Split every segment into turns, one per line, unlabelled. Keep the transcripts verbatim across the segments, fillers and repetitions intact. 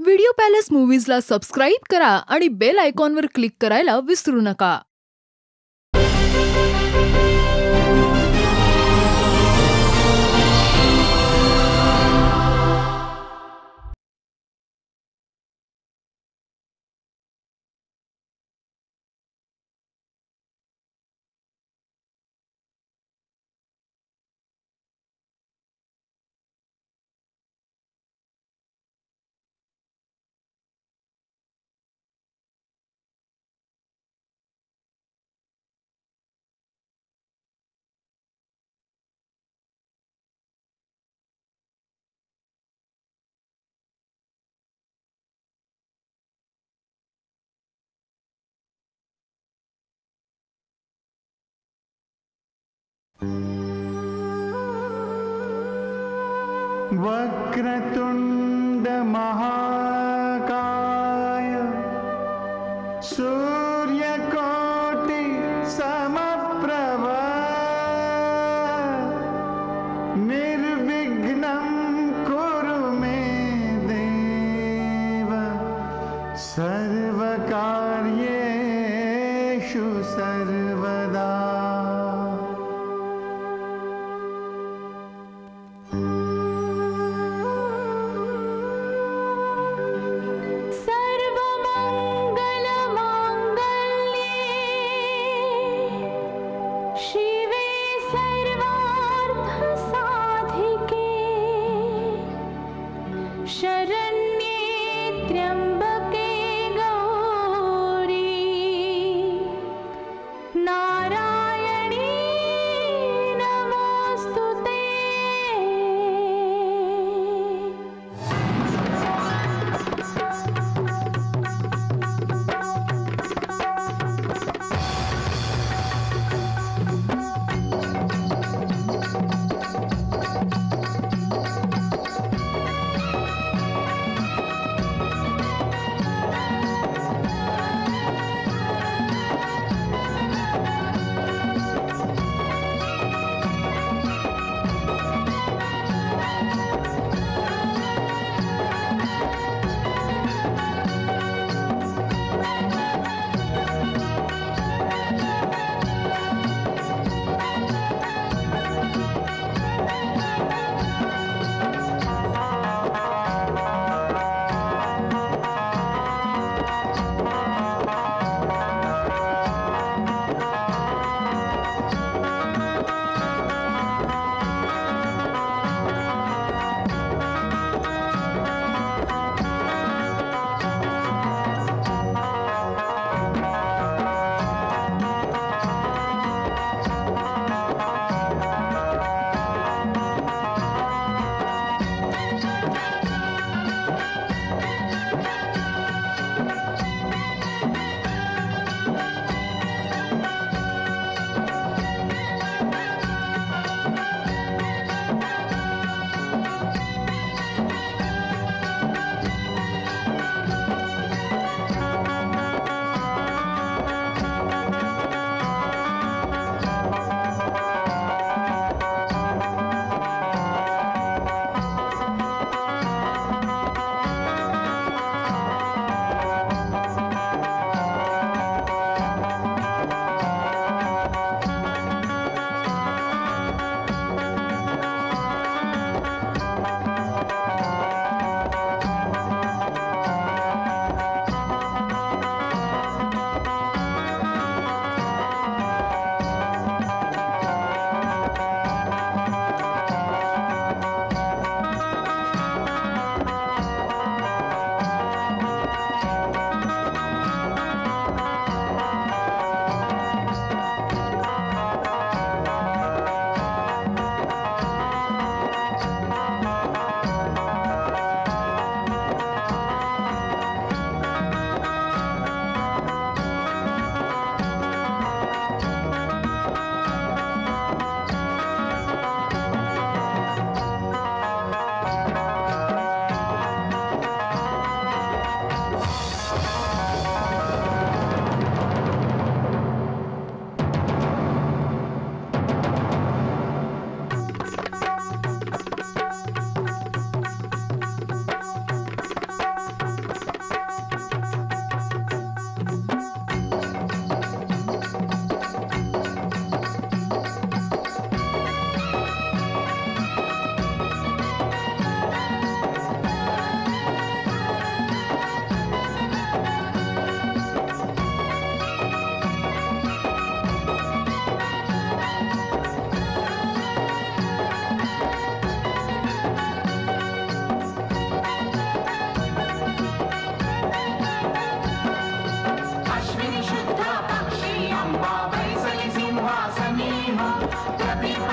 Video palace मूवीजला subscribe करा आणि bell आयकॉनवर क्लिक करायला विसरू नका.
वक्रतुंड महाकाय सूर्यकोटि समप्रभ निर्विघ्नं कुरु मे देव सर्वकार्येषु सर्वदा.
शरण्ये त्र्यंबके गौरी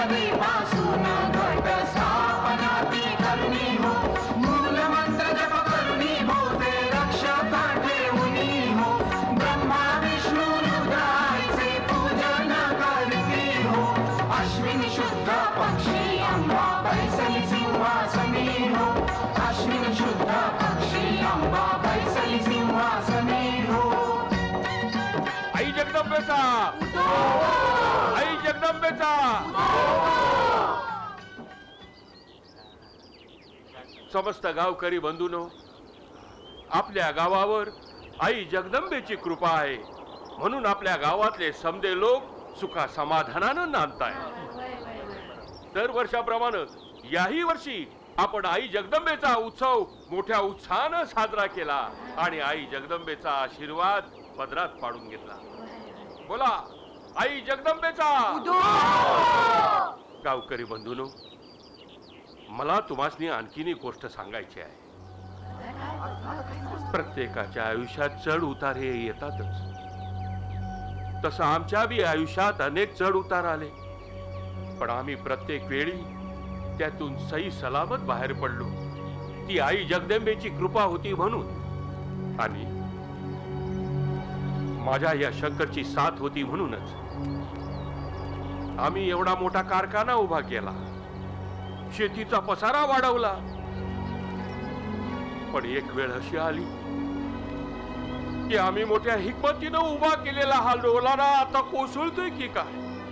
आदिपासून घट स्थापना ती करणी हो मूलमंत्र जप करणी हो ते रक्षक ठेवणी हो ब्रह्मा विष्णू रुद्राचे पूजन करती हो अश्विनी शुद्ध पक्षी अंबा बैसली सिंहासनी हो अश्विनी शुद्ध पक्षी अंबा बैसली सिंहासनी हो
आई जगदंबेचा आई जगदंबेचा समस्त गावकरी बंधूनो आपल्या गावावर आई जगदंबेची कृपा आहे म्हणून आपल्या गावातले समदे लोक सुखा समाधानानं नांदताय दर वर्षाप्रमाणे याही वर्षी आपण आई जगदंबेचा उत्सव मोठ्या उत्साहानं साजरा केला आणि आई जगदंबेचा आशीर्वाद पदरात पाडून घेतला बोला आई जगदंबेचा गावकरी बंधूनो मला तुम्हासनी आणखीन एक गोष्ट सांगायची आहे प्रत्येकाच्या आयुष्यात चढ उतार हे येतातच तसं आमच्या बी आयुष्यात अनेक चढ उतार आले पण आम्ही प्रत्येक वेळी त्यातून सही सलामत बाहेर पडलो ती आई जगदंबेची कृपा होती म्हणून आणि माझ्या या शंकरची साथ होती म्हणूनच आम्ही एवढा मोठा कारखाना उभा केला शेतीचा पसारा वाढवला पण एक वेळ अशी आली की आम्ही मोठ्या हिकमतीनं उभा केलेला हा डोलारा आता कोसळतोय की काय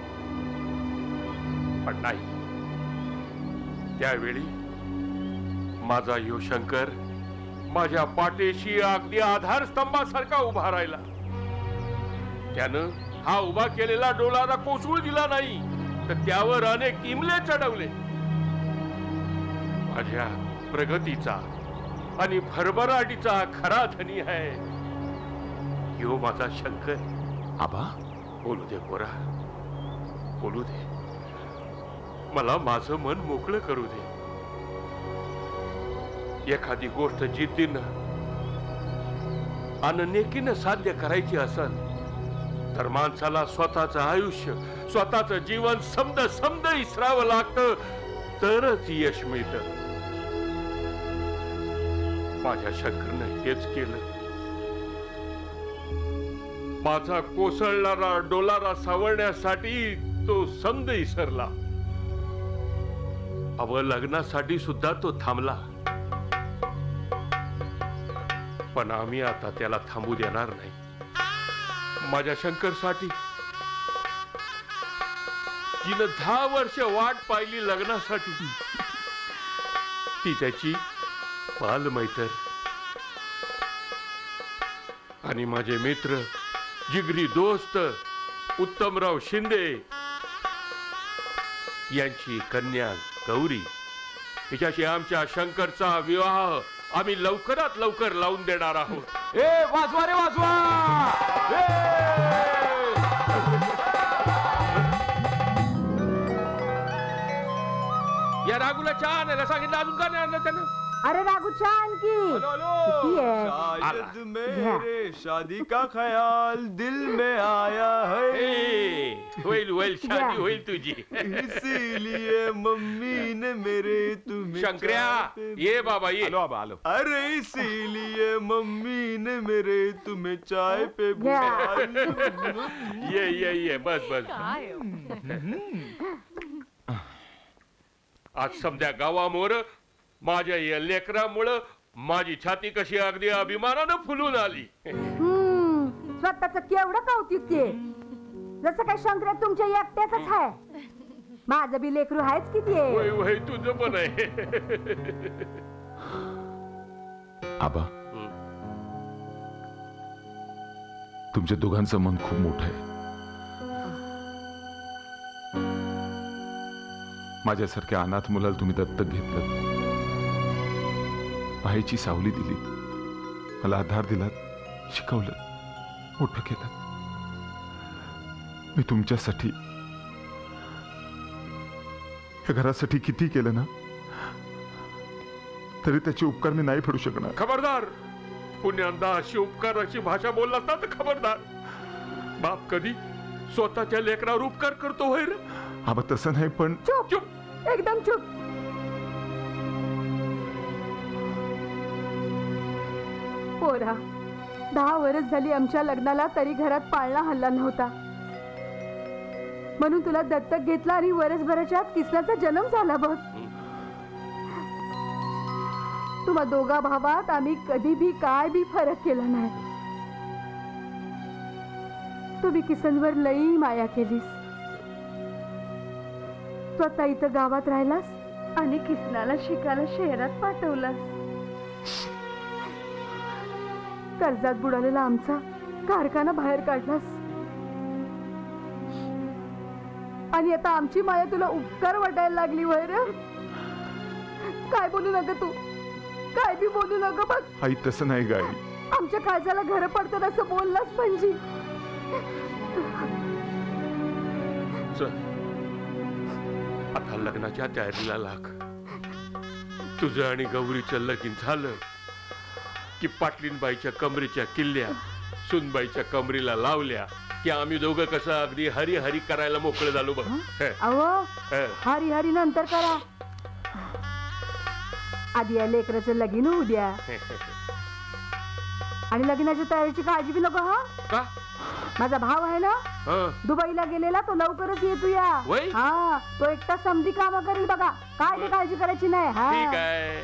पण नाही त्यावेळी माझा यो शंकर माझ्या पाठीशी अगदी आधारस्तंभासारखा उभा राहिला त्यानं हा उभा केलेला डोलारा कोसळू दिला नाही तर त्यावर अनेक इमले चढवले माझ्या प्रगतीचा आणि भरभराटीचा खरा धनी आहे यो माझा शंकर
आबा
बोलू दे पोरा बोलू दे मला माझं मन मोकळं करू दे एखादी गोष्ट जिद्दीनं आणि नेकीनं साध्य करायची असेल तर माणसाला स्वतःचं आयुष्य स्वतःचं जीवन समद समद इसरावं लागतं तरच यश मिळतं माझ्या शंकरनं हेच केलं माझा कोसळणारा डोलारा सावरण्यासाठी तो समद इसरला अव लग्नासाठी सुद्धा तो थांबला पण आम्ही आता त्याला थांबू देणार नाही माझ्या शंकरसाठी तिनं दहा वर्ष वाट पाहिली लग्नासाठी ती त्याची बालमैत्र आणि माझे मित्र जिगरी दोस्त उत्तमराव शिंदे यांची कन्या गौरी हिच्याशी आमच्या शंकरचा विवाह आम्ही लवकरात लवकर लावून देणार आहोत
ए वाजवा रे वाजवा
या रागूला चहा आणायला सांगितलं अजून का नाही आणलं त्यानं
अरे राघू छान की किती आहे?
शायद मेरे शादी का ख्याल दिल में आया है
ए, होईल होईल शादी होईल तुझी
इसीलिए मम्मी ने मेरे तुम्हें
शंकर्या ये बाबा ये
आलो आबा आलो
अरे इसीलिए मम्मी ने मेरे तुम्हें चाय पे बुलाया
ये ये ये बस बस आज समध्या गावामोर माझ्या या लेकरामुळं माझी छाती कशी अगदी अभिमानानं फुलून आली
हम्म, स्वतःच केवढं कौतुक ते जसं काय शंकर तुमच्या एकट्याच आहे माझं बी लेकरू आहेच किती
वय वय तुझं पण आहे
आबा तुमच्या दोघांचं मन खूप मोठं आहे माझ्यासारख्या अनाथ मुलाला तुम्ही दत्तक घेतलं आईची सावली दिली मला आधार दिलात शिकवलं मोठं केलं मी तुमच्यासाठी या घरासाठी किती केलं ना तरी त्याचे उपकार मी नाही फेडू शकणार
खबरदार पुण्यांदा अशी उपकाराची भाषा बोललास ना तर खबरदार बाप कधी स्वतःच्या लेकरावर उपकार करतो होय रे
आबा तसं नाही पण
चुप
चुप.
एकदम चुप. पोरा, दहा वर्ष झाली आमच्या लग्नाला, तरी घरात पाळणा हल्ला नव्हता. म्हणून तुला दत्तक घेतला आणि वर्षभराच्या आत किसनाचा जन्म झाला बघ. तुम्हा दोघा भावात आम्ही कधी भी काय भी फरक केला नाही. तुम्ही किसनवर लई माया केलीस. स्वतः इथं गावात राहिलास आणि किसनाला शिकायला शहरात पाठवलास. कर्जात बुडालेला आमचा कारखाना बाहेर काढलास आणि आता आमची माया तुला उपकार वाटायला लागली. वैर काय बोलू नका तू, काय बी बोलू नका बघ.
आई तसं नाही गाई.
आमच्या काळजाला घर पडतात असं बोललास म्हणजे.
चल आता लग्नाच्या तयारीला लाग. तुझं आणि गौरीचं लगीन झालं की पाटलीनबाईच्या कमरेच्या किल्ल्या सुनबाईच्या कमरीला लावल्या की आम्ही दोघं कसं अगदी हरी हरी करायला मोकळे झालो बघ.
अहो हरी हरी नंतर करा, आधी या लेकराचं लगीन होऊ द्या. आणि लग्नाच्या तयारीची काळजी बी नको. हा
का?
माझा भाव आहे ना दुबईला गेलेला, तो लवकरच येतो या. हा तो एकटा समधी काम करेल बघा, काय ते काळजी करायची नाही. हा
ठीक आहे.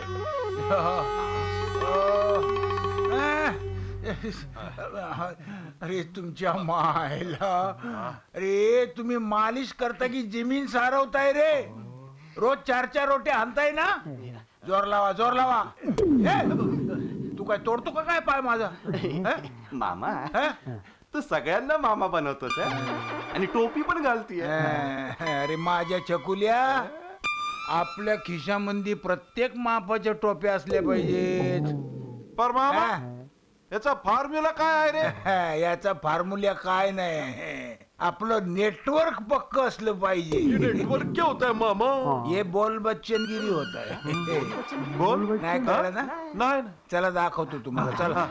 अरे तुमच्या मायला, अरे तुम्ही मालिश करता की जमीन सारवताय रे? रोज चार चार रोट्या आणताय ना? जोर लावा जोर लावा. तू काय तोडतो का काय पाय माझा?
मामा तू सगळ्यांना मामा बनवतोस आणि टोपी पण घालतीय.
अरे माझ्या चकुल्या, आपल्या खिशामध्ये प्रत्येक मापाच्या टोप्या असल्या पाहिजेत.
पर मामा याचा फॉर्म्युला काय आहे रे?
याचा फॉर्म्युला काय नाही, आपलं नेटवर्क पक्क असलं पाहिजे.
नेटवर्क क्या होता है मामा?
ये बोल बच्चनगिरी होत आहे.
बोल
नाही कळलं ना?
नाही.
चला दाखवतो तुम्हाला. चला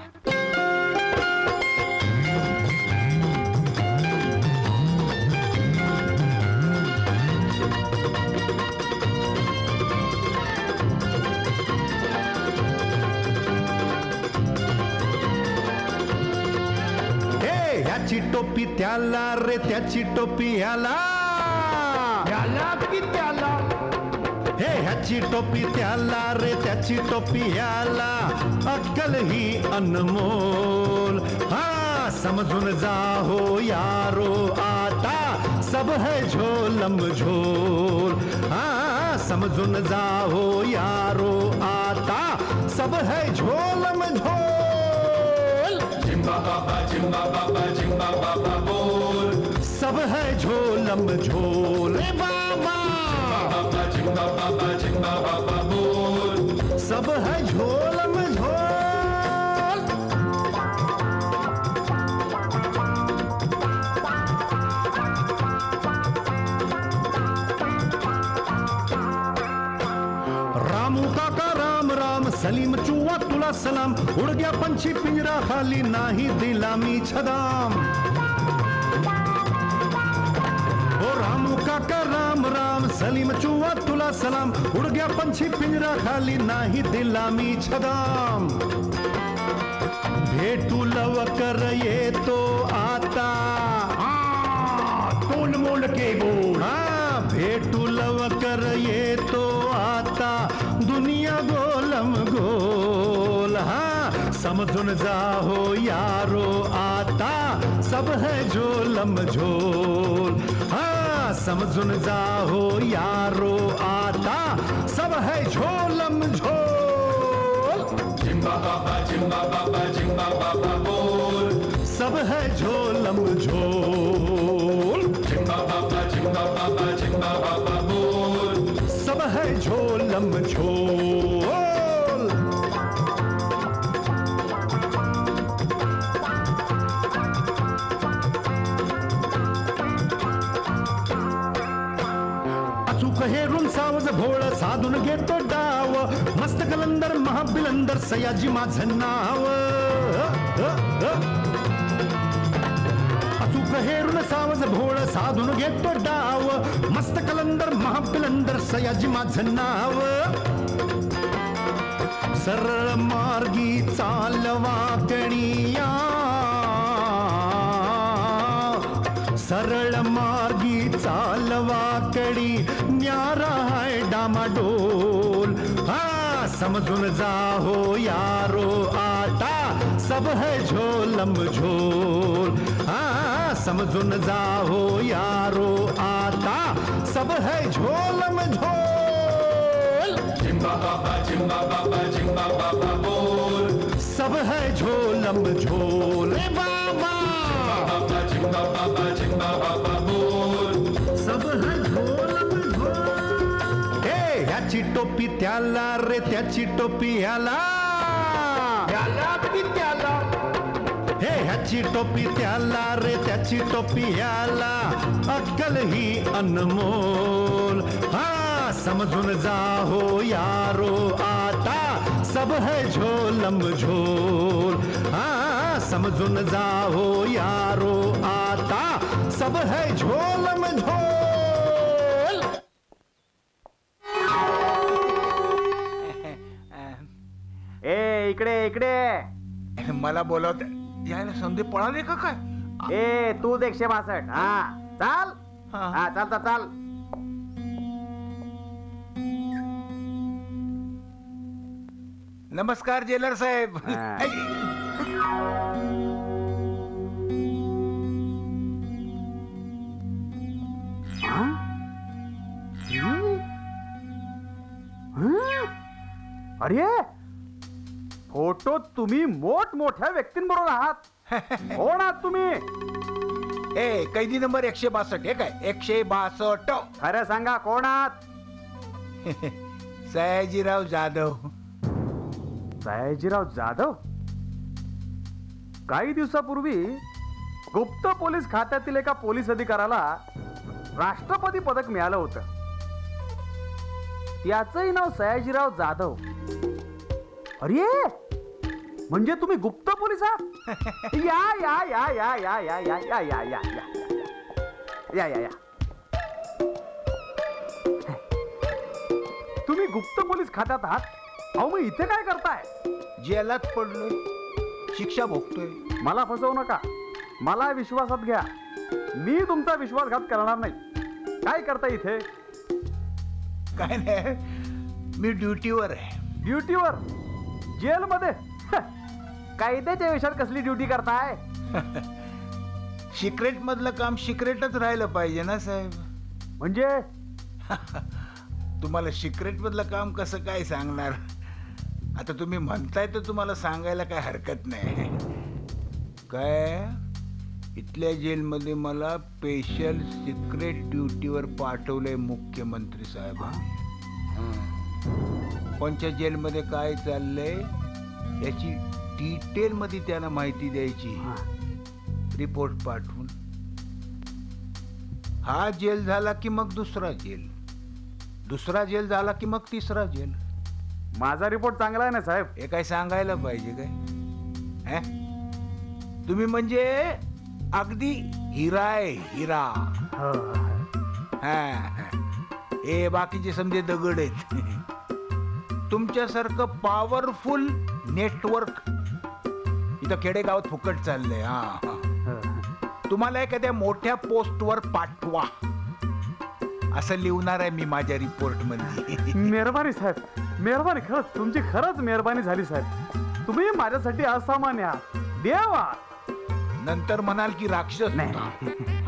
ह्याची टोपी त्याला रे, त्याची टोपी ह्याला,
त्याला की त्याला.
हे ह्याची टोपी त्याला रे, त्याची टोपी ह्याला, अक्कल ही अनमोल. हा समजून जा हो यारो आता, सब है झोलम झोल. हा समजून जा हो यारो आता, सब है झोलम झोल.
जिम्बा बाबा जिम्बा बाबा जिम्बा बाबा बोल,
सब है झोलम झोल. रे बाबा
बाबा जिम्बा बाबा जिम्बा बाबा बोल,
सब है झोलम झोल. रामू काका राम राम, सलीम चुवा तुला सलाम, उड़ गया पंछी पिंजरा खाली, नाही दिला मी छदाम. ओ रामू काका राम राम, सलीम चुवा तुला सलाम, उड़ गया पंछी पिंजरा खाली, नाही दिला मी छदाम. भेटू लवकर येतो आता, तोंड मोंड के बोल. हा भेटू लवकर येतो आता, दुनिया गोलम गोल. हा समजून जा हो यारो आता, सब है झोलम झोल. हा समजून जा हो यारो आता, सब है झोलम झोल.
जिम्बा बाबा जिम्बा बाबा जिम्बा बाबा बोल,
सब है झोलम झोल.
जिम्बा बाबा जिम्बा बाबा जिम्बा बाबा बोल,
सब है झोलम झोल. अचूक हेरून सावज भोळ साधून घेतो डाव, मस्त कलंदर महाबिलंदर सयाजी माझं नाव. अचूक हेरून सावज भोळ साधून घेतो डाव मस्त कलंदर महापिलंदर सयाजी माझं नाव सरळ मार्गी चालवा कणिया सरळ मार्गी चालवा कडी न्यारा हाय डामाडोल हा समझून जा हो यारो आता सब है झोलम झोल हा समझून जा हो यारो आता सब है झोलम झोल
जिम्बा बाबा जिम्बा बाबा जिम्बा बाबा बोल
सब है झोलम झोल ए बाबा
बाबा जिम्बा बाबा जिम्बा बाबा बोल
सब है झोलम झोल ए ह्याची टोपी त्याला रे त्याची टोपी ह्याला
त्याला की त्याला
हे ह्याची टोपी त्याला रे त्याची टोपी ह्याला अक्कल ही अनमोल हा समझून जा हो यारो आता सब है झोलम झोल हा समझून जा हो यारो आता सब है झोलम झोल
ए इकडे इकडे
मला बोलवत यायला संधी पळाले का काय
ए तूच एकशे बासष्ट हा चाल हा चालता चाल
नमस्कार जेलर साहेब
अरे फोटो तुम्ही मोठमोठ्या व्यक्तींबरोबर आहात कोण आहात तुम्ही
ए कैदी नंबर एकशे बासष्ट हे काय एकशे बासष्ट
खरं सांगा कोण आहात
सयाजीराव जाधव
सयाजीराव जाधव काही दिवसापूर्वी गुप्त पोलीस खात्यातील एका पोलीस अधिकाऱ्याला राष्ट्रपती पदक मिळालं होतं त्याचंही नाव सयाजीराव जाधव अरे म्हणजे तुम्ही गुप्त पोलीस आहात या या या या या या या या या या या या या तुम्ही गुप्त पोलीस खात्यात आहात अहो मग इथे काय करताय
जेलात पडलोय शिक्षा भोगतोय
मला फसवू नका मला विश्वासात घ्या मी तुमचा विश्वासघात करणार नाही काय करता इथे
काय नाही मी ड्युटीवर आहे
ड्युटीवर जेलमध्ये कायद्याच्या विषयात कसली ड्युटी करताय
सिक्रेट मधलं काम सिक्रेटच राहिलं पाहिजे ना साहेब
म्हणजे
तुम्हाला सिक्रेट मधलं काम कसं काय सांगणार आता तुम्ही म्हणताय तर तुम्हाला सांगायला काय हरकत नाही काय इथल्या जेलमध्ये मला स्पेशल सिक्रेट ड्युटीवर पाठवलंय मुख्यमंत्री साहेब कोणत्या जेलमध्ये काय चाललंय याची डिटेल मध्ये त्यांना माहिती द्यायची रिपोर्ट पाठवून हा जेल झाला की मग दुसरा जेल दुसरा जेल झाला की मग तिसरा जेल
माझा रिपोर्ट चांगला आहे ना साहेब
हे काय सांगायला पाहिजे काय तुम्ही म्हणजे अगदी हिरा आहे हिरा हा हे बाकीचे समजे दगड आहेत तुमच्यासारखं पॉवरफुल नेटवर्क इथं खेडेगावात फुकट चाललंय हा तुम्हाला एखाद्या मोठ्या पोस्टवर पाठवा असं लिहणार आहे मी माझ्या रिपोर्ट मध्ये
मेहरबानी साहेब मेहरबानी खरंच तुमची खरंच मेहरबानी झाली साहेब तुम्ही माझ्यासाठी असामान्य आहात देव आहात
नंतर म्हणाल की राक्षस
नाही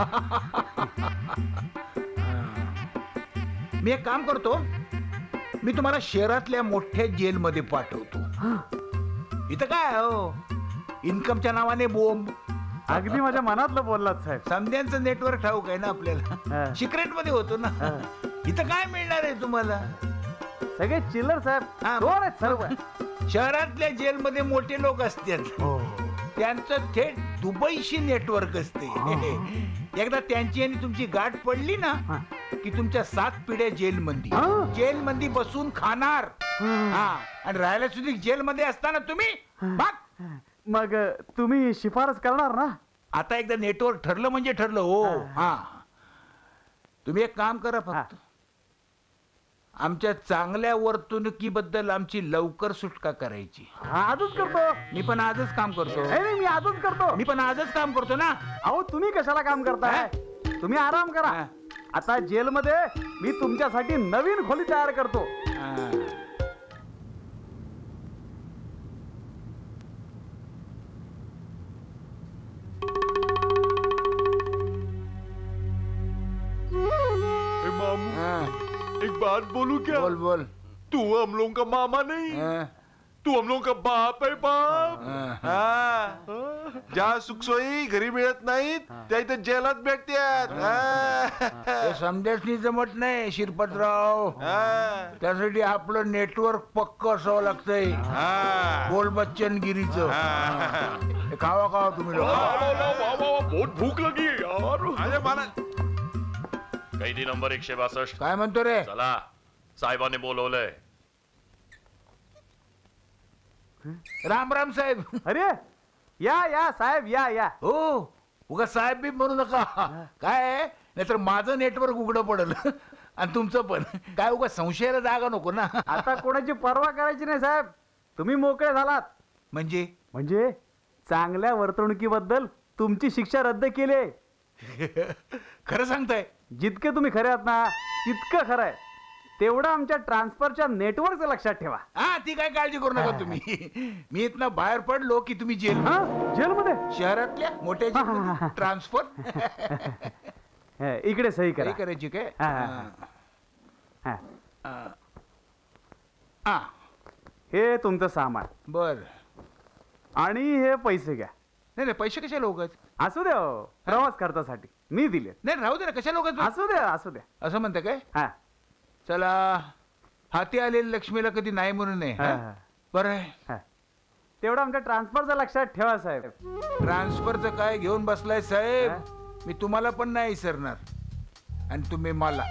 मी एक काम करतो मी तुम्हाला शहरातल्या मोठ्या जेलमध्ये पाठवतो इथं काय हो इन्कमच्या नावाने बोंब
अगदी माझ्या मनातलं बोललात साहेब
समध्यांचं नेटवर्क ठाऊक आहे ना आपल्याला सिक्रेट मध्ये होतो ना इथं काय मिळणार आहे तुम्हाला
सगळे चिल्लर साहेब कोण आहेत सर्व
शहरातल्या जेलमध्ये मोठे लोक असतात त्यांचं थेट दुबईशी नेटवर्क असते एकदा त्यांची आणि तुमची गाठ पडली ना की तुमच्या सात पिढ्या जेलमध्ये जेलमध्ये बसून खाणार हा आणि राहायला सुद्धा जेलमध्ये असताना तुम्ही
मग तुम्ही शिफारस करणार ना
आता एकदा नेटवर्क ठरलं म्हणजे ठरलं हो. हा तुम्ही एक काम करा फक्त आमच्या चांगल्या वर्तणुकीबद्दल आमची लवकर सुटका करायची.
आजच करतो.
मी पण आजच काम करतो.
नाही मी आजच करतो.
मी पण आजच काम करतो ना.
अहो तुम्ही कशाला काम करताय? तुम्ही आराम करा. आता जेलमध्ये मी तुमच्यासाठी नवीन खोली तयार करतो.
एक बात बोलूं क्या?
बोल बोल.
तू हम लोगों का मामा नहीं, तू हम लोगों का बाप है बाप. ज्या सुखसोयी घरी मिळत नाहीत त्या इथे जेलात भेटतात.
समजेच जमत नाही शिरपतराव. त्यासाठी आपलं नेटवर्क पक्क असावं लागतंय. बोल बच्चनगिरीचं. खावा खावा तुम्ही लोक.
बहुत भूक लगी यार.
अरे मला
कैदी नंबर एकशे बासष्ट.
काय म्हणतो रे?
चला साहेबांनी बोलवलंय.
राम राम साहेब.
अरे या या साहेब या या.
हो उगा साहेब बी म्हणू नका. काय नाहीतर माझं नेटवर्क उघडं पडल आणि तुमचं पण. काय उगा संशयाला जागा नको ना.
आता कोणाची पर्वा करायची नाही साहेब. तुम्ही मोकळे झालात.
म्हणजे
म्हणजे चांगल्या वर्तणुकीबद्दल तुमची शिक्षा रद्द केली.
खरं सांगताय?
जितके तुम्ही खरे आहात ना तितकं खरं आहे. तेवढं आमच्या ट्रान्सफरच्या नेटवर्कचं लक्षात ठेवा.
हा ती काय काळजी करू नका तुम्ही. मी इथनं बाहेर पडलो की तुम्ही जेल
जेलमध्ये
शहरातल्या मोठ्या ट्रान्सफर.
इकडे सही करा.
करायची काय?
हे तुमचं सामान.
बर.
आणि हे पैसे घ्या.
नाही नाही पैसे कशा लोक
असू द्या प्रवास खर्चासाठी मी दिले.
नाही राहू दे ना. कशा लोक
असू द्या असू द्या.
असं म्हणतं काय?
हा
चला हाती आलेल्या लक्ष्मीला कधी नाही म्हणून नये. बरं आहे.
तेवढं आमच्या ट्रान्सफरचं लक्षात ठेवा साहेब.
ट्रान्सफरचं काय घेऊन बसलाय साहेब? मी तुम्हाला पण नाही विसरणार आणि तुम्ही मला.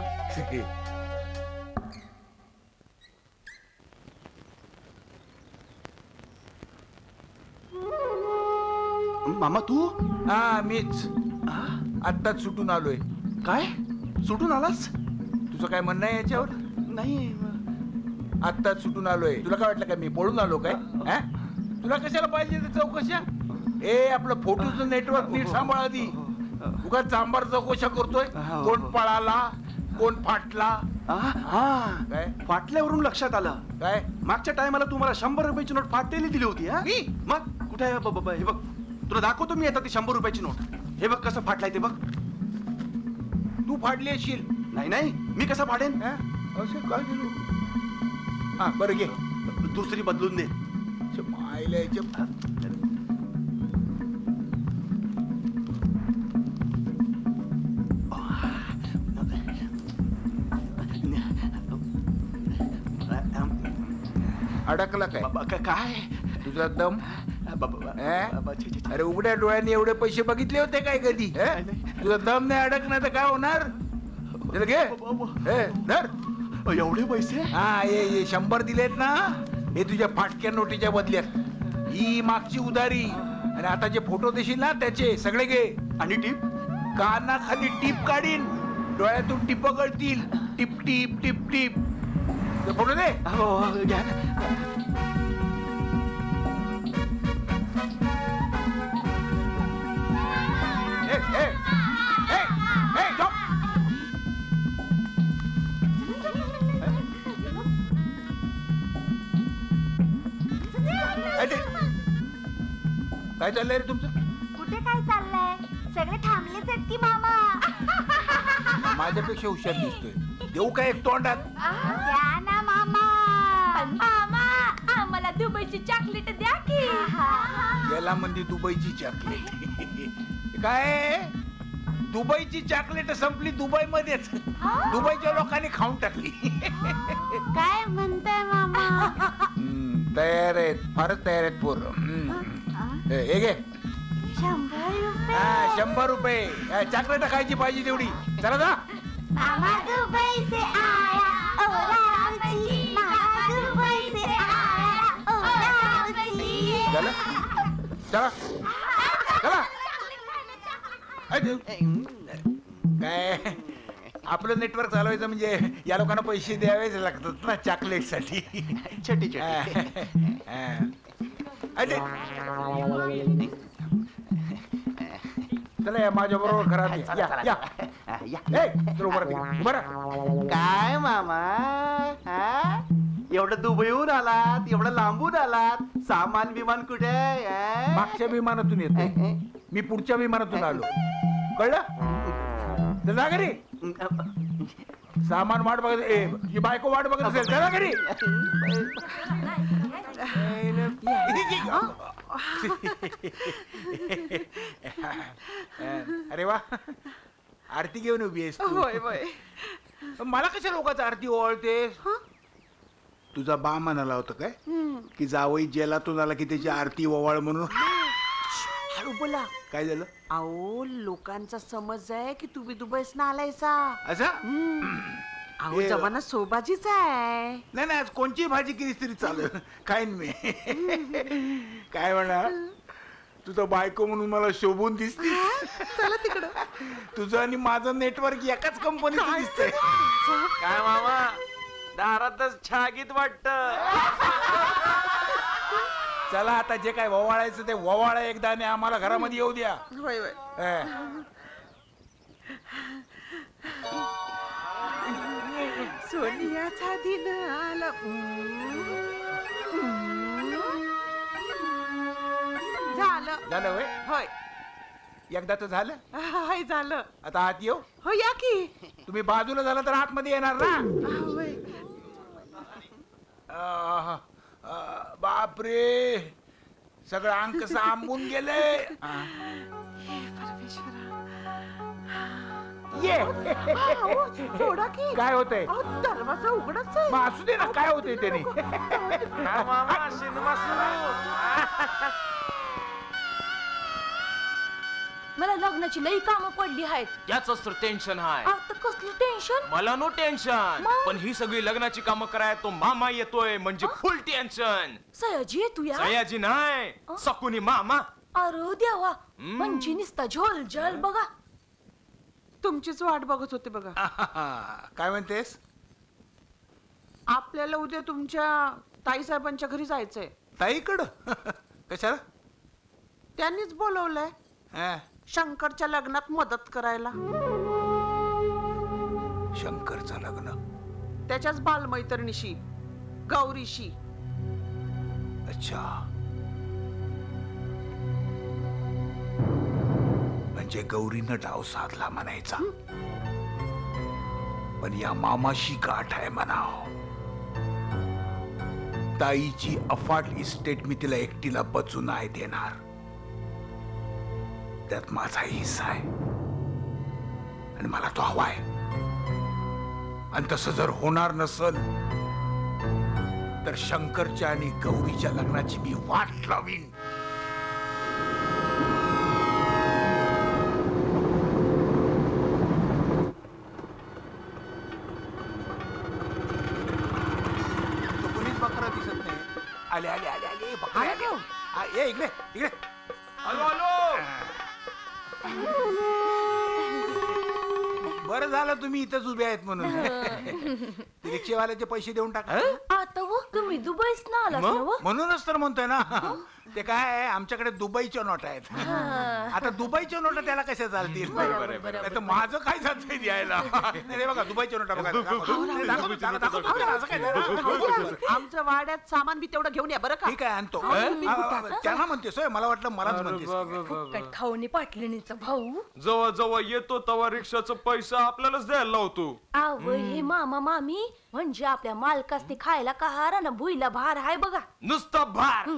मामा तू?
हा मीच. आत्ताच सुटून आलोय.
काय सुटून आलास?
तुझं काय म्हणणं आहे याच्यावर?
नाही
आत्ताच सुटून आलोय. तुला काय वाटलं काय मी पळून आलो काय? तुला कशाला पाहिजे चौकशा? ए आपलं फोटोचं नेटवर्क नीट सांभाळ आधी. उगाच चांबार चौकशा करतोय. कोण पळाला कोण फाटला.
काय फाटल्यावरून लक्षात आलं
काय
मागच्या टायमाला तुम्हाला शंभर रुपयाची नोट फाटलेली दिली होती. हा मग कुठे आहे? हे बघ तुला दाखवतो मी आता ती शंभर रुपयाची नोट. हे बघ कसं फाटलाय ते बघ.
तू फाडली असशील.
नाही नाही मी कसं फाडेन?
असं काय केलं? हा बरं घे
दुसरी बदलून दे.
अडकला काय?
काय
तुझा दम? अरे उघड्या डोळ्यांनी एवढे पैसे बघितले होते काय कधी? तुझा दम नाही अडकणार तर काय होणार? घे धर
एवढे पैसे.
हा ये शंभर दिलेत ना हे तुझ्या फाटक्या नोटीच्या बदल्यात. ही मागची उधारी आणि आता जे फोटो देशील ना त्याचे सगळे घे.
आणि टीप?
कानाखाली टीप काढीन. डोळ्यातून टिप गळतील. टिप टिप टिप टिप. फोटो दे.
घ्या
काय चाललंय रे तुमचं?
कुठे काय चाललंय? सगळे थांबलेच आहेत की मामा.
माझ्यापेक्षा हुशार दिसतोय. देऊ काय एक तोंडात?
द्या ना मामा.
मामा आम्हाला दुबईची चॉकलेट द्या की.
याला म्हणजे दुबईची चॉकलेट. काय दुबईची चॉकलेट संपली दुबई मध्येच. दुबईच्या लोकांनी खाऊन टाकली.
काय म्हणताय मामा?
तयार आहेत फारच तयार आहेत पोर. हे घे
शंभर रुपये.
हा शंभर रुपये. चॉकलेट खायची पाहिजे तेवढी. चला जा.
मामा दुबई से आया ओ रावजी. मामा दुबई से आया ओ रावजी.
चला चला चला काय आपलं नेटवर्क चालवायचं म्हणजे या लोकांना पैसे द्यावेच लागतात ना चॉकलेट साठी.
छोटी छोटी.
चला या माझ्या बरोबर घरात या या. बरं
काय मामा हा? एवढं दुबईहून आलात, एवढं लांबून आलात, सामान विमान कुठे आहे?
मागच्या विमानातून येतो मी, पुढच्या विमानातून आलो. कळलं? चला घरी. सामान वाट बघत ए ही बायको वाट बघत असेल. चला घरी. अरे वा, आरती घेऊन उभी आहेस तू. मला कशा लोकांचा आरती ओवाळतेस? तुझा बा म्हणाला होता काय की जावई जेलातून आला की त्याची आरती ओवाळ म्हणून?
हळू बोला.
काय झालं?
अहो लोकांचा समज आहे की तुम्ही दुबईस आलायसा.
असं?
अहो जमाना सोबाजीच आहे.
नाही नाही, आज कोणची भाजी केलीस तरी चालेल, खाईन मी. काय म्हणा, तुझं बायको म्हणून मला शोभून दिसते.
चला तिकडं.
तुझं आणि माझं नेटवर्क एकाच कंपनीचं दिसतंय.
काय मामा दारातच छागीत वाटत.
चला आता जे काय ववाळायचं ते ववाळा एकदा आणि आम्हाला घरामध्ये येऊ द्या.
होय होय. सोनियाचा दिन आला. झालं
झालं होय?
होय
एकदाच झालं?
हाय झालं.
आता आत येऊ?
हो या की.
तुम्ही बाजूला झाला तर आतमध्ये येणार ना?
होय.
आह, आह, बापरे, सगळं अंक आंबून गेले. ये
सोडा की.
काय होतंय?
दरवाजा उघडच आहे.
मग असू दे ना, काय होतंय त्याने?
मामा सिनेमा सुरू.
मला लग्नाची लई कामं पडली आहेत.
त्याच तर टेन्शन आहे.
आता कसलं टेन्शन?
मला नो टेन्शन,
मग?
पण ही सगळी लग्नाची कामं कराय तो मामा येतोय म्हणजे फुल टेन्शन.
सयाजी तू या.
सयाजी नाही, सकुनी मामा.
अरे देवा, म्हणजे निसता झोल झल बघा.
तुमचीच वाट बघत होते बघा.
काय म्हणतेस?
आपल्याला उद्या तुमच्या ताई साहेबांच्या घरी जायचंय.
ताईकडं? कशाला?
त्यांनीच बोलवलंय शंकरच्या लग्नात मदत करायला.
शंकरचं लग्न?
त्याच्याच बालमैत्रिणीशी, गौरीशी.
अच्छा, म्हणजे गौरीनं डाव साधला म्हणायचा. पण या मामाशी गाठ आहे म्हणाव. ताईची अफाट इस्टेट मी तिला एकटीला बचू नाही देणार. त्यात माझा हिस्सा आहे आणि मला तो हवाय. आणि तसं जर होणार नसल तर शंकरच्या आणि गौरीच्या लग्नाची मी वाट लावीन. तो कोणीच बकरा दिसत नाही. आले आले आले आले बकरे आले. आ, ये इकडे इकडे.
Hello hello.
बरं झालं तुम्ही इथंच उभे आहेत म्हणून. रिक्षेवाल्याचे पैसे देऊन टाका.
आता हो तुम्ही दुबईस ना आलास ना हो?
म्हणूनच तर म्हणतोय ना. ते काय आहे, आमच्याकडे दुबईच्या नोट आहेत. आता दुबईच्या नोटा त्याला कशा चालतील? नाही तर माझं काय जातंय द्यायला. नाही बघा दुबईच्या नोटा बघा.
आमचं वाड्यात सामान बी तेवढं घेऊन या बरं का.
ठीक आहे आणतो. त्यांना म्हणतेस होय, मला वाटलं मलाच म्हणतेस.
खाऊनी पाटलिणीचा भाऊ.
जवळ जवळ येतो तेव्हा रिक्षाचा पैसा आपल्यालाच द्यायला लावतो.
आव हे मामा मामी म्हणजे आपल्या मालकासने खायला कहारा ना भुईला भार हाय बघा.
नुसता भार.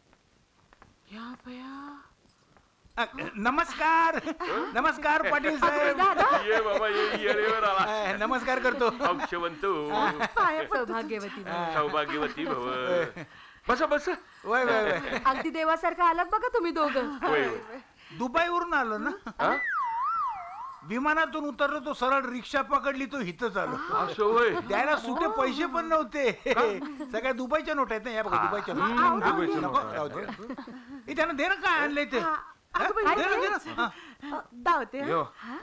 नमस्कार नमस्कार पाटील साहेब.
ये बाबा ये ये रे वर आला.
नमस्कार करतो.
औक्षवंत
सौभाग्यवती
सौभाग्यवती भव. बसा बसा.
वय वय वय.
अगदी देवासारखं आलात बघा तुम्ही दोघं.
होय होय.
दुबईवरून आलो ना. विमानातून उतरलो तो सरळ रिक्षा पकडली तो इथंच आलो.
असं होय.
द्यायला सुटे पैसे पण नव्हते. सगळ्या दुबईच्या नोट आहेत ना. या बघा दुबईच्या नोट. नको राहू दे. त्यांना दे ना काय आणलंय ते. दे ना, दे ना.
धावते
यो.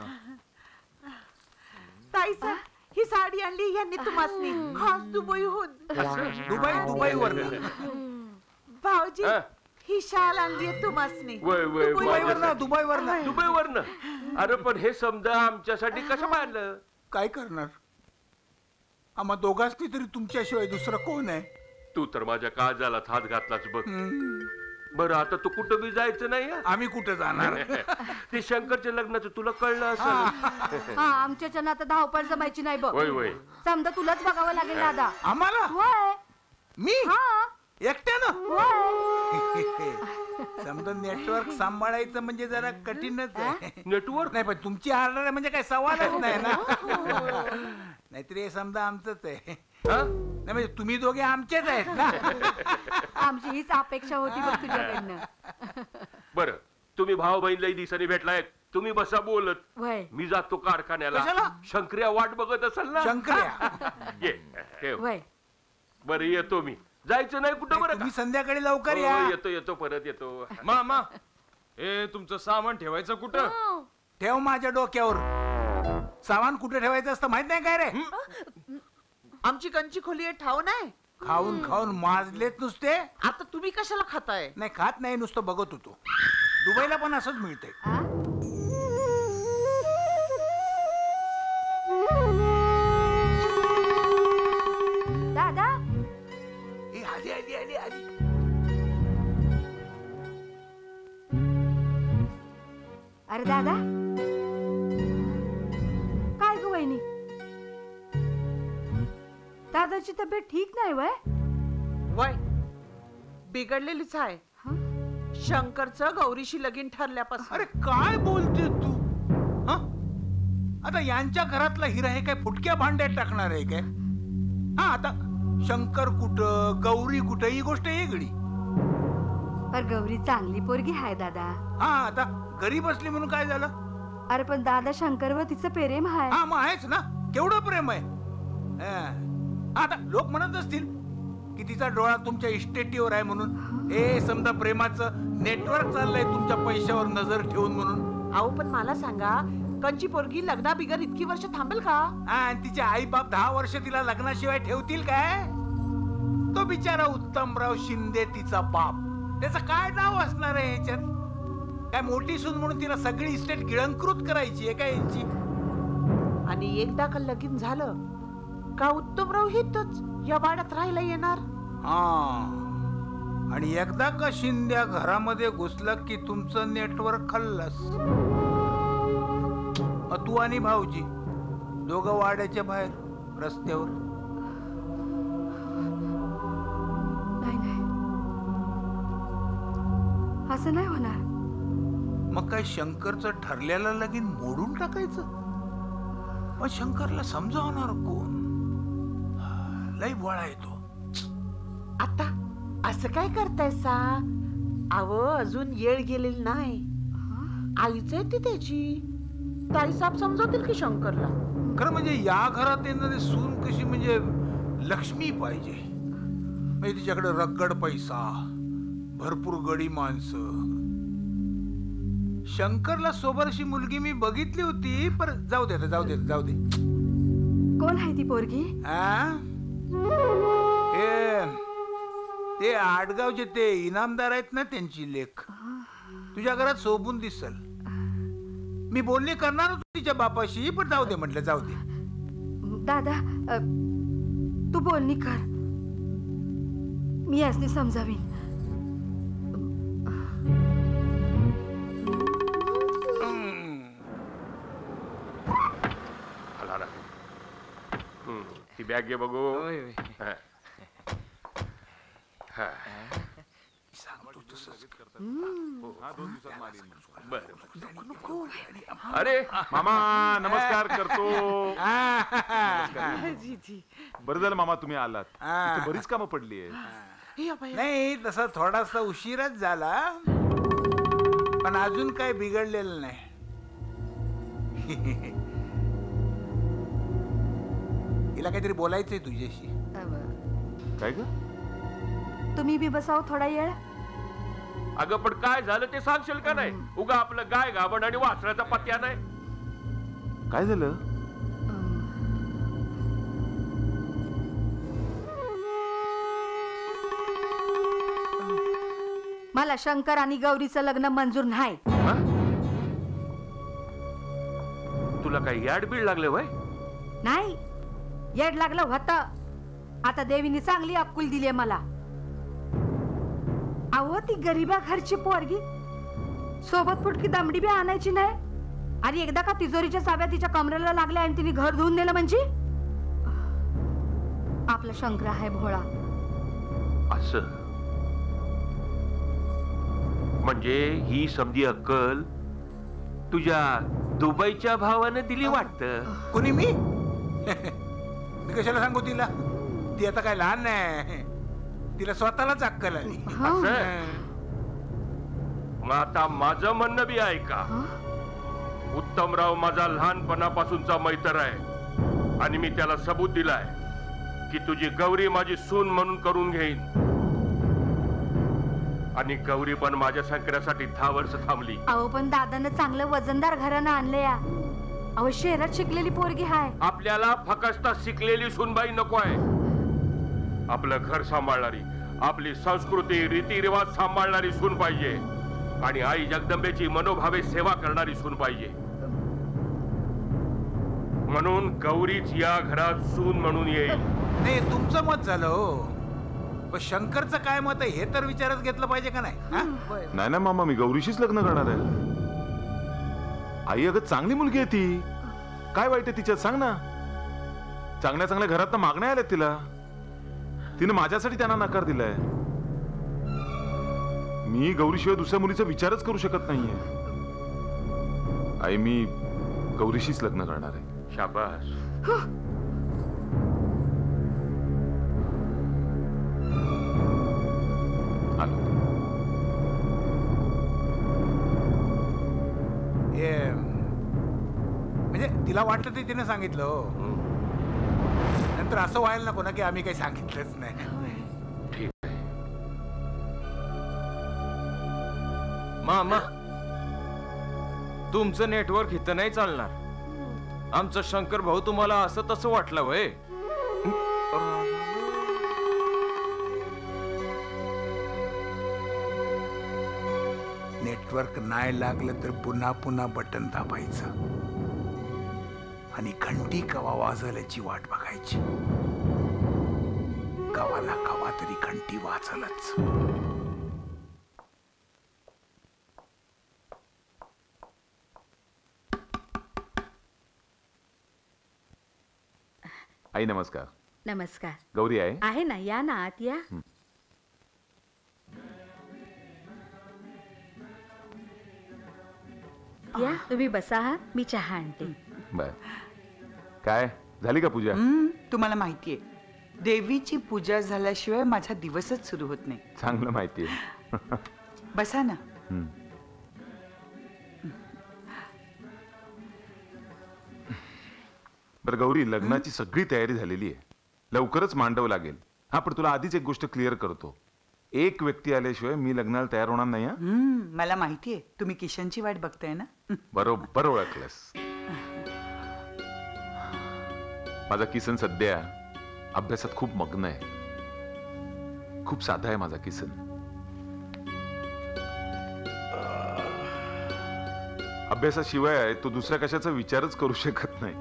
ताई सर ही साडी आणली यांनी तुम्हाला खास दुबईहून.
दुबई दुबईवर
भाऊजी
हा?
ही शाल आणली तुम्हाला
वय वय
दुबईवर ना दुबईवर ना
दुबईवर ना. अरे पण हे समजा आमच्यासाठी कसं बांधलं?
काय करणार आम्हा दोघांनी तरी तुमच्याशिवाय दुसरं कोण आहे?
तू तर माझ्या काळजाला हात घातलाच बघ. बरं आता तू कुठं बी जायचं नाही हं?
आम्ही कुठं जाणार?
ते शंकरच्या लग्नाचं तुला कळलं असेल.
हा आमच्या आता धावपळ जमायची नाही बघ.
होय होय.
समजा तुलाच बघावं लागेल दादा.
आम्हाला
होय.
मी
हा
एकट्यानं
होय.
समजा नेटवर्क सांभाळायचं म्हणजे जरा कठीणच आहे.
नेटवर्क
नाही पण तुमची ऑर्डर आहे म्हणजे काय सवालच नाही ना. नाहीतर हे समजा आमचंच आहे. नाही म्हणजे तुम्ही दोघे आमचेच आहेत ना.
आमची हीच अपेक्षा होती बघ तुझ्याकडनं.
बरं तुम्ही भाऊ बहीण लई दिवसांनी भेटलाय. तुम्ही बसा बोलत.
वय
मी जातो कारखान्याला.
कशाला?
शंकर्या वाट बघत असेल ना.
शंकर्या
ये ठेव.
वय
बरं येतो मी. जायचं नाही कुठं बरं
तुम्ही
का?
संध्याकाळी लवकर
हो,
या.
येतो येतो परत येतो.
मामा ए तुमचं सामान ठेवायचं कुठं?
ठेव माझ्या डोक्यावर. सामान कुठे ठेवायचं असतं माहित नाही काय रे?
आमची कंची खोली आहे ठाव नाही.
खाऊन खाऊन माजलेत नुसते.
आता तुम्ही कशाला खाताय?
नाही खात नाही नुसतं बघत होतो. दुबईला पण असंच मिळतंय.
दादा
ए, आली आली आली आली.
अरे दादा काय ग वहिनी दादाची तब्येत ठीक नाही वय.
वय बिघडलेलीच आहे. शंकरचं गौरीशी लगीन ठरल्यापासून.
अरे काय बोलते तू? हं? आता यांच्या घरातला हिरा हे काय फुटक्या भांड्यात टाकणार आहे काय? हा आता शंकर कुठं गौरी कुठं ही गोष्ट वेगळी.
पर गौरी चांगली पोरगी आहे दादा.
हा आता गरीब असली म्हणून काय झालं?
अरे पण दादा शंकरवर तिचं प्रेम आहे.
हा मग आहेच ना. केवढं प्रेम आहे. हं. आता लोक म्हणत असतील की तिचा डोळा तुमच्या इस्टेटीवर आहे म्हणून. हे समजा प्रेमाचं नेटवर्क चाललंय तुमच्या पैशावर नजर ठेवून म्हणून.
अहो पण मला सांगा कंची पोरगी लग्ना बिगर इतकी वर्ष थांबेल का?
हा, आणि तिचे आई बाप दहा वर्ष तिला लग्नाशिवाय ठेवतील काय? तो बिचारा उत्तमराव शिंदे तिचा बाप. त्याचं काय नाव असणार आहे याच्यात? काय मोठी सून म्हणून तिला सगळी इस्टेट गिळंकृत करायची आहे काय यांची?
आणि एकदा का लगीन झालं का उत्तमराव हितच या वाड्यात राहायला येणार.
हा आणि एकदा का शिंद्या घरामध्ये घुसलं की तुमचं नेटवर्क खल्लस. तू आणि भाऊजी दोघं वाड्याच्या बाहेर रस्त्यावर.
नाही नाही असं नाही होणार.
मग काय शंकरचं ठरलेलं लगीन मोडून टाकायचं? मग शंकरला समजावणार कोण? लय बोळा येतो.
आता असं काय करताय सा? अव अजून येळ गेलेली नाही. आईच आहे ती त्याची. ताई साहेब समजवतील की शंकरला.
खरं म्हणजे या घरात येणारी सून कशी म्हणजे लक्ष्मी पाहिजे. म्हणजे तिच्याकडे रगड पैसा भरपूर गडी माणसं. शंकरला सोबरशी मुलगी मी बघितली होती पर जाऊ दे जाऊ दे जाऊ दे.
कोण आहे ती पोरगी?
ते आडगावचे ते इनामदार आहेत ना त्यांची लेख. तुझ्या घरात शोभून दिसल. मी बोलणी करणार होतो तिच्या बापाशी पण जाऊ दे म्हटलं जाऊ दे.
दादा अ, तू बोलणी कर मी यासनी समजावीन.
ती बॅग घे बघू. हा. हा. अरे
मामा नमस्कार करतो. बरं झालं मामा तुम्ही आलात. इथे बरीच कामं पडली आहेत.
नाही तसा थोडासा उशीरच झाला पण अजून काय बिघडलेलं नाही. हिला काहीतरी बोलायचंय तुझ्याशी.
काय ग?
तुम्ही बी बसाव थोडा वेळ.
अगं पण काय झालं ते सांगशील का नाही? उगा आपलं गाय गाभण आणि वासराचा पत्या नाही.
काय झालं?
मला शंकर आणि गौरीचं लग्न मंजूर नाही.
तुला काही याड बीड लागले वय?
नाही, येड लागलं होतं. आता देवीने चांगली अक्कल दिली मला. अहो ती गरीबा घरची पोरगी, सोबत फुटकी दमडी बी आणायची नाही. आणि एकदा का तिजोरीच्या चाव्या तिच्या कमरेला लागल्या आणि तिने घर धुवून दिलं म्हणजे? आपला शंकर आहे भोळा.
असं म्हणजे ही समधी अक्कल तुझ्या दुबईच्या भावाने दिली वाटतं.
कोणी मी मी कशाला सांगू तिला? ती आता काय लहान नाही, तिला स्वतःलाच अक्कल आली.
मग आता माझं म्हणणं बी ऐका. उत्तमराव माझा लहानपणापासूनचा मैत्र आहे आणि मी त्याला सबूत दिलाय की तुझी गौरी माझी सून म्हणून करून घेईन. आणि गौरी पण माझ्या शंकरासाठी दहा वर्ष थांबली.
अहो पण दादानं चांगलं वजनदार घरानं आणलं या. अहो शहरात शिकलेली पोरगी हाय.
आपल्याला फकस्त शिकलेली सुनबाई नको आहे. आपलं घर सांभाळणारी, आपली संस्कृती रीतिरिवाज सांभाळणारी सून पाहिजे. आणि आई जगदंबेची मनोभावे सेवा करणारी सून पाहिजे. म्हणून गौरीच या घरात सून म्हणून येईल.
नाही, तुमचं मत झालं हो. पण शंकरचं काय मत आहे हे तर विचारच घेतलं पाहिजे का नाही?
नाही ना मामा, मी गौरीशीच लग्न करणार आहे. आई अगं चांगली मुलगी आहे ती. काय वाईट आहे तिच्यात सांग ना? चांगल्या चांगल्या घरात तर मागण्या आल्यात तिला. तिने माझ्यासाठी त्यांना नकार दिलाय. मी गौरीशिवाय दुसऱ्या मुलीचा विचारच करू शकत नाहीये. आई मी गौरीशीच लग्न करणार आहे.
शाबास.
म्हणजे तिला वाटलं ते तिने सांगितलं हो. नंतर असं व्हायला नको ना की आम्ही काही सांगितलंच नाही.
ठीक आहे.
मामा, तुमचं नेटवर्क इथं नाही चालणार. आमचं शंकर भाऊ तुम्हाला असं तसं वाटलं वय?
नेटवर्क नाही लागलं तर पुन्हा पुन्हा बटन दाबायचं आणि घंटी कवा वाजल याची वाट बघायची. कवा ना कवा तरी घंटी वाजलच.
आई नमस्कार.
नमस्कार.
गौरी आहे?
आहे ना, या ना आत या. या तुम्ही बसा, हा मी चहा आणते.
बर. काय झाली का पूजा?
तुम्हाला माहितीये देवीची पूजा झाल्याशिवाय माझा दिवसच सुरू होत नाही.
चांगलं माहितीये.
बसा ना.
बरं गौरी, लग्नाची सगळी तयारी झालेली आहे. लवकरच मांडव लागेल. हा पण तुला आधीच एक गोष्ट क्लिअर करतो. एक व्यक्ती आल्याशिवाय मी लग्नाला तयार होणार नाही.
हम्म मला माहितीये तुम्ही किशनची वाट बघताय ना.
बरोबर ओळखलंस. माझा किसन सध्या अभ्यासात खूप मग्न आहे. खूप साधा आहे माझा किसन. अभ्यासाशिवाय तो दुसऱ्या कशाचा विचारच करू शकत नाही.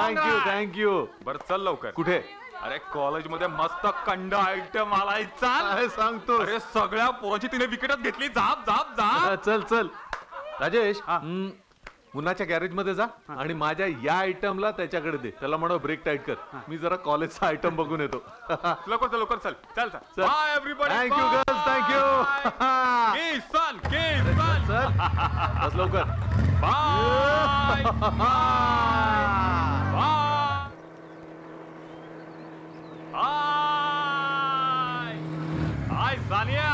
Thank you thank you.
बर चल लवकर.
कुठे?
अरे कॉलेजमध्ये मस्त कंड आयटम आलाय. चाल
सांगतो.
अरे सगळ्या पोरांची तिने विकेटच घेतली. जाप जाप जाप.
चल चल राजेश, मुन्नाच्या गॅरेज मध्ये जा आणि माझ्या या आयटमला त्याच्याकडे दे. त्याला म्हणा ब्रेक टाईट कर. मी जरा कॉलेजचा आयटम बघून येतो.
लवकर चल लवकर चल. चल चल. Bye everybody.
Thank you girls. Thank you.
Kisan Kisan.
चल बस लवकर.
Bye bye hi hi Sania.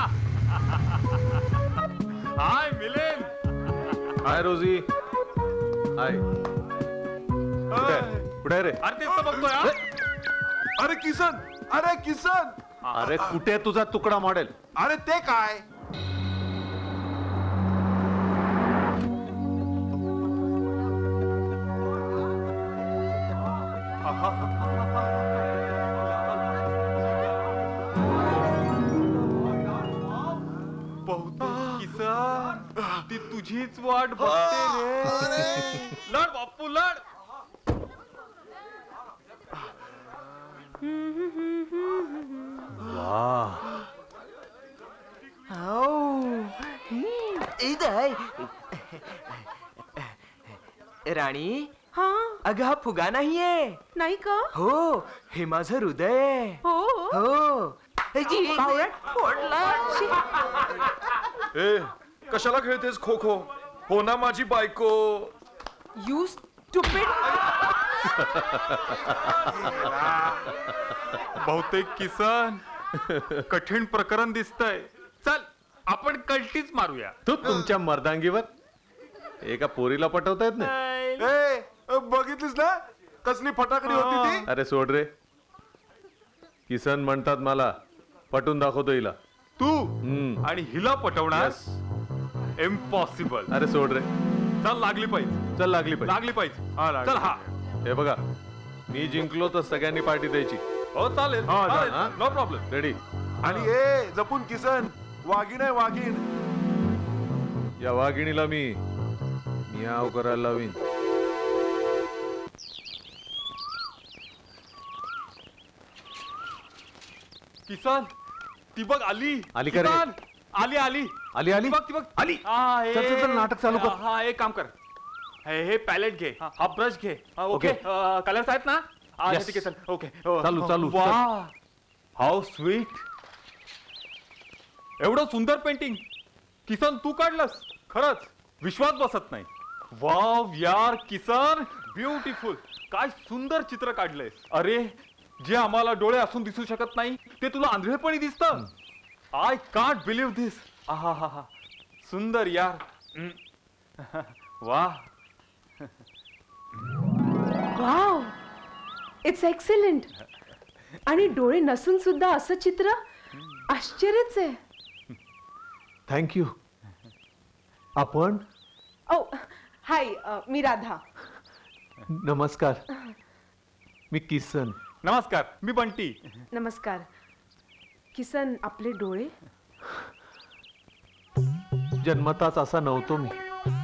Hi Milind.
Hi Rosy. Hi. कुठे कुठे आहे रे?
अरे तेच तर बघतोय. हा?
अरे किसन. अरे किसन.
अरे कुठे तुझा तुकडा मॉडेल?
अरे ते काय?
बहुतेक किसन ती तुझीच वाट बघते रे. लढ बाप्पू लढ.
राणी.
हा
अगं हा फुगा नाहीये.
नाही का?
हो हे माझं हृदय आहे.
हो
हो.
ए कशाला खेळतेस खो खो? हो ना माझी बायको.
You stupid.
बहुतेक किसन कठीण प्रकरण दिसतंय. चल आपण कल्टीच मारूया.
तू तुमच्या मर्दांगीवर एका पोरीला पटवता येत नाही.
ए बघितलीस ना कसली फटाकडी होती ती?
अरे सोड रे. किसन म्हणतात मला पटून दाखवतो हिला.
तू आणि हिला पटवणार? इम्पॉसिबल.
अरे सोड रे.
चल लागली पाहिजे.
चल लागली पाहिजे.
लागली पाहिजे. चल हा.
हे बघा मी जिंकलो तर सगळ्यांनी पार्टी द्यायची.
हो चालेल. No problem.
रेडी.
आणि ए जपून किसन. वाघीण आहे वाघीण.
या वाघिणीला मी मियाव करायला लावीन.
किसन ती बघ आली.
आली का रे?
आली आली
आली आली
ती बघ ती बघ
आली.
हा,
चल, चल, चल, नाटक चालू कर.
हा एक काम कर. हे हे पॅलेट घे. हा ब्रश घे. Okay
okay.
कलर्स आहेत ना? हा,
Yes.
ठीक आहे चल. ओके
चालू, चालू,
वा हाऊ स्वीट. एवढं सुंदर पेंटिंग किसन तू काढलंस? खरंच विश्वास बसत नाही. वाव यार किसन ब्युटिफुल. काय सुंदर चित्र काढलंयस. अरे जे आम्हाला डोळे असून दिसू शकत नाही ते तुला आंधळेपणी दिसतं. I can't believe this. आहा हा हा सुंदर यार. वा
वाव इट्स एक्सेलेंट. आणि डोळे नसून सुद्धा असं चित्र आश्चर्यच आहे.
थँक्यू. आपण?
ओ हाय मी राधा.
नमस्कार. मी किसन.
नमस्कार मी बंटी.
नमस्कार. किसन आपले डोळे?
जन्मताच असा नव्हतो मी.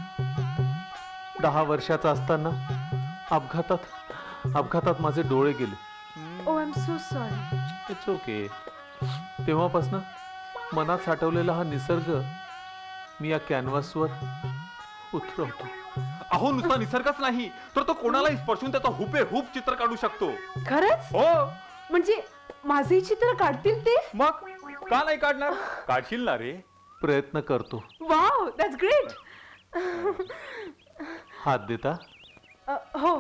दहा वर्षाचा असताना अपघातात अपघातात माझे डोळे गेले.
Oh I am so sorry.
It's okay. तेव्हापासून मनात साठवलेला हा निसर्ग मी या कॅनव्हासवर उतरवतो.
अहो नुसता निसर्गच नाही तर तो कोणालाही स्पर्शून त्याचा हुबेहूब चित्र काढू शकतो.
खरंच?
हो.
म्हणजे माझे चित्र काढतील ते?
मग का नाही काढणार? काढशील ना रे.
प्रयत्न करतो.
Wow that's great.
हात देता?
हो.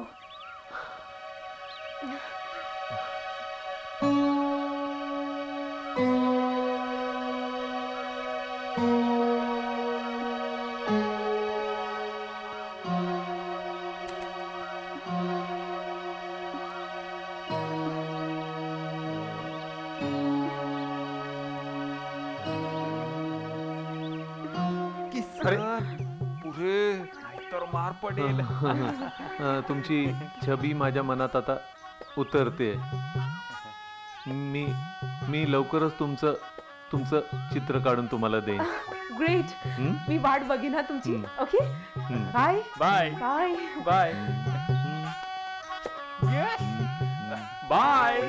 पुढे नाहीतर मार पडेल.
तुमची छबी माझ्या मनात आता उतरते. मी मी लवकरच तुमचं तुमचं चित्र काढून तुम्हाला देईन.
ग्रेट. मी वाट बघीन हा तुमची. Okay bye
bye
bye
bye.
Bye.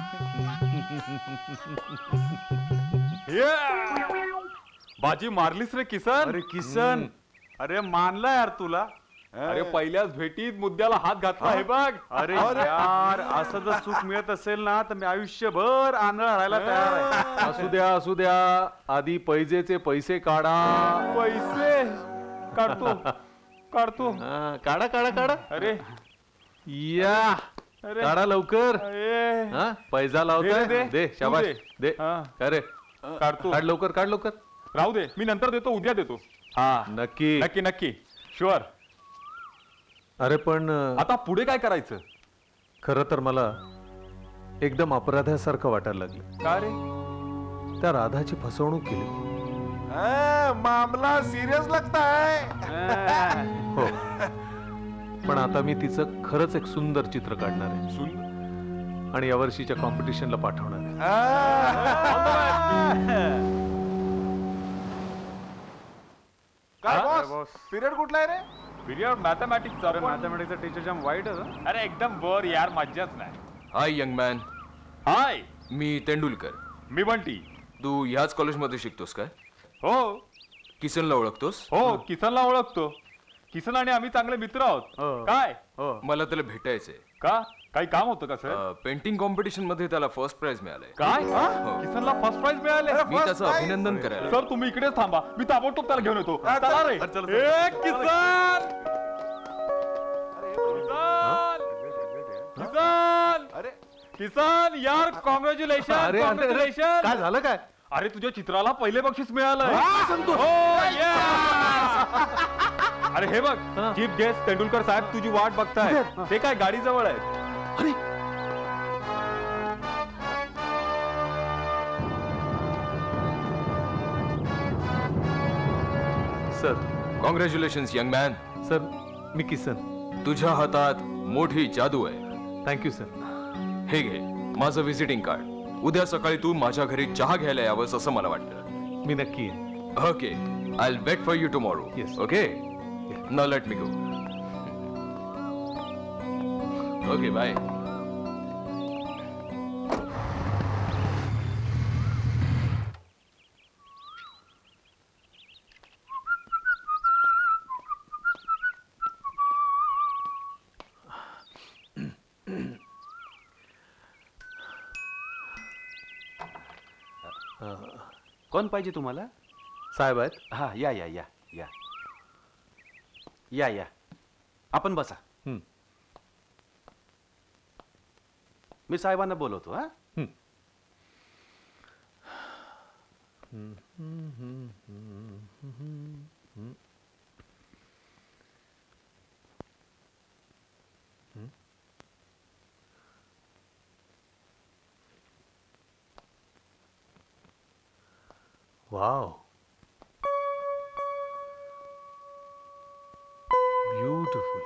बाजी मारलीस रे किसन.
अरे किसन, अरे मानला यार तुला.
अरे पहिल्याच भेटीत मुद्द्याला हात घातला आहे बघ.
अरे यार, असं जर सुख मिळत असेल ना तर मी आयुष्यभर आंधळ राहायला तयार आहे.
असू द्या असू द्या, आधी पैजेचे पैसे काढा.
पैसे काढतो काढतो.
हा, काढा काढा काढा.
अरे
या
अरे.
काढा लवकर.
अरे.
हा, पैसा
दे,
लावतोय.
दे.
दे
तू
शाबास
दे.
दे.
हा.
काय रे,
काढतो.
काढ लवकर काढ लवकर.
राहू दे, मी नंतर देतो, उद्या देतो.
हा नक्की
नक्की नक्की शुअर.
अरे पण
आता पुढे काय करायचं?
खरं तर मला एकदम अपराध्यासारखं वाटायला लागलं.
का रे?
त्या राधाची फसवणूक केली.
मामला सिरियस लगता है.
हो, पण आता मी तिचं खरंच एक सुंदर चित्र काढणार आहे.
सुंदर.
आणि यावर्षीच्या कॉम्पिटिशनला पाठवणार आहे.
काय बॉस, पिरियड कुठला आहे रे?
पिरियड मॅथमॅटिक्सचा. मॅथमॅटिक्सचा टीचर जाम वाईट आहे. अरे एकदम बोर यार, मज्जाच नाही.
Hi young man.
हाय,
मी तेंडुलकर.
मी बंटी.
तू ह्याच कॉलेजमध्ये शिकतोस काय?
हो.
किसनला ओळखतोस?
हो, किसनला ओळखतो. किसन आणि आम्ही चांगले मित्र आहोत. काय?
मला त्याला भेटायचंय.
का? काही काम होतं का सर?
पेंटिंग कॉम्पिटिशन मध्ये त्याला फर्स्ट प्राइज मिळालंय.
काय? किसनला फर्स्ट प्राइज मिळाले?
मी त्याचं अभिनंदन करायला.
सर तुम्ही इकडेच थांबा, मी ताबडतोब त्याला घेऊन येतो. चला रे. ए, किसन! किसन! अरे किसन यार, कॉंग्रॅच्युलेशन.
अरे, अरे,
कॉंग्रॅच्युलेशन.
काय झालं काय?
अरे तुझ्या चित्राला पहिले बक्षीस मिळालं. अरे हे बघ, चीफ गेस्ट तेंडुलकर साहेब तुझी वाट बघताय. ते काय गाडी जवळ आहे.
अरे sir.
Congratulation young man.
Sir, मी किसन.
तुझ्या हातात मोठी जादू आहे.
Thank you sir.
हे घे माझं व्हिजिटिंग कार्ड. उद्या सकाळी तू माझ्या घरी चहा घ्यायला यावंस असं मला वाटतं.
मी नक्की आहे.
Okay, I will wait for you tomorrow. Okay, now let me go. Okay, bye.
कोण पाहिजे तुम्हाला?
साहेब आहेत.
हा, या या या या या या आपण बसा. मी साहेबांना बोलवतो. हा.
Wow, beautiful.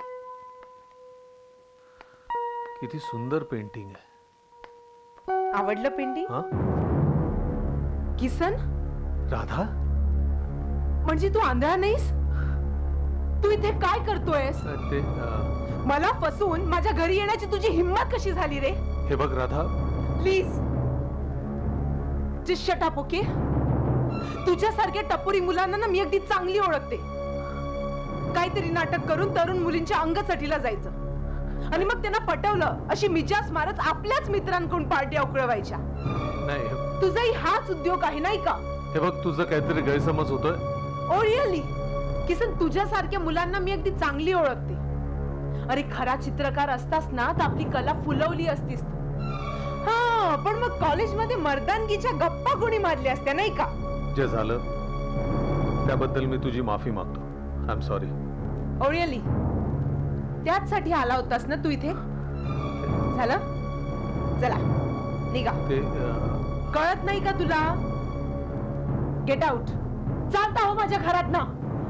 किती सुंदर पेंटिंग आहे.
आवडलं पेंटिंग?
हा?
किसन,
राधा,
म्हणजे तू आंधळा नाहीस? तू इथे काय करतोयस?
ते अ,
मला फसवून माझ्या घरी येण्याची तुझी हिम्मत कशी झाली रे?
हे बघ Radha,
please just shut up. Okay, तुझ्यासारख्या टपोरी मुलांना ना मी अगदी चांगली ओळखते. काहीतरी नाटक करून तरुण मुलींच्या अंगचटीला जायचं आणि मग त्यांना पटवलं अशी मिजाज मारत आपल्याच मित्रांकडून पार्ट्या उकळवायच्या.
नाही,
तुझाही हाच उद्योग आहे नाही का?
हे बघ तुझं काहीतरी गैरसमज होतोय.
ओ रिअली किसन, तुझ्यासारख्या मुलांना मी अगदी चांगली ओळखते. अरे खरा चित्रकार असतास ना तर आपली कला फुलवली असतीस तू. हा, पण मग कॉलेजमध्ये मर्दानगीच्या गप्पा कोणी मारल्या असत्या नाही का?
जे झालं त्याबद्दल मी तुझी माफी मागतो. I am sorry.
Oh really, त्याचसाठी आला होतास ना तू इथे? झालं, चला निघा.
ते
कळत नाही का तुला? Get out. चालता हो माझ्या घरात ना.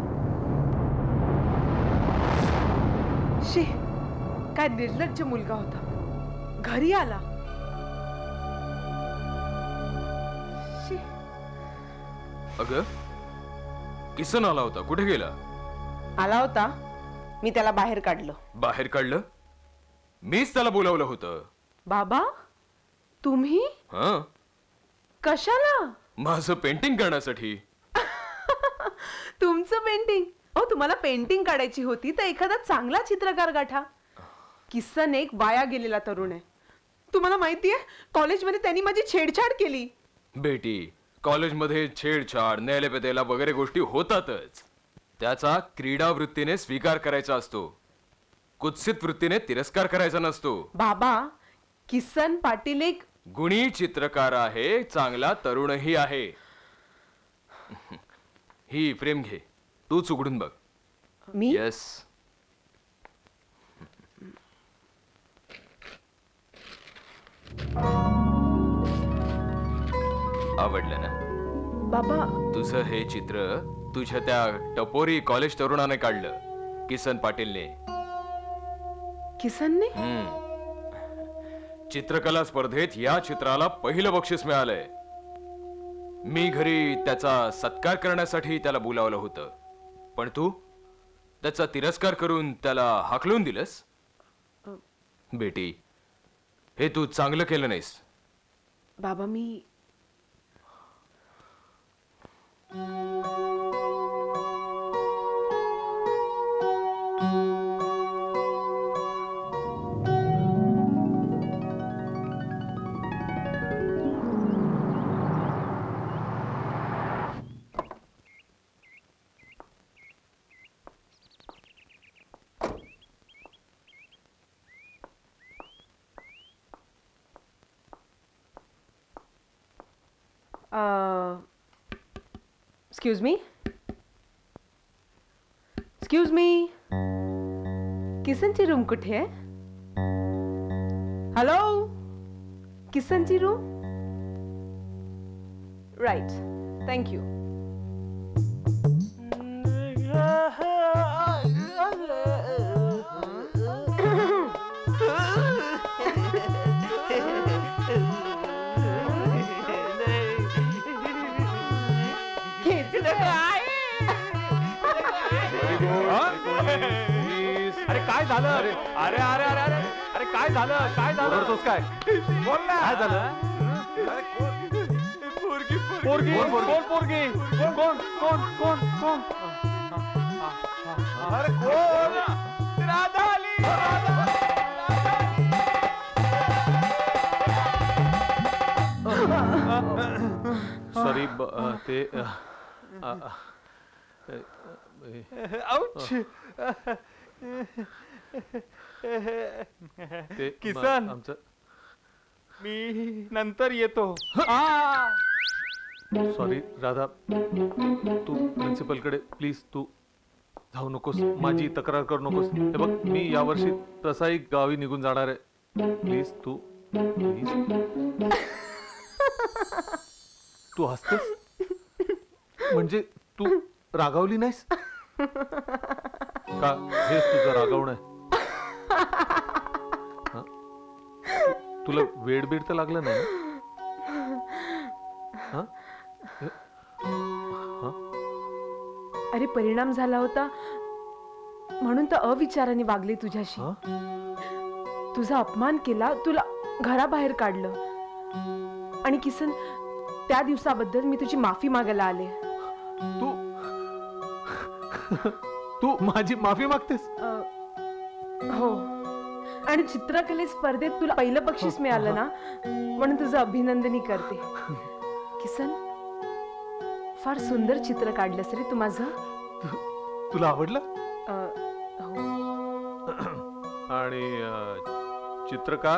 शी, काय निर्लज्ज मुलगा होता. घरी आला. शी.
अगं, किसन आला होता, कुठे गेला?
आला होता, मी त्याला बाहेर काढलं.
बाहेर काढलं? मीच त्याला बोलावलं होतं.
बाबा तुम्ही
हा
कशाला?
माझं पेंटिंग करण्यासाठी.
तुमचं पेंटिंग? हो, तुम्हाला पेंटिंग काढायची होती तर एखादा चांगला चित्रकार गाठा. किसन एक वाया गेलेला तरुण आहे. तुम्हाला माहितीये कॉलेजमध्ये त्यांनी माझी छेडछाड केली.
बेटी, कॉलेजमध्ये छेडछाड न्यायलेपेतेला वगैरे गोष्टी होतातच. त्याचा क्रीडा वृत्तीने स्वीकार करायचा असतो, कुत्सित वृत्तीने तिरस्कार करायचा नसतो.
बाबा, किसन पाटील एक
गुणी चित्रकार आहे, चांगला तरुणही आहे. ही फ्रेम घे, तूच उघडून बघ.
मी?
येस. आवडलं ना
बाबा?
तुझं हे चित्र तुझ्या त्या टपोरी कॉलेज तरुणाने काढलं, किसन पाटीलने.
किसनने?
हम्म. चित्रकला स्पर्धेत या चित्राला पहिलं बक्षीस मिळालंय. मी घरी त्याचा सत्कार करण्यासाठी त्याला बोलावलं होतं, पण तू त्याचा तिरस्कार करून त्याला हाकलून दिलंस. बेटी, हे तू चांगलं केलं नाहीस.
बाबा, मी एक्सक्यूज मी एक्सक्यूज मी किसनची रूम कुठे आहे? हॅलो, किसनची रूम? Right, thank you.
अरे काय झालं? अरे अरे अरे अरे अरे अरे काय झालं? काय झालं? ओरडतोस काय? बोल ना. काय झालं? पोरगी पोरगी कोण पोरगी? कोण कोण कोण कोण? अरे कोण? राधा आली. सॉरी, ते
आउच. किसन, मी नंतर येतो.
सॉरी राधा, तू प्रिन्सिपल कडे प्लीज तू जाऊ नकोस. माझी तक्रार करू नकोस. हे बघ, मी यावर्षी तसाही गावी निघून जाणार आहे. Please Tu please. तू हसतेस म्हणजे तू रागावली नाहीस का? हेच तुझं रागावणं आहे? तुला वेड बीड तर लागलं नाही?
अरे, परिणाम झाला होता म्हणून तर अविचाराने वागले तुझ्याशी. तुझा अपमान केला, तुला घराबाहेर काढलं. आणि किसन, त्या दिवसाबद्दल मी तुझी माफी मागायला आले.
तू तू माझी माफी मागतेस?
हो. आणि चित्रकले स्पर्धेत तुला पहिलं बक्षीस मिळालं ना, म्हणून तुझं अभिनंदनही करते. किसन, फार सुंदर चित्र काढलंस रे तू माझं.
तुला आवडलं?
हो.
आणि चित्रकार?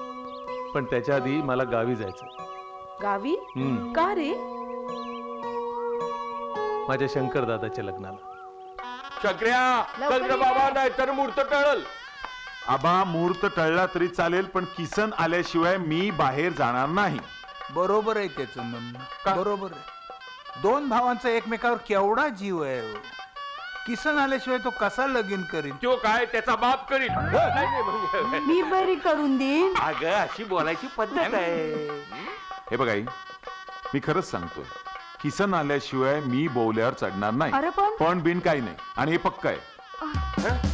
पण त्याच्या आधी मला गावी जायचं.
गावी?
हम्म.
का रे?
माझ्या शंकर दादाच्या लग्नाला.
शंकर्या चल बाबा, नाही तर मुहूर्त टळल.
आबा मुहूर्त टळला तरी चालेल, पण किसन आल्याशिवाय मी बाहेर जाणार नाही.
बरोबर आहे त्याचं म्हणणं, बरोबर आहे. दोन भावांचा एकमेकावर केवढा जीव आहे हो. किसन आल्याशिवाय तो कसा लगीन करीन?
तो काय त्याचा बाप करील. नाही, नाही, म्हणजे-
मी बरी करून देईन.
अगं अशी बोलायची पद्धत आहे.
हे बघा आई, मी खरंच सांगतोय, किसन आल्याशिवाय मी बोवल्यावर चढणार नाही.
अरे पण-
पण बिन काही नाही, आणि हे पक्क आहे.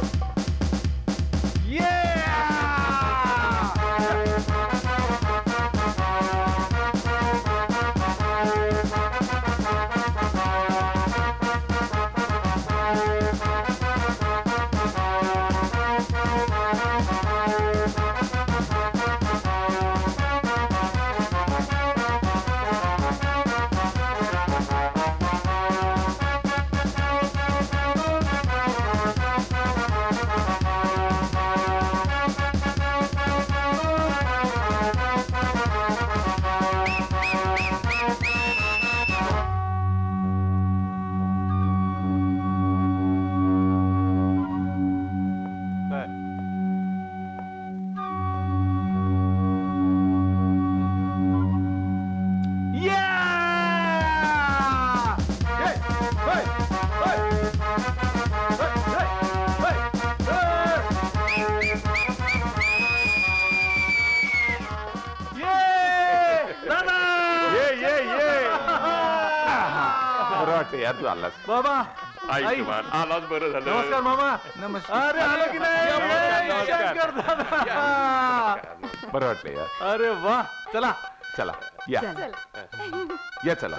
यार तू आलास
बाबा.
आयुष्यमान आलाच, बरं झालं.
नमस्कार मामा.
नमस्कार.
अरे आलो की नाही?
नमस्कार,
शंकर दादा.
बरं वाटलं यार.
अरे वा, चला
चला या या चला.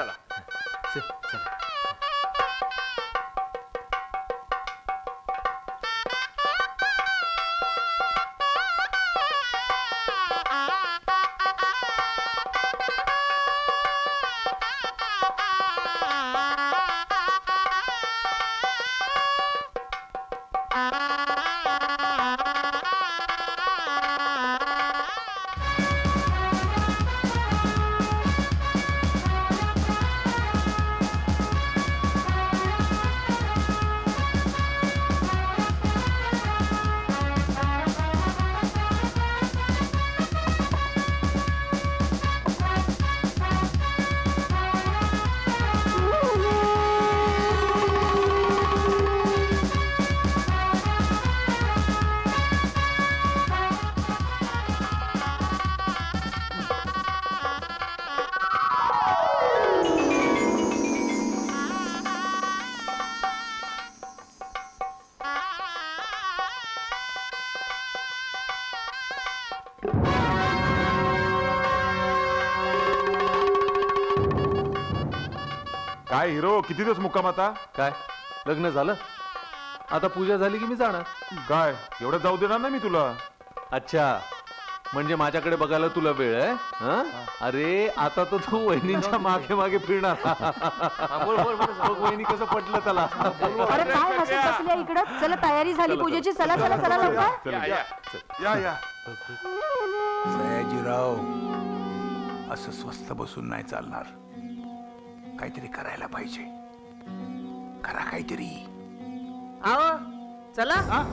काय हिरो, किती दिवस मुक्काम आता?
काय लग्न झालं, आता पूजा झाली की मी जाणार.
काय एवढं जाऊ देणार नाही मी तुला.
अच्छा, म्हणजे माझ्याकडे बघायला तुला वेळ आहे? हं? अरे आता तर तू वहिनींच्या मागे मागे फिरणार. बघ वहिनी कसं पटलं त्याला.
अरे काय हसत बसल्या इकडं? चला तयारी झाली पूजेची. चला चला चला लवकर.
या या सयाजीराव, असं स्वस्त बसून नाही चालणार. काहीतरी करायला पाहिजे. करा काहीतरी.
आओ चला.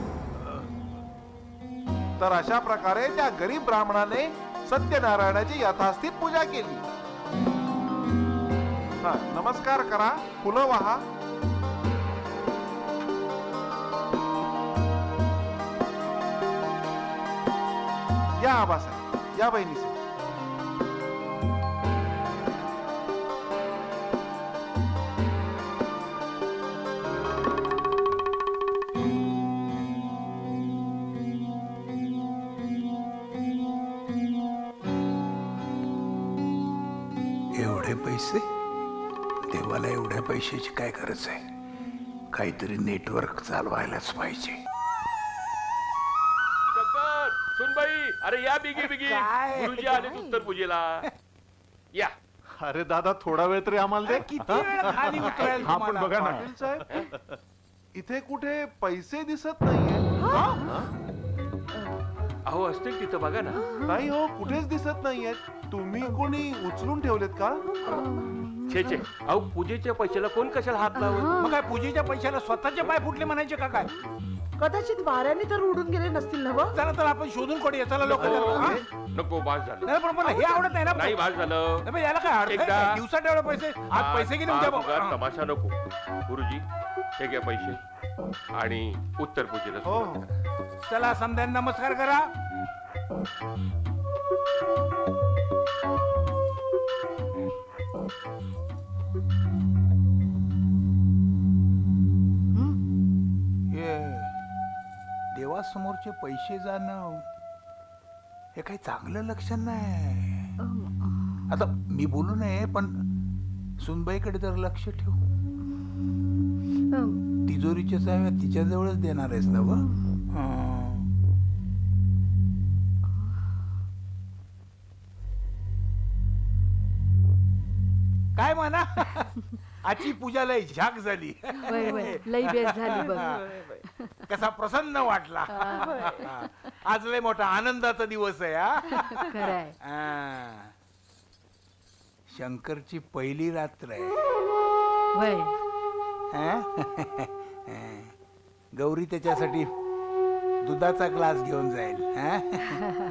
तर अशा प्रकारे त्या गरीब ब्राह्मणाने सत्यनारायणाची यथास्थित पूजा केली. हा, नमस्कार करा, फुलं वाहा. या आबासाहेब, या बहिणीचे.
एवढे पैसे? देवाला एवढ्या पैशाची काय गरज आहे? काहीतरी नेटवर्क चालवायलाच पाहिजे.
शंकर, सुनबाई, अरे या बिगी बिगी. गुरुजी आले उत्तर पूजेला. या.
अरे दादा थोडा वेळ तरी आम्हाला दे.
किती वेळ खाली उतरायला
हा पण
तुम्हाला?
बघा ना.
पाटील साहेब, इथे कुठे पैसे दिसत नाहीये.
अहो असतील तिथं बघा ना.
नाही हो, कुठेच दिसत नाहीयेत. तुम्ही कोणी उचलून ठेवलेत का?
छे छे, अहो पूजेच्या पैशाला कोण कशाला हात लावत?
मग काय पूजेच्या पैशाला स्वतःचे पाय फुटले म्हणायचे का काय?
कदाचित वाऱ्याने तर उडून गेले नसतील ना व?
चला तर आपण शोधून कोणी चला लोक.
नको, बास झालं.
नाही पण मला हे आवडत नाही ना.
नाही, बास झालं.
नाही, पण याला काय अर्थ आहे?
एकदा-
दिवसात एवढे पैसे आज पैसे किती उद्या बघ.
उगाच तमाशा नको. गुरुजी हे घ्या पैसे आणि उत्तर पूजेला
हो
सुरुवात करा.
चला समध्या नमस्कार करा. हे देवासमोरचे पैसे जाणं हे काही चांगलं लक्षण नाही. आता मी बोलू नये पण सुनबाईकडे तर लक्ष ठेव. तिजोरीच्या चाव्या तिच्याजवळच देणार आहेस ना व? काय म्हणा आजची पूजा लय झाक झाली.
वय, वय, लय बेस झाली बघ.
कसा प्रसन्न वाटला. आज लय मोठा आनंदाचा दिवस आहे. हा
खरंय.
हा. शंकरची पहिली रात्र आहे.
वय.
हा? गौरी त्याच्यासाठी दुधाचा ग्लास घेऊन जाईल. हा?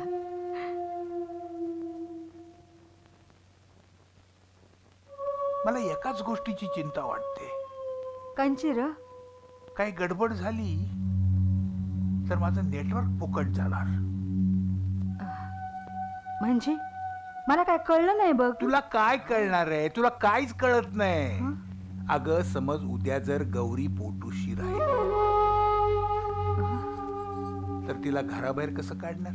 मला एकाच गोष्टीची चिंता वाटते.
कांची र?
काही गडबड झाली तर माझं नेटवर्क फुकट जाणार.
म्हणजे मला काय कळलं नाही बघ.
तुला काय कळणार आहे? तुला काहीच कळत नाही. अगं समज उद्या जर गौरी पोटूशी राहिली तर तिला घराबाहेर कसं काढणार?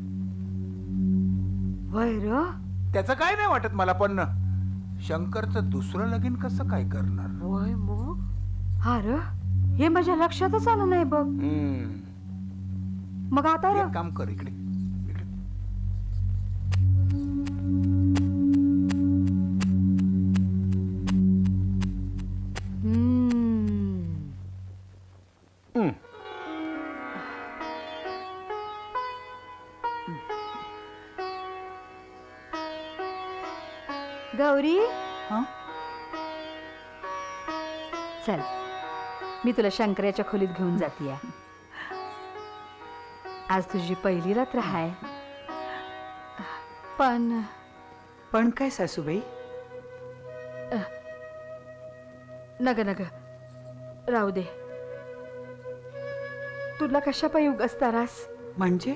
वैर
त्याचं काय नाही वाटत मला, पण शंकरचं दुसरं लगीन कसं काय करणार?
वय मग हा र, हे माझ्या लक्षातच आलं नाही बघ. मग आता
एक काम कर, इकडे
गौरी, चल मी तुला शंकराच्या खोलीत घेऊन जातीये. आज तुझी पहिली रात्र आहे. पण
पण काय सासूबाई?
नग नग राहू दे. तुला कशा पायी उगाचतारास?
म्हणजे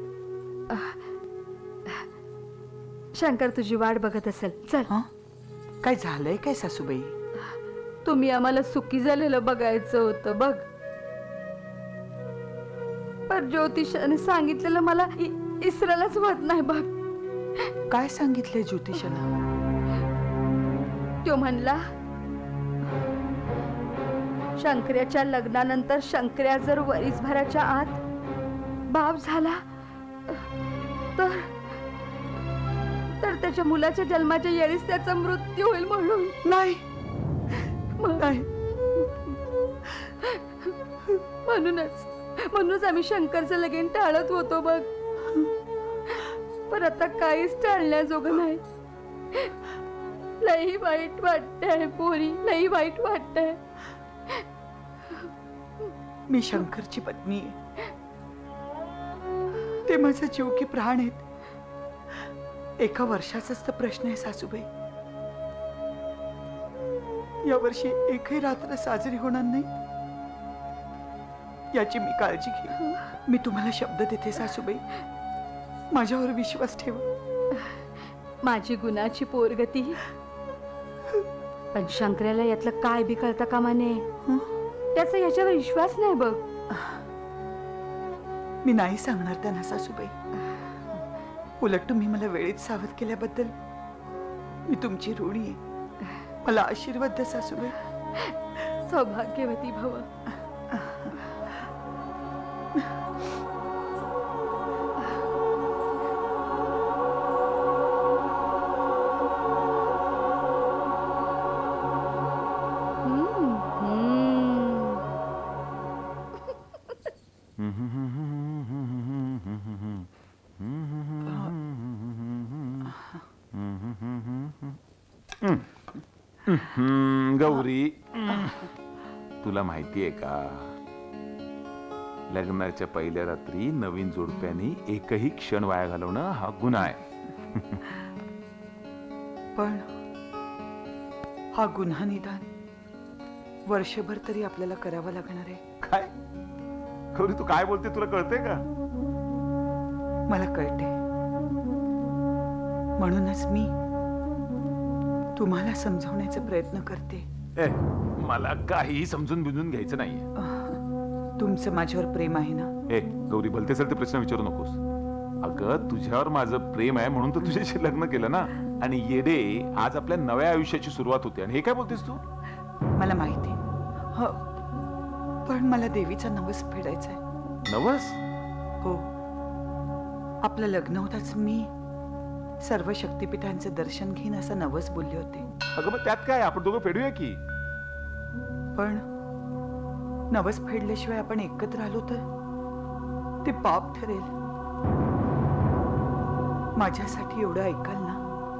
शंकर तुझी वाट बघत असेल. चल.
काय झालंय काय सासूबाई?
तुम्ही आम्हाला सुखी झालेलं बघायचं होतं बघ. पण ज्योतिषाने सांगितलेलं मला इसरायलाच होत नाही बघ.
काय सांगितलंय ज्योतिषानं?
तो म्हणला शंकर्याच्या लग्नानंतर शंकर्या जर वरीसभराच्या आत बाप झाला तर तर त्याच्या मुलाच्या जन्माच्या वेळीच त्याचा मृत्यू होईल म्हणून.
नाही
नाही म्हणूनच म्हणूनच आम्ही शंकरचं लगीन टाळत होतो बघ. पण आता काहीच टाळण्याजोगं नाही. लई वाईट वाटतंय पोरी, लई वाईट वाटतंय.
मी शंकरची पत्नी आहे. ते माझा जीव की प्राण आहेत. एका वर्षाचाच तर प्रश्न आहे सासूबाई. या वर्षी एकही रात्र साजरी होणार नाही याची मी काळजी घेईन. मी तुम्हाला शब्द देते सासूबाई, माझ्यावर विश्वास ठेवा.
माझी गुणाची पोरगती, पण शंकराला यातलं काय बी कळता कामा नये. त्याचा याच्यावर विश्वास नाही बघ.
मी नाही सांगणार त्यांना सासूबाई. उलट तुम्ही मला वेळेत सावध केल्याबद्दल मी तुमची ऋणी आहे. मला आशीर्वाद द्या सासूबाई.
सौभाग्यवती भव.
हम्म, गौरी तुला माहितीये का लग्नाच्या पहिल्या रात्री नवीन जोडप्यानी एकही क्षण वाया घालवणं हा गुन्हा आहे.
पण हा गुन्हा निदान वर्षभर तरी आपल्याला करावा लागणार आहे.
काय गौरी तू काय बोलते तुला कळते का?
मला कळते. म्हणूनच मी तुम्हाला समजावण्याचा प्रयत्न करते.
ए, मला काही समजून बिजून घ्यायचं नाहीये.
तुमचं माझ्यावर प्रेम आहे ना?
ए गौरी भलते सलते प्रश्न विचारू नकोस. अगं तुझ्यावर माझं प्रेम आहे म्हणून तर तुझ्याशी लग्न केलं ना. आणि येडे आज आपल्या नव्या आयुष्याची सुरुवात होते आणि हे काय बोलतेस तू?
मला माहिती हो, पण मला देवीचा नवस फेडायचा आहे.
नवस?
हो. आपलं लग्न होताच मी सर्व शक्तिपीठांचं दर्शन घेईन असं नवस बोलले होते.
अगं मग त्यात काय, आपण दोघं फेडूया की.
पण नवस फेडल्याशिवाय आपण एकत्र आलो तर ते पाप ठरेल. माझ्यासाठी एवढं ऐकाल ना?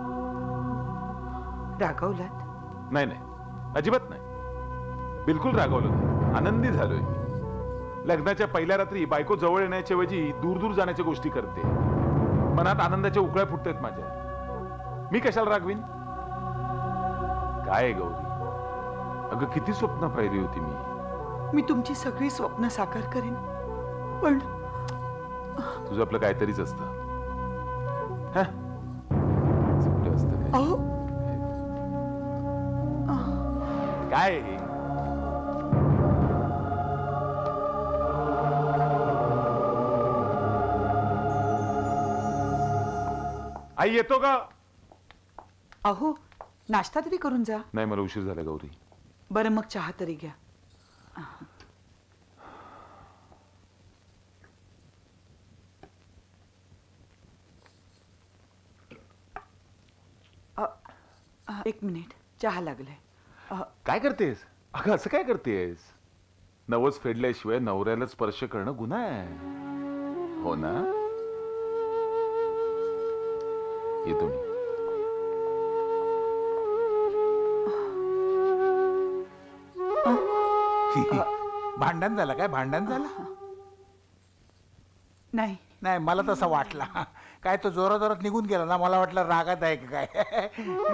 रागावलात?
नाही नाही, अजिबात नाही, बिलकुल रागावलो नाही. आनंदी झालोय. लग्नाच्या पहिल्या रात्री बायको जवळ येण्याच्या ऐवजी दूर दूर जाण्याच्या गोष्टी करते. मनात आनंदाच्या उकळ्या फुटतात माझ्या. मी कशाला रागवीन? काय गौरी, अगं किती स्वप्न पाहिली होती मी.
मी तुमची सगळी स्वप्न साकार करेन, पण
तुझं आपलं काहीतरीच असतं. कुठे असतं काय? काय आई येतो का?
अहो नाश्ता तरी करून जा.
नाही मला उशीर झाला गौरी.
बरं मग चहा तरी घ्या. एक मिनिट, चहा लागलाय.
काय करतेस? अगं असं काय करतेस? नवस फेडल्याशिवाय नवऱ्याला स्पर्श करणं गुन्हा आहे. हो ना? येतो मी.
भांडण झालं काय? भांडण झालं
नाही
नाही, मला तसा वाटला. काय तो जोरा जोरात निघून गेला ना, मला वाटलं रागात आहे का काय.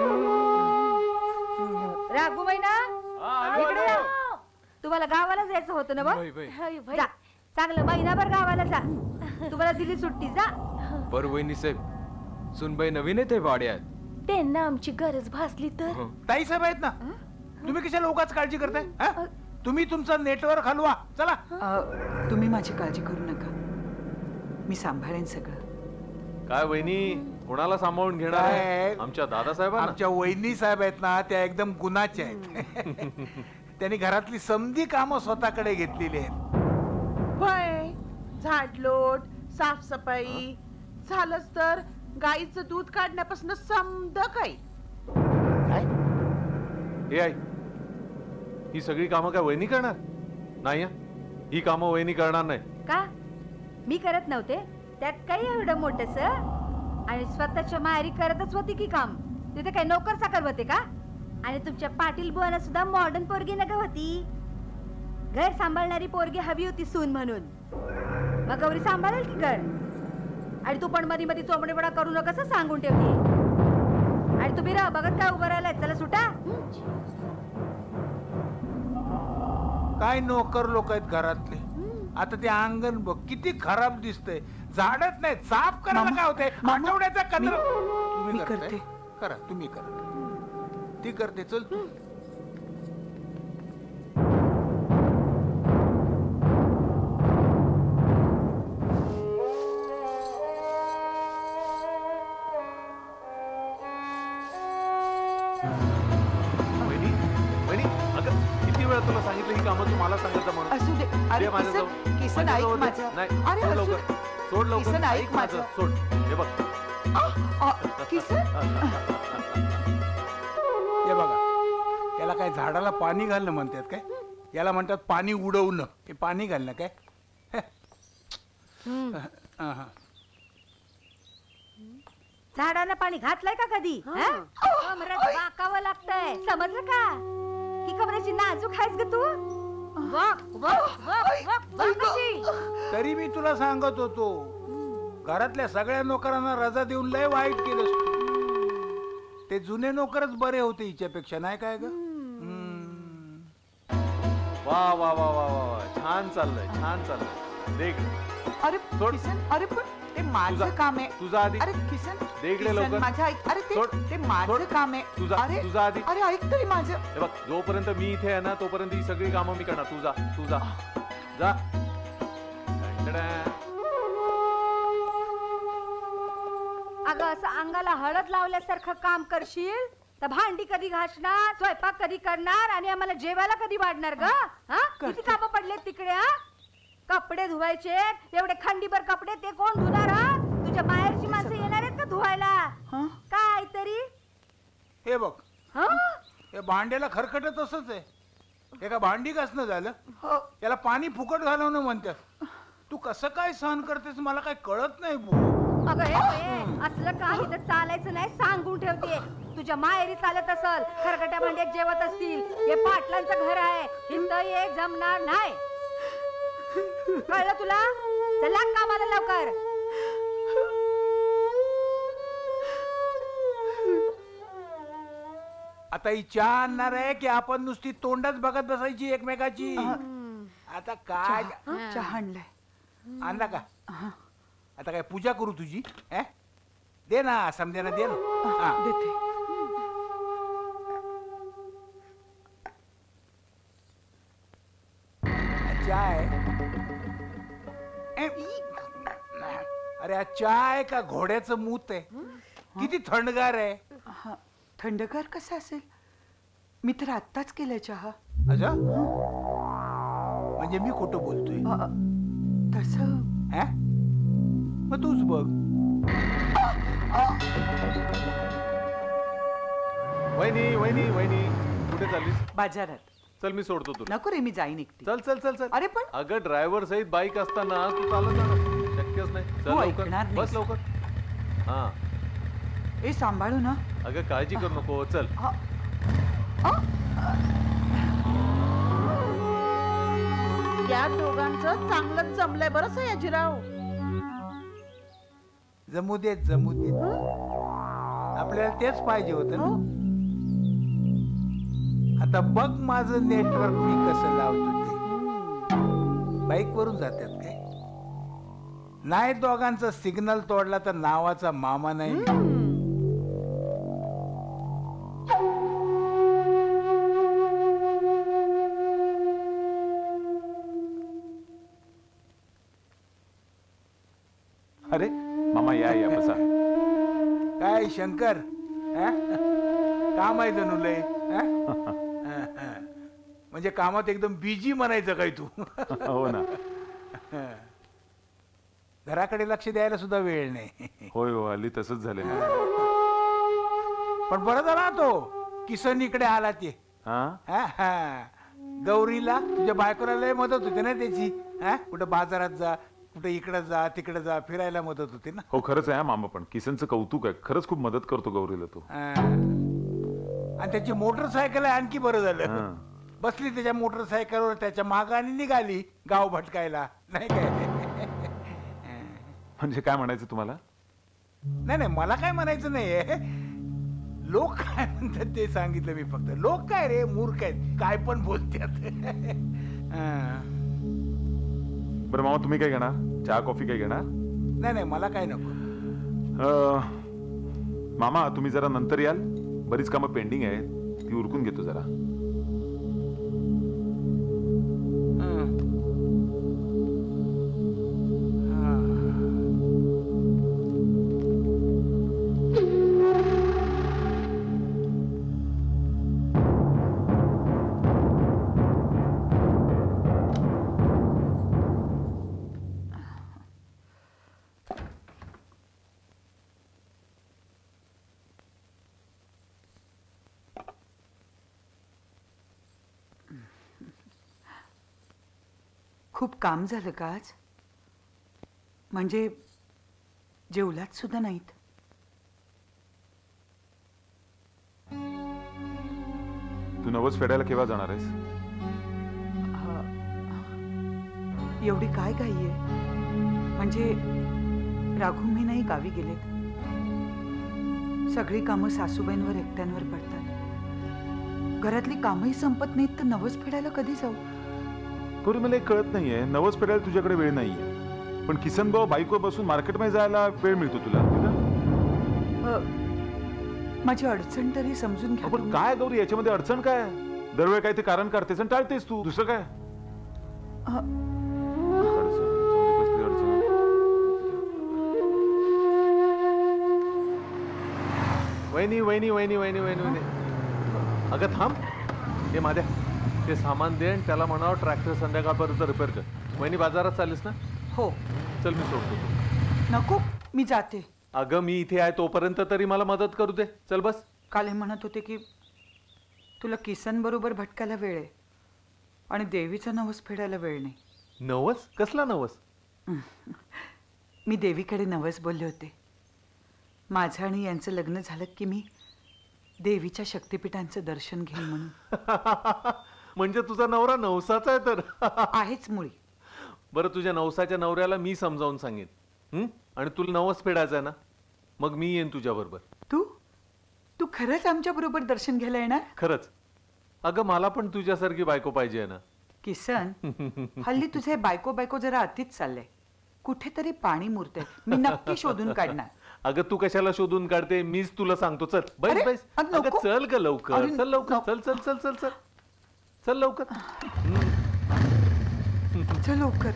राघू महिना इकडे या. तुम्हाला गावाला जायचं होतं ना?
बाई, बाई.
बघ जा, चांगलं महिनाभर गावाला जा. तुम्हाला दिली सुट्टी, जा.
बर वहिनी साहेब, सुनबाई नवीन आहे ते वाड्यात.
त्यांना आमची गरज भासली तर.
ताई साहेब आहेत ना, तुम्ही कशाला उगाच काळजी करताय? हा? तुम्ही तुमचं नेटवर्क हलवा. चला.
तुम्ही माझी काळजी करू नका, मी सांभाळेन सगळं.
काय वहिनी, कोणाला सांभाळून घेणार आहे? आमच्या दादासाहेबांना.
आमच्या वहिनी साहेब आहेत ना, त्या एकदम गुणाच्या आहेत. त्यांनी घरातली समधी कामं स्वतःकडे घेतलेली आहेत.
वय झाडलोट, साफसफाई, झालंच तर गाईचं दूध काढण्यापासून समद काही.
ए आई, ही सगळी कामं काय वहिनी करणार? नाही हं? ही कामं वहिनी करणार नाही.
का मी करत नव्हते? त्यात काही एवढं मोठस. आणि स्वतःच्या माहेरी करतच होती की काम. तिथे काही नोकर चाकर होते का? आणि तुमच्या पाटील बुवाला सुद्धा मॉडर्न पोरगी नका होती. घर सांभाळणारी पोरगी हवी होती सून म्हणून. मग गौरी सांभाळेल की घर? आणि तू पण मध्ये मध्ये चोमडेपणा करू नका सांगून ठेवते. आणि तुम्ही राह बघत काय उभं राहिलाय? चला सुटा.
काय नोकर लोक आहेत घरातले. आता ते अंगण बघ किती खराब दिसतंय. झाडत नाही, साफ करायला काय होतंय? आठवड्याचा कचरा. तुम्ही करते करा, तुम्ही करा. ती करते, चल तू.
वहिनी, वहिनी, अगं किती वेळा तुला सांगितलं ही कामं तू मला सांगायचं म्हणून.
असू दे. अरे
दे माझ्याजवळ.
किसन, किसन ऐक
माझ्याजवळ दे.
माझं.
नाही,
अरे
सोड
असू
लवकर. सोड लवकर.
किसन ऐक माझं.
सोड. हे बघ.
किसन.
हे बघा, याला काय झाडाला पाणी घालणं म्हणतात काय? याला म्हणतात पाणी उडवणं. हे पाणी घालणं काय? हा, हा.
झाडाला पाणी घातलंय का कधी कमरेत वाकावं लागतंय समजलं का की कमरेची नाजूक आहेस ग तू वाक वाक वाक वाक वाक कशी
तरी मी तुला सांगत होतो घरातल्या सगळ्या नोकरांना रजा देऊन लय वाईट केलंस तू. ते जुने नोकरच बरे होते हिच्यापेक्षा नाही काय ग
वा वा वा वा वा वा छान चाललंय छान चाललंय देख
अरे किसन अरे पण ते माझं काम आहे
तुझा आधी
अरे किसन
देख रे
किसन,
लवकर
माझं ऐक अरे ते ते माझं काम आहे
तुझा
अरे
तुझा आधी
अरे ऐक तरी माझं
हे बघ जोपर्यंत मी इथे आहे ना तोपर्यंत ही सगळी कामं मी करणार तुझा तुझा जा
अगं असं अंगाला हळद लावल्यासारखं काम करशील तर भांडी कधी घासणार स्वयंपाक कधी करणार आणि आम्हाला जेवायला कधी वाढणार ग हा किती कामं पडलेत तिकडे हा कपडे धुवायचे एवढे खंडीभर कपडे ते कोण धुणार हा तुझ्या बाहेरची माणसं येणार आहेत का धुवायला काय तरी
हे बघ हे भांड्याला खरखट तसंच आहे हे का भांडी घासणं झालं याला पाणी फुकट घालवणं म्हणतात तू कसं काय सहन करतेस मला काय कळत नाही बो
अगं हे हे, असलं काही तर चालायचं नाही सांगून ठेवते तुझ्या माहेरी चालत असल खरकट्या भांड्यात जेवत असतील हे पाटलांचं घर आहे हिंद ये जमणार नाही कळलं तुला चला कामाला लवकर
आता ही चहा आणणार आहे की आपण नुसती तोंडच बघत बसायची एकमेकाची आता काय
चहा आणलाय
आणला का आता काय पूजा करू तुझी eh? दे ना समजायला दे ना
देते
चहा आहे ए, अरे हा चहा आहे का घोड्याचं मूत आहे किती थंडगार आहे
हा, थंडगार कसा असेल मी तर आत्ताच केलाय चहा
अच्छा म्हणजे मी खोटं बोलतोय
तसं
मग तूच बघ
वहिनी वहिनी वहिनी कुठे चाललीस
बाजारात
चल मी सोडतो तुला
नको रे मी जाईन एकटी
चल चल चल चल
अरे पण
अगं ड्रायव्हर सहित बाईक असताना तू चालत जा ना. शक्यच नाही चल
तू
लवकर
ऐकणार नाहीस.
बस लवकर हा
ए सांभाळू ना
अगं काळजी करू नको चल
या दोघांचं चांगलंच जमलंय बरं सयाजीराव
जमू देत जमू देत आपल्याला तेच पाहिजे होत ना आता बघ माझं नेटवर्क मी कसं लावतो ते बाईक वरून जातात काय नाही दोघांचा सिग्नल तोडला तर नावाचा मामा नाही
अरे मामा या या बसा
काय शंकर काम आहे जणू लय म्हणजे कामात एकदम बिजी म्हणायचं काय तू
हो ना
घराकडे लक्ष द्यायला सुद्धा वेळ नाही
होय हो हल्ली तसंच झालं
पण बरं झाला तो किसन इकडे आला ते गौरीला तुझ्या बायकोला लय मदत होती ना त्याची कुठं बाजारात जा कुठे इकडे जा तिकडे जा फिरायला मदत होती ना
हो खरंच आहे मामा पण किसनचं कौतुक आहे खरंच खूप मदत करतो गौरीला तो
आणि त्याची मोटरसायकल आहे आणखी बरं झालं बसली त्याच्या मोटरसायकलवर त्याच्या मागाने निघाली गाव भटकायला नाही काय
म्हणजे काय म्हणायचं तुम्हाला
नाही नाही मला काय म्हणायचं नाहीये लोक काय म्हणतात ते सांगितलं मी फक्त लोक काय रे मूर्ख आहेत काय पण बोलतात
बरं मामा तुम्ही काय घेणार चहा कॉफी काय घेणार
नाही नाही मला काय नको
मामा तुम्ही जरा नंतर याल बरीच कामं पेंडिंग आहेत ती उरकून घेतो जरा
खूप काम झालं का आज म्हणजे जेवलात सुद्धा नाहीत
तू नवस फेडायला केव्हा जाणार आहेस?
एवढी काय घाई आहे? म्हणजे राघू मी नाही गावी गेलेत. सगळी कामं सासूबाईंवर एकट्यांवर पडतात. घरातली कामही संपत नाहीत तर नवस फेडायला कधी जाऊ?
गौरी मला एक कळत नाहीये, नवस फेडायला तुझ्याकडे वेळ नाहीये, पण किसन भाऊ बाईकवर बसून मार्केटमध्ये जायला वेळ मिळतो तुला.
माझी अडचण तरी समजून घ्या.
पण काय गौरी याच्यामध्ये अडचण काय? दरवेळ काय ते कारण करतेस आणि टाळतेस तू, दुसरं काय?
वहिनी वहिनी वहिनी वहिनी वहिनी वहिनी अगं थांब, हे माझ्या ते सामान दे आणि त्याला म्हणावं ट्रॅक्टर संध्याकाळपर्यंत रिपेअर कर. वहिनी बाजारात चाललीस ना?
हो.
चल मी सोडतो.
नको, मी जाते.
अगं मी इथे आहे तोपर्यंत तरी मला मदत करू दे. चल बस.
काल हे म्हणत होते की तुला किसन बरोबर भटकायला वेळ आहे आणि देवीचा नवस फेडायला वेळ नाही.
नवस? कसला नवस?
मी देवीकडे नवस बोलले होते. माझं आणि यांचं लग्न झालं की मी देवीच्या शक्तिपीठांचं दर्शन घेईन म्हणून.
म्हणजे तुझा नवरा नवसाचा आहे तर?
आहेच मुळी.
बरं, तुझ्या नवसाच्या नवऱ्याला मी समजावून सांगेन. हं? आणि तुला नवस फेडायचा आहे ना, मग मी येईन तुझ्या बरोबर.
तू तू खरंच आमच्या बरोबर दर्शन घ्यायला येणार?
खरंच. अगं मला पण तुझ्यासारखी बायको पाहिजे ना.
किसन, हल्ली तुझे बायको बायको जरा अतिच चाललंय. कुठेतरी पाणी मुरतंय. मी नक्की शोधून काढणार.
अगं तू कशाला शोधून काढते? मीच तुला सांगतो. चल बैस बैस. अगं चल ग लवकर. चल लवकर. चल चल चल चल चल चल लवकर.
चल लवकर.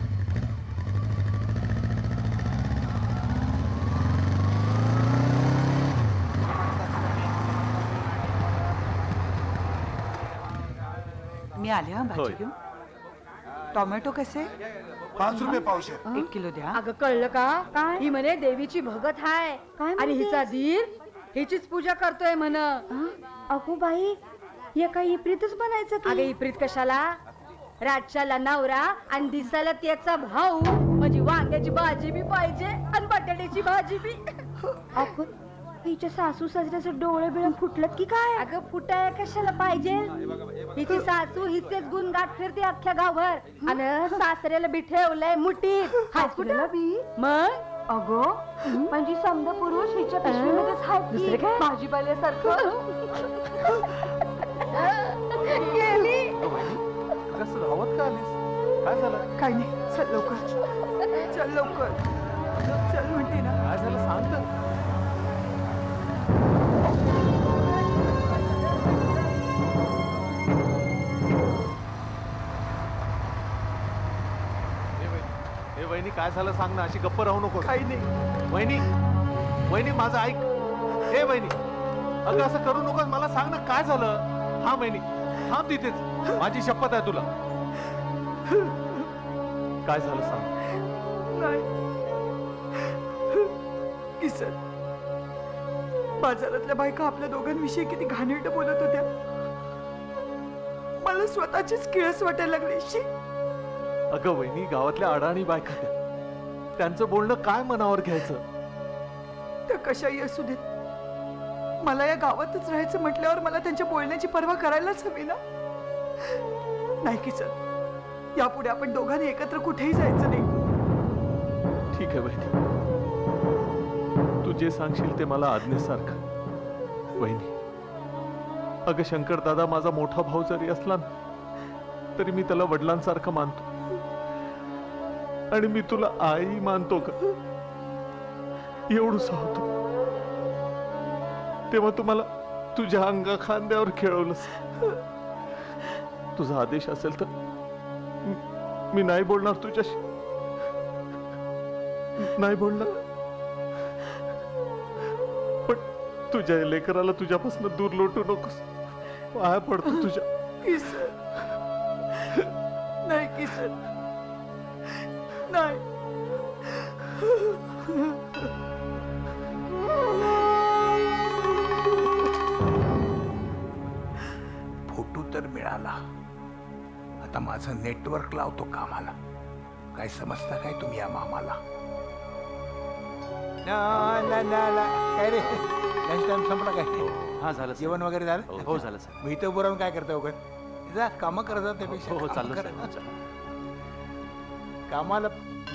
मी आले हा भाजी घेऊन. टोमॅटो कसे?
पाच रुपये पावशेर.
एक किलो द्या.
अगं कळलं का? ही म्हणे देवीची भगत हाय आणि हिचा धीर हिचीच पूजा करतोय म्हण. अगो बाई, हे काही इप्रीतच बनायचं की? अगं इप्रीत कशाला? रातच्याला नवरा आणि दिसायला त्याचा भाऊ, म्हणजे वांग्याची भाजी बी पाहिजे आणि बटाट्याची भाजी बी. अगं हिच्या सासू सासऱ्याचं डोळे बिळ फुटलं की काय? अगं फुटाय कशाला पाहिजे? हिची सासू हिचेच गुण गाठ फिरते अख्ख्या गावभर आणि सासऱ्याला बी ठेवलंय मुठीत. हायला बी मग अगो म्हणजे समजा पुरुष हिच्या पिशवीमध्येच हाय की भाजीपाल्यासारखं. गेली.
कसं धावत का आलीस? काय झालं?
काय नाही. चल लवकर. चल लवकर. चल म्हणते ना.
काय झालं सांग तर. वहिनी काय झालं सांग ना. अशी गप्प राहू नको.
काही नाही.
वहिनी वहिनी माझं ऐक. हे वहिनी, अगं असं करू नकोस. मला सांग ना काय झालं. हा वहिनी थांब तिथेच. माझी शपथ आहे तुला. काय झालं सांग.
किसन, बाजारातल्या बायका आपल्या दोघांविषयी किती घाणेरडं बोलत होत्या. मला स्वतःचीच किळस वाटायला लागली. शी.
अगं वहिनी, गावातल्या अडाणी बायका त्या, त्यांचं बोलणं काय मनावर घ्यायचं.
त्या कशाही असू देत, मला या गावातच राहायचं म्हटल्यावर मला त्यांच्या बोलण्याची पर्वा करायलाच हवी ना. नाही किसन, यापुढे आपण दोघांनी एकत्र कुठेही जायचं नाही.
ठीक आहे वहिनी, तू जे सांगशील ते मला आज्ञेसारखं. वहिनी, अगं शंकर दादा माझा मोठा भाऊ जरी असला ना, तरी मी त्याला वडिलांसारखं मानतो. आणि मी तुला आई मानतो का? एवढंच होतो तेव्हा तुम्हाला तुझ्या अंगा खांद्यावर खेळवलंस. तुझा आदेश असेल तर मी नाही बोलणार तुझ्याशी. नाही बोलणार. पण तुझ्या लेकराला तुझ्यापासून दूर लोटू नकोस. पाया पडतो तुझ्या.
किसन, नाही किसन, नाही.
फोटो तर मिळाला. आता माझं नेटवर्क लावतो कामाला. काय समजता काय तुम्ही या मामाला?
ना ना ना काय रे
लंच टाइम संपला काय?
हा झालं
जेवण वगैरे झालं?
हो झालं सर.
मी इथं बरोबर काय करता वगैरे जा काम करत त्यापेक्षा
हो हो चाललं
कामं
सर.
करा. कामाला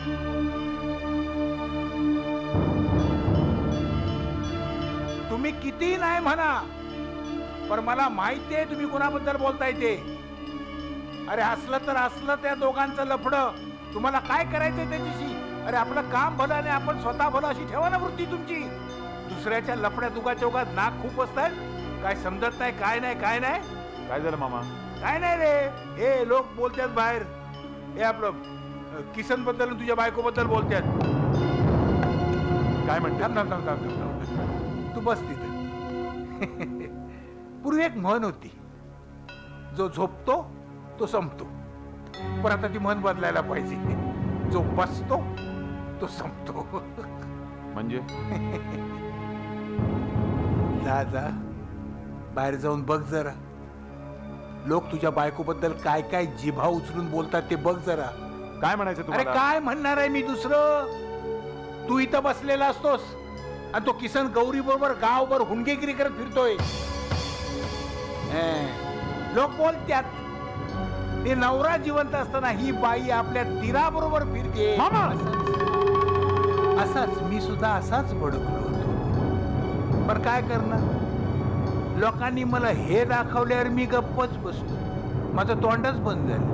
तुम्ही किती नाही म्हणा, पण मला माहिती आहे तुम्ही कोणाबद्दल बोलताय ते. अरे असलं तर असलं त्या दोघांचं लफडं. तुम्हाला काय करायचंय त्याच्याशी? अरे आपलं काम भलं आणि आपण स्वतः भलं अशी ठेवा ना वृत्ती तुमची. दुसऱ्याच्या लफड्या दुगाच्या उगाच नाक खूप असतात. काय समजत नाही, काय नाही काय नाही.
काय झालं मामा?
काय नाही रे, हे लोक बोलतात बाहेर, हे आपलं किसन बद्दल तुझ्या बायको बद्दल बोलतात.
काय म्हणते?
थांब थांब थांब थांब थांब. तू बस तिथे. पूर्वी एक म्हण होती, जो झोपतो तो संपतो. पण आता ती म्हण बदलायला पाहिजे, जो बसतो तो संपतो.
म्हणजे
जा जा बाहेर जाऊन बघ जरा. लोक तुझ्या बायको बद्दल काय काय जिभा उचलून बोलतात ते बघ जरा.
काय म्हणायचं
अरे
तुम्हाला?
काय म्हणणार आहे मी दुसरं? तू इथं बसलेला असतोस आणि तो किसन गौरी बरोबर गावभर हुंडगेगिरी करत फिरतोय. लोक बोलतात ते नवरा जिवंत असताना ही बाई आपल्या दिरा बरोबर फिरते. असाच मी सुद्धा असाच भडकलो होतो, पण काय करणार? लोकांनी मला हे दाखवल्यावर मी गप्पच बसलो. माझं तोंडच बंद झालं.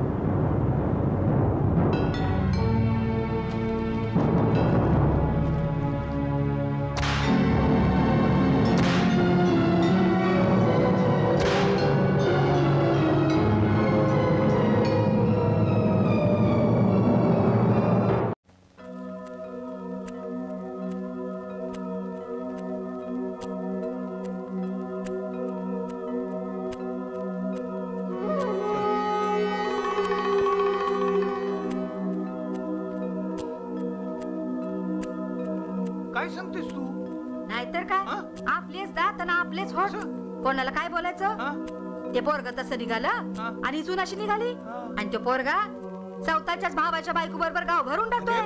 काय सांगतेस तू?
नाहीतर काय, आपलेच दात आणि आपलेच होठ. कोणाला काय बोलायचं? ते पोरग तसं निघालं आणि इथून अशी निघाली, आणि तो पोरगा चौथाच्याच भावाच्या बायको बरोबर गाव भरून टाकतोय.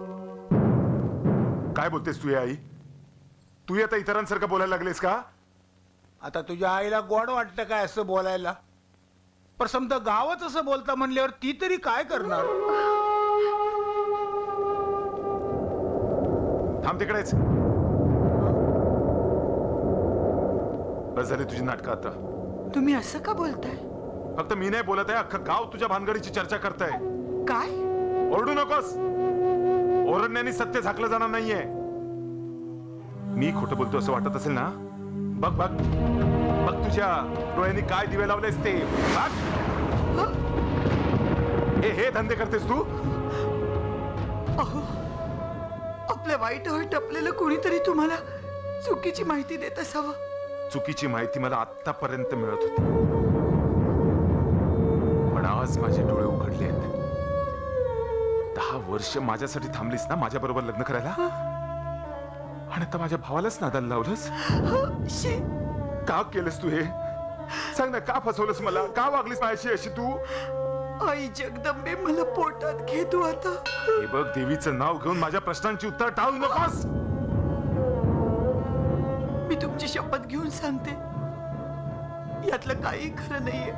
काय बोलतेस तू आई? तू आता इतरांसारखं बोलायला लागलेस का?
आता तुझ्या आईला गोड वाटतं काय असं बोलायला? पण समजा गावच असं बोलता म्हणल्यावर ती तरी काय करणार?
थांब तिकडेच. बस झाली तुझी नाटकं आता.
तुम्ही असं का बोलताय?
फक्त मी नाही बोलत आहे, अख्खं गाव तुझ्या भानगडीची चर्चा करताय.
काय?
ओरडू नकोस. ओरडण्याने सत्य झाकलं जाणार नाहीये. मी खोटं बोलतो असं वाटत असेल ना? बघ बघ बघ तुझ्या डोळ्यांनी काय दिवे लावलेस ते बघ. हे हे धंदे करतेस तू?
अहो, आपल्या वाईट वेळ टपलेलं कोणीतरी तुम्हाला चुकीची माहिती देत असावं.
चुकीची माहिती मला आतापर्यंत मिळत होती, पण आज माझे डोळे उघडले आहेत. दहा वर्ष माझ्यासाठी थांबलीस ना माझ्या बरोबर लग्न करायला, आणि आता माझ्या भावालाच नादाला लावलंस. का केलंस तू हे? सांग ना, का फसवलंस मला? का वागलीस माझ्याशी अशी तू?
आई जगदंबे, मला पोटात घे तू आता.
हे बघ, देवीचं नाव घेऊन माझ्या प्रश्नांची उत्तर टाळू नकोस.
मी तुमची शपथ घेऊन सांगते, यातलं काही खरं नाहीये.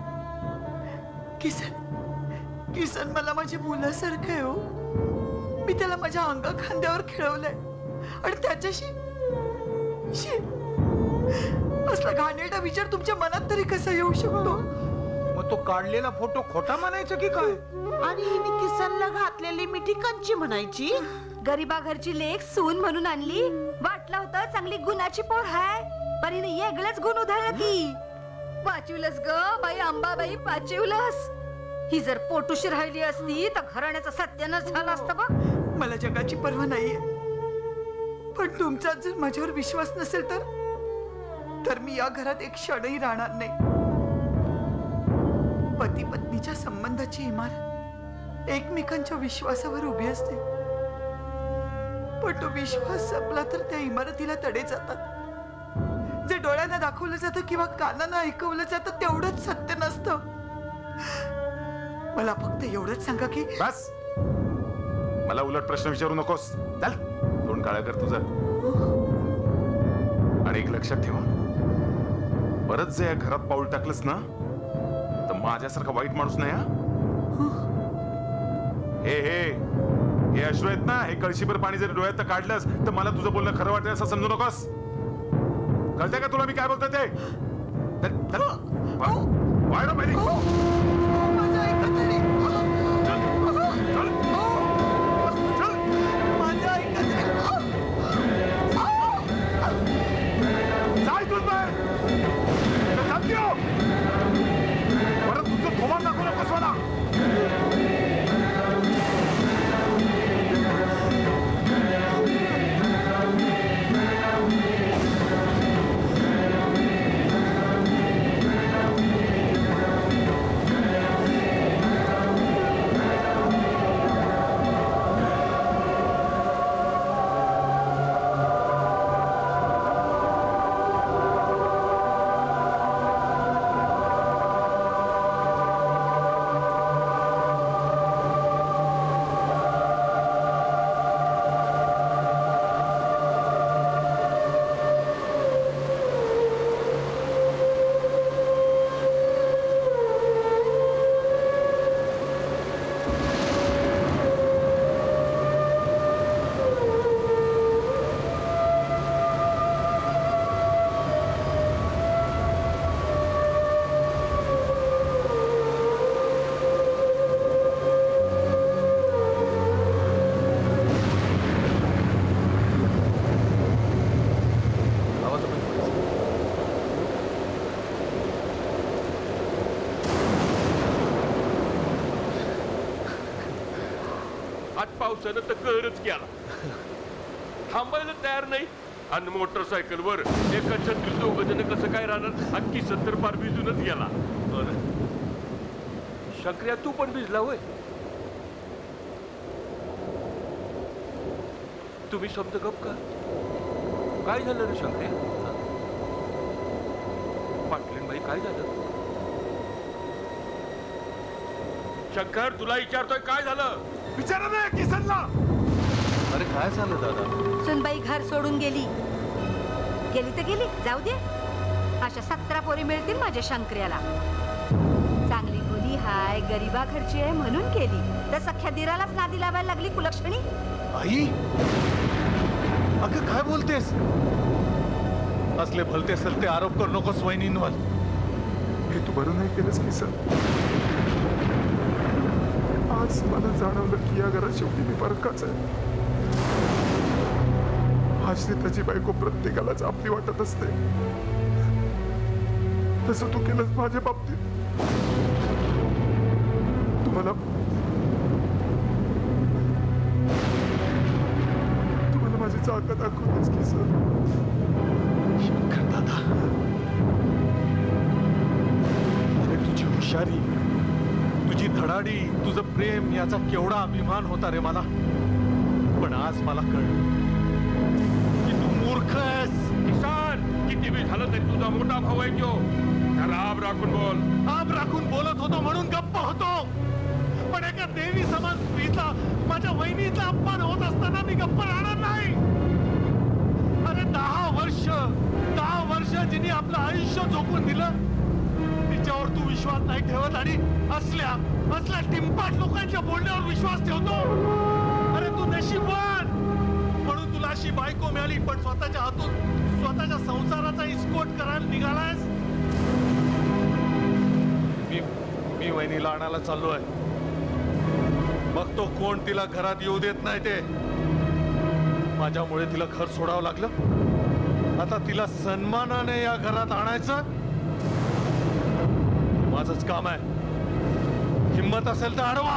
किसन किसन मला माझ्या मुलासारखं आहे हो. मी त्याला माझ्या अंगा खांद्यावर खेळवलंय, आणि त्याच्याशी शी, असला घाणेरडा विचार तुमच्या मनात तरी कसा येऊ शकतो?
मग तो काढलेला फोटो खोटा म्हणायचा की काय?
आणि हिने किसनला घातलेली मिठी कंची म्हणायची?
गरीबा घरची लेख सून म्हणून आणली. वाटलं होतं चांगली गुणाची पोर हाय, पण हिने वेगळंच गुण उधळलं की. पाचिवलंस ग बाई अंबाबाई, पाचिवलंस. ही जर पोटुशी राहिली असती तर घराण्याचा सत्यानाश झाला असतं बघ.
मला जगाची पर्वा नाहीये, पण तुमचा जर माझ्यावर विश्वास नसेल तर तर मी या घरात एक क्षणही राहणार नाही. पती पत्नीच्या संबंधाची इमारत एकमेकांच्या विश्वासावर उभी असते, पण तो विश्वास संपला तर त्या इमारतीला तडे जातात. जे डोळ्यांना दाखवलं जातं किंवा कानांना ऐकवलं जातं तेवढंच सत्य नसतं. मला फक्त एवढंच सांगा की
बस, मला उलट प्रश्न विचारू नकोस. चल, तोंड काळं कर तुझं. आणि एक लक्षात ठेवा, परत जे या घरात पाऊल टाकलंस ना तर माझ्यासारखा वाईट माणूस नाही हा. हे हे हे अश्रू आहेत ना, हे कळशीभर पाणी जरी डोळ्यात काढलंस तर मला तुझं बोलणं खरं वाटेल असं समजू नकोस. कळतंय का तुला मी काय बोलतोय ते? वाढ पहिली. परत तुझं थोबाड दाखवू नकोस मला.
पावसानं तर कहरच केला. थांबायला तयार नाही आणि मोटरसायकलवर एका छत्रीत दोघ जण कसं काय राहणार. अख्खी सत्तर पार भिजूनच गेला. शंकर्या तू पण भिजला होय? तुम्ही शब्द गप का? काय झालं रे शंकर्या? पाटलीन बाई काय झालं? शंकर तुला विचारतोय काय झालं?
विचारा ना किसनला.
अरे काय झालं दादा?
सुनबाई घर सोडून गेली. गेली तर गेली, जाऊ दे. अशा सतरा पोरी मिळतील माझ्या शंकर्याला. चांगली मुली हाय, गरीबा घरची आहे म्हणून केली. तर सख्या दिरालाच नादी लावायला लागली कुलक्षणी.
आई अगं काय बोलतेस? असले भलते सलते आरोप करू नकोस वहिनींवर.
हे तू बरं नाही केलंस किसन. आज मला जाणवलं की या घरात शेवटी मी परकाच आहे. आश्रिताची बायको प्रत्येकालाच आपली वाटत असते. तसं तू केलंस माझ्या बाबतीत. तुम्हाला तुम्हाला माझी चाकं दाखवतेस की सर.
शंकर दादा, अरे तुझी हुशारी, तुझी धडाडी, तुझं प्रेम याचा केवढा अभिमान होता रे मला. पण आज मला कळलं की तू मूर्ख आहेस.
किसान किती वेळ झालं तरी तुझा मोठा भाऊ आहे तो. त्याला आब राखून बोल.
आब राखून बोलत होतो म्हणून गप्प होतो. पण एका देवी समान स्त्रीचा, माझ्या वहिनीचा अपमान होत असताना मी गप्प राहणार नाही. अरे दहा वर्ष दहा वर्ष जिने आपलं आयुष्य झोकून दिलं, तिच्यावर तू विश्वास नाही ठेवत आणि असल्या असल्या टिंपाट लोकांच्या बोलण्यावर विश्वास ठेवतो. अरे तू नशीबवान म्हणून तुला अशी बायको मिळाली. पण स्वतःच्या हातून स्वतःच्या संसाराचा इस्कोट करायला निघालायस. मी मी वहिनीला आणायला चाललोय. मग तो कोण तिला घरात येऊ देत नाही ते. माझ्यामुळे तिला घर सोडावं लागलं. आता तिला सन्मानाने या घरात आणायचं माझंच काम आहे. हिम्मत असेल तर अडवा.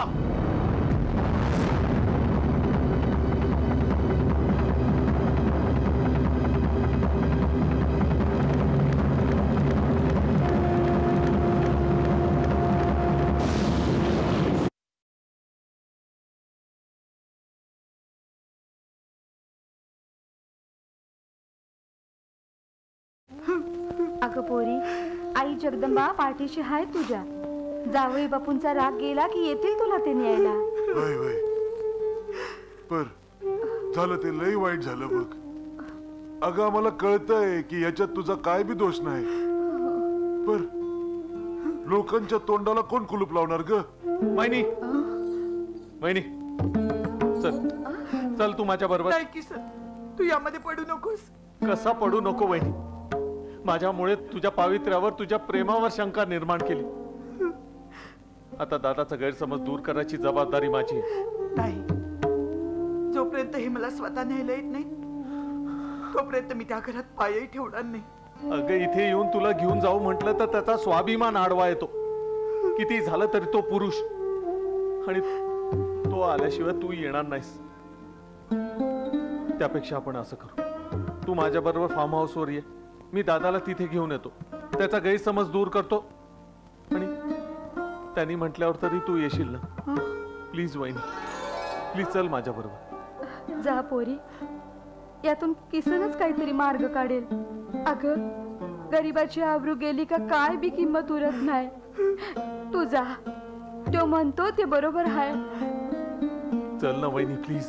अगं पोरी, आई जगदंबा पाठीशी हाय तुझ्या. जावळी बापूंचा राग गेला की येतील तुला ते न्यायला.
वय वय पर झालं ते लई वाईट झालं बघ.
अगं आम्हाला कळतंय की याच्यात तुझा काय बी दोष नाही, पर लोकांच्या तोंडाला कोण कुलूप लावणार ग?
वहिनी वहिनी चल चल तू माझ्या बरोबर.
नाही किसन, तू यामध्ये पडू नकोस.
कसा पडू नको वहिनी? माझ्यामुळे तुझ्या पावित्र्यावर, तुझ्या प्रेमावर शंका निर्माण केली. आता दादाचा गैरसमज दूर करायची जबाबदारी माझी आहे.
नाही, जोपर्यंत हे मला स्वतः न्यायला येत नाही तोपर्यंत मी त्या घरात पायही ठेवणार नाही.
अगं इथे येऊन तुला घेऊन जाऊ म्हटलं तर त्याचा स्वाभिमान आडवा येतो. किती झालं तरी तो पुरुष, आणि तो आल्याशिवाय तू येणार नाहीस. त्यापेक्षा आपण असं करू, तू माझ्या बरोबर फार्म हाऊस वर ये, मी दादाला तिथे घेऊन येतो, त्याचा गैरसमज दूर करतो, आणि त्यांनी म्हटल्यावर तरी तू येशील ना? प्लीज वहिनी, प्लीज चल माझ्या बरोबर.
जा पोरी, यातून किसनच काहीतरी मार्ग काढेल. अगं गरीबाची आबरू गेली का काय बी किंमत उरत नाही. तू जा, तो म्हणतो ते बरोबर आहे.
चल ना वहिनी प्लीज.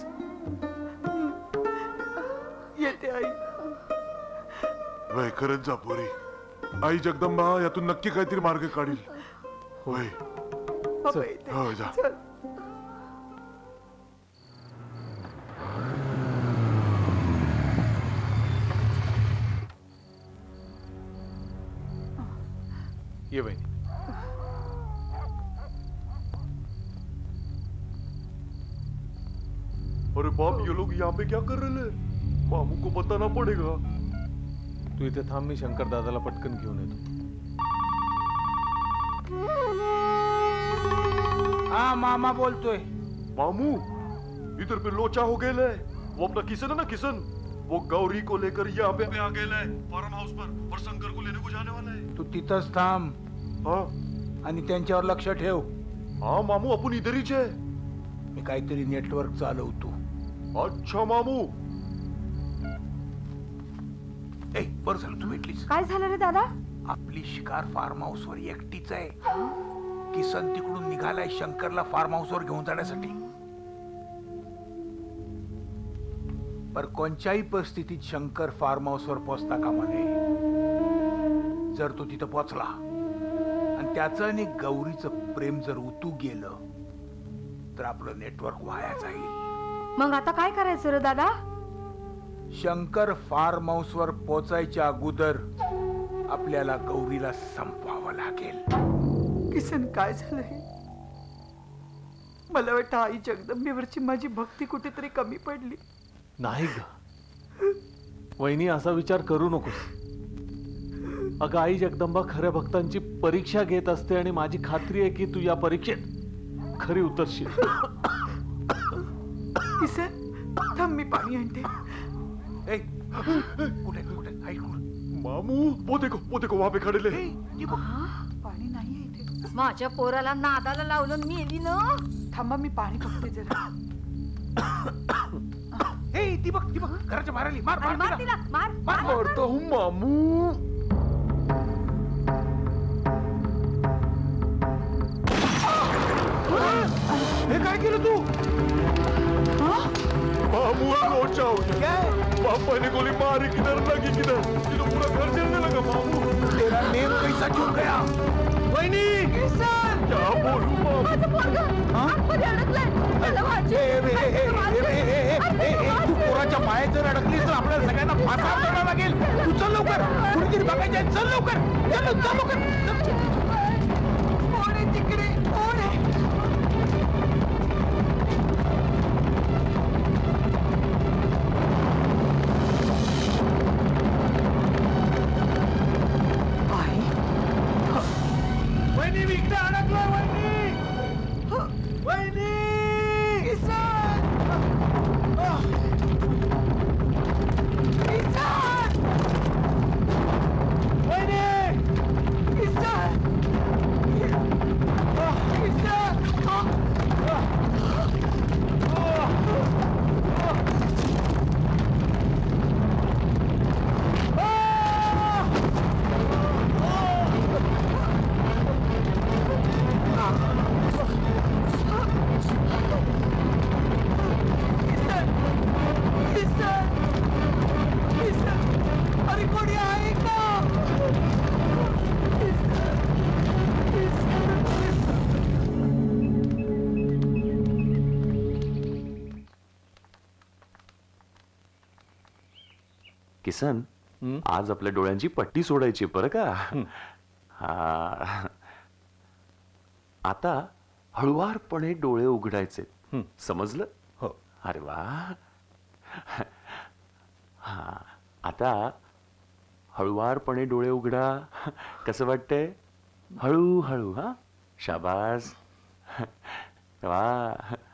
येते आई.
वय खरंच जा पोरी, आई जगदंबा यातून नक्की काहीतरी मार्ग काढील. वय हो जा.
ये वहिनी.
अरे बाप, ये लोग यहाँ पे क्या कर रहे हैं? मामू को बताना पड़ेगा.
तू इथे थांब, मी शंकर दादाला पटकन घेऊन येतो.
हाँ मामा बोलतोय.
मामू इधर पे लोचा हो गए है. वो अपना किसन है ना, किसन, वो गौरी को लेकर यहाँ पे आ गए है फार्म हाउस पर, और शंकर को लेने को जाने वाला है.
तू तिथंच थांब.
हाँ,
आणि त्यांच्यावर लक्ष ठेव.
हाँ मामू, आपण इधरच आहे.
मी काहीतरी नेटवर्क चालवतो.
अच्छा मामू.
ए बरं झालं तू भेटलीस.
काय झालं रे दादा?
आपली शिकार फार्म हाऊस वर एकटीच आहे. किसन तिकडून निघालाय शंकरला फार्म हाऊस वर घेऊन जाण्यासाठी. पर कोणत्याही परिस्थितीत शंकर फार्म हाऊस वर पोहोचता कामा नये. जर तो तिथं पोहोचला आणि त्याचं आणि गौरीचं प्रेम जर उतू गेलं तर आपलं नेटवर्क वाया जाईल.
मग आता काय करायचं रे दादा?
शंकर फार्म हाऊस वर पोचायच्या अगोदर आपल्याला गौरीला संपवावं लागेल.
किसन काय झालं हे? मला वाटतं आई जगदंबेवरची माझी भक्ती कुठेतरी कमी पडली.
नाही ग वहिनी, असा विचार करू नकोस. अगं आई जगदंबा खऱ्या भक्तांची परीक्षा घेत असते, आणि माझी खात्री आहे की तू या परीक्षेत खरी उतरशील.
किसन थांब, मी पाणी आणते.
ए, कुठे कुठे आई कुठे?
मामू वो देखो, वो देखो वहां पे खड़े ले.
पाणी नाहीये इथे.
माझ्या पोराला नादाला लावलं मेली ना.
थांबा, मी पाणी बघते जरा.
ए ती बघ, ती बघ घराच्या बाहेर आली. मार मार
मार तिला, मार
मार. मारता हूं मामू.
हे काय केलं तू?
मामू लोचा हो गया. पापा ने गोली मारी, किधर लगी किधर, ये तो पूरा घर जलने लगा. मामू
तेरा नेम कैसा चूक गया?
वहिनी क्या बोलूं मामू?
माझं पोरगं आतमध्ये अडकलंय. मला वाचव.
तू पोराच्या पायात जर अडकलीस तर आपल्याला सगळ्यांना फासा करावा लागेल. तू चल लवकर, कुठेतरी बघायचं आहे. चल लवकर, चल चल लवकर.
कोण आहे तिकडे? कोण आहे?
वहिनी मी इकडे अडकलोय. वहिनी, वहिनी.
किसन, किसन,
वहिनी,
किसन.
किसन आज आपल्या डोळ्यांची पट्टी सोडायची बरं का? हा. आता हळुवारपणे डोळे उघडायचे, समजलं?
हो.
अरे वा. हा आता हळुवारपणे डोळे उघडा. कसं वाटतंय? हळू हळू. हा शाबास. वा.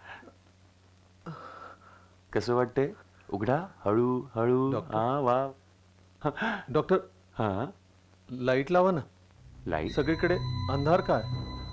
कसं वाटतंय? उघडा हळू हळू. हा वा.
डॉक्टर,
हा
लाईट लावा ना.
लाईट?
सगळीकडे अंधार काय?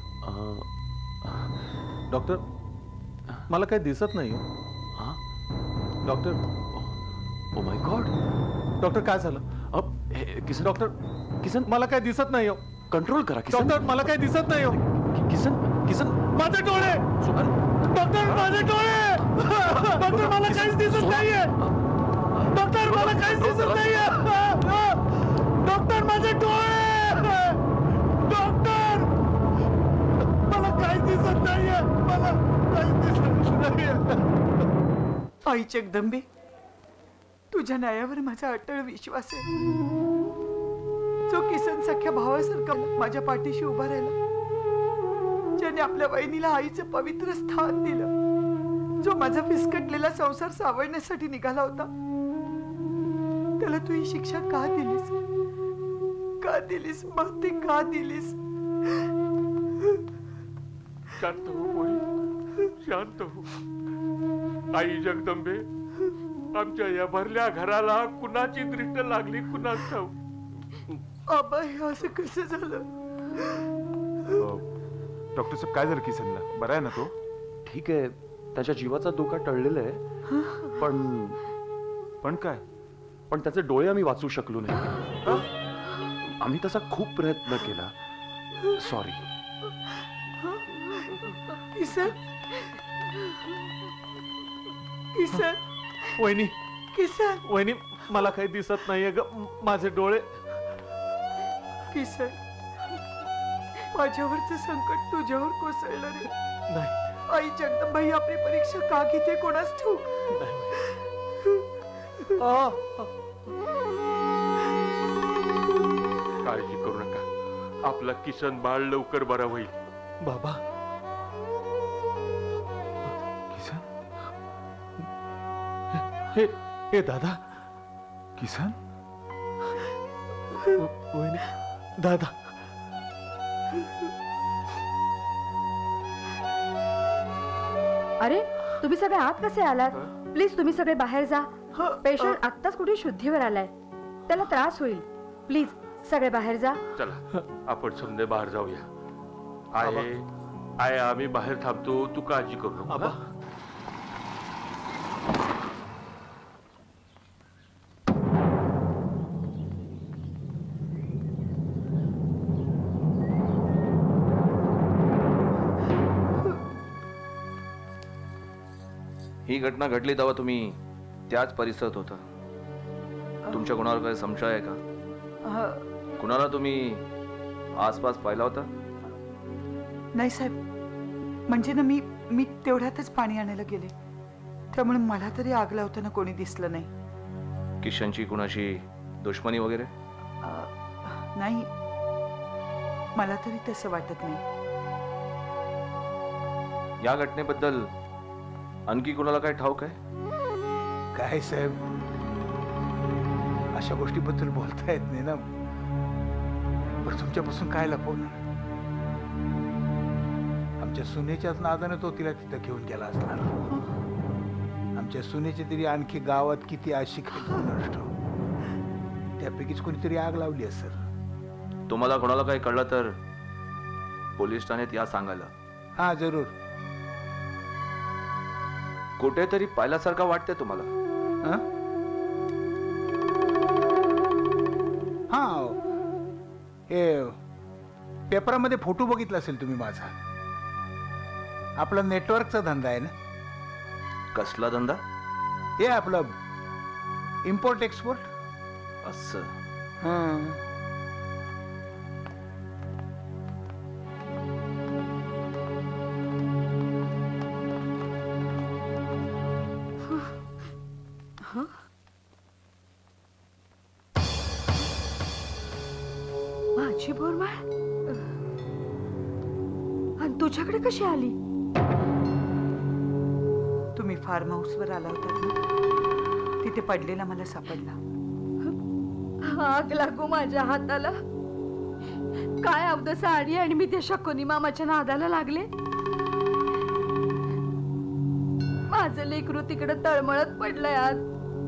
डॉक्टर, मला काही दिसत नाही. Doctor,
oh my God.
Doctor काय झालं?
किसन,
डॉक्टर
किसन
मला काही दिसत नाही.
कंट्रोल करा किसन.
डॉक्टर मला काही दिसत नाही.
किसन, किसन
माझे डोळे. डॉक्टर माझे डोळे. डॉक्टर मला काहीच दिसत नाहीये. डॉक्टर मला काहीच दिसत नाहीये. डॉक्टर माझे डोळे. डॉक्टर मला काहीच दिसत नाहीये. मला काहीच दिसत नाहीये.
आई जगदंबे, तुझ्या न्यायावर माझा अटळ विश्वास आहे. जो किसन सख्या भावासारखा माझ्या पाठीशी उभा राहिला, ज्याने आपल्या वहिनीला आईचं पवित्र स्थान दिलं, जो माझा फिसकटलेला संसार सावरण्यासाठी निघाला होता, त्याला तू ही शिक्षा का दिलीस? का दिलीस? मग ती का दिलीस?
शांत हो पोरी, शांत हो. आई जगदंबे, आमच्या या भरल्या घराला कुणाची दृष्ट लागली कुणाच ठाऊक.
आबा, हे असं कसं झालं?
डॉक्टर साहेब, काय झालं किसनला? बरा आहे ना तो?
ठीक आहे, त्याच्या जीवाचा धोका टळलेला आहे. पण
पण काय?
पण त्याचे डोळे आम्ही वाचू शकलो नाही. आम्ही तसा खूप प्रयत्न केला. सॉरी.
किसन, किसन,
वहिनी,
किसन,
वहिनी मला काही दिसत नाहीये ग. माझे डोळे.
किसन, माझ्यावरचं संकट तुझ्यावर कोसळलं रे.
नाही.
आई जगदंबाई आपली परीक्षा का घेते कोणास ठाऊक.
काळजी करू नका, आपला किसन बाळ लवकर बरा होईल.
बाबा,
किसन,
हे हे दादा.
किसन,
वहिनी, दादा.
अरे, तुम्ही सगळे आत कसे आलात? प्लीज तुम्ही सगळे बाहेर जा. पेशंट आत्ताच कुठे शुद्धीवर आलाय, त्याला त्रास होईल. प्लीज सगळे बाहेर जा.
चला, आपण समजे बाहेर जाऊया. आहे आहे आम्ही बाहेर थांबतो, तू काळजी करू नको.
ही घटना घडली तेव्हा तुम्ही त्याच परिसरात होता. तुमच्या कोणावर काही संशय आहे का? कुणाला तुम्ही आसपास पाहिला होता?
नाही साहेब, म्हणजे ना मी मी तेवढ्यातच पाणी आणायला गेले, त्यामुळे मला तरी आग लावताना कोणी दिसलं नाही.
किशनची कुणाशी दुश्मनी वगैरे?
नाही, मला तरी तसं वाटत नाही.
या घटनेबद्दल आणखी कुणाला काय ठाऊक आहे?
काय साहेब, अशा गोष्टीबद्दल बोलता येत नाही ना. पण तुमच्यापासून काय लपवणार? आमच्या सुनेच्याच नादाने तो तिला तिथं घेऊन गेला असणार. आमच्या सुनेचे तरी आणखी गावात किती आशिक नष्ट, त्यापैकीच कोणीतरी आग लावली असेल.
तुम्हाला कोणाला काही कळलं तर पोलीस ठाण्यात या सांगायला.
हा जरूर.
कुठेतरी पाहिल्यासारखं वाटतंय तुम्हाला?
हा, हे पेपरामध्ये फोटो बघितला असेल तुम्ही माझा. आपला नेटवर्कचा धंदा आहे ना.
कसला धंदा?
हे आपलं इम्पोर्ट एक्सपोर्ट.
असं?
हां.
माझी बोरमाळ आणि तुझ्याकडे कशी आली? तुम्ही फार्म हाऊस वर आला होता ना, तिथे पडलेला मला सापडला.
आग लागू माझ्या हाताला. काय अवध साडी आणि मी त्या शकुनी मामाच्या नादाला लागले. माझं लेकरू तिकडे तळमळत पडलंय आज.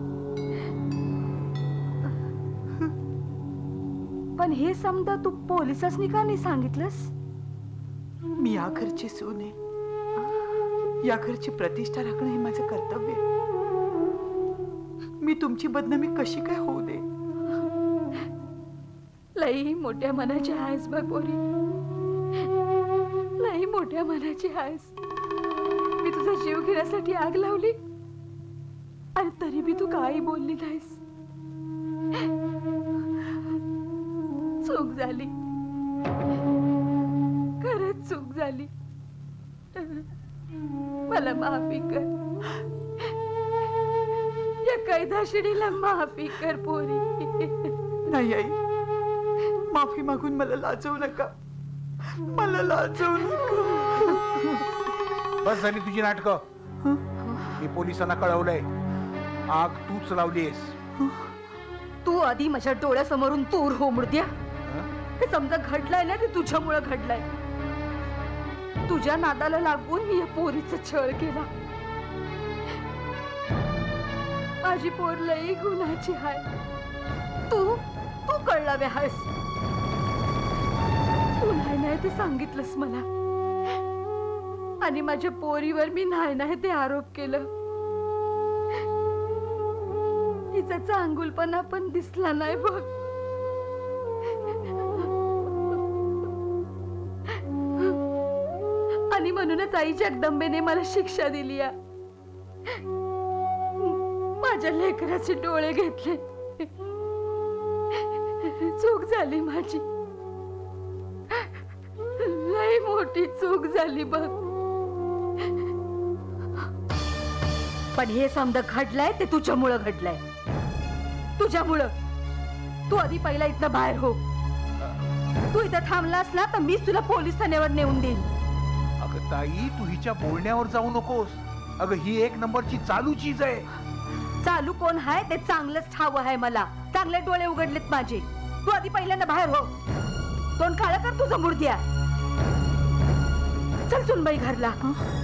पण हे समजा तू पोलिसांनी का नाही सांगितलंस?
मी या घरची सून आहे. या घरची प्रतिष्ठा राखणं हे माझं कर्तव्य आहे. मी तुमची बदनामी कशी काय होऊ दे?
लई मोठ्या मनाची आहेस बघ पोरी, लई मोठ्या मनाची आहेस. मी तुझा जीव घेण्यासाठी आग लावली आणि तरी बी तू काही बोलली नाहीस. चूक झाली, खरंच चूक झाली. मला माफी कर. या कैदाशिणीला माफी कर पोरी.
नाही आई, माफी मागून मला लाजवू नका. मला लाजवू नका.
बस झाली तुझी नाटकं. मी पोलिसांना कळवलंय, आग तूच लावलीस.
तू आधी माझ्या डोळ्यासमोरून दूर हो मुर्द्या. हे समजा घडलंय ना, ते तुझ्यामुळे घडलंय. तुझ्या नादाला लागून मी या पोरीचा छळ केला. माझी पोर लई गुन्ह्याची आहे. तू तू कळलावे आहेस. तू नाही नाही ते सांगितलंस मला आणि माझ्या पोरीवर मी नाही नाही ते आरोप केलं. हिचा चांगुलपणा पण दिसला नाही बघ. आणि म्हणूनच आई जगदंबेने मला शिक्षा दिली. माझ्या लेकराचे डोळे घेतले. चूक झाली माझी, लई मोठी चूक झाली बघ. पण हे समजा घडलंय ते तुझ्यामुळं घडलंय. तुझ्यामुळं. तू आधी पहिला इथनं बाहेर हो. तू इथं थांबलास ना तर मीच तुला पोलीस ठाण्यावर नेऊन देईन.
अगं ताई, तू हिच्या बोलण्यावर जाऊ नकोस. अगं ही एक नंबरची चालू चीज आहे.
चालू कोण आहे ते चांगलंच ठाव आहे मला. चांगले डोळे उघडलेत माझे. तू आधी पहिल्यांदा बाहेर हो. तोंड काळं कर तुझं मुर्द्या. चल सुनबाई घरला.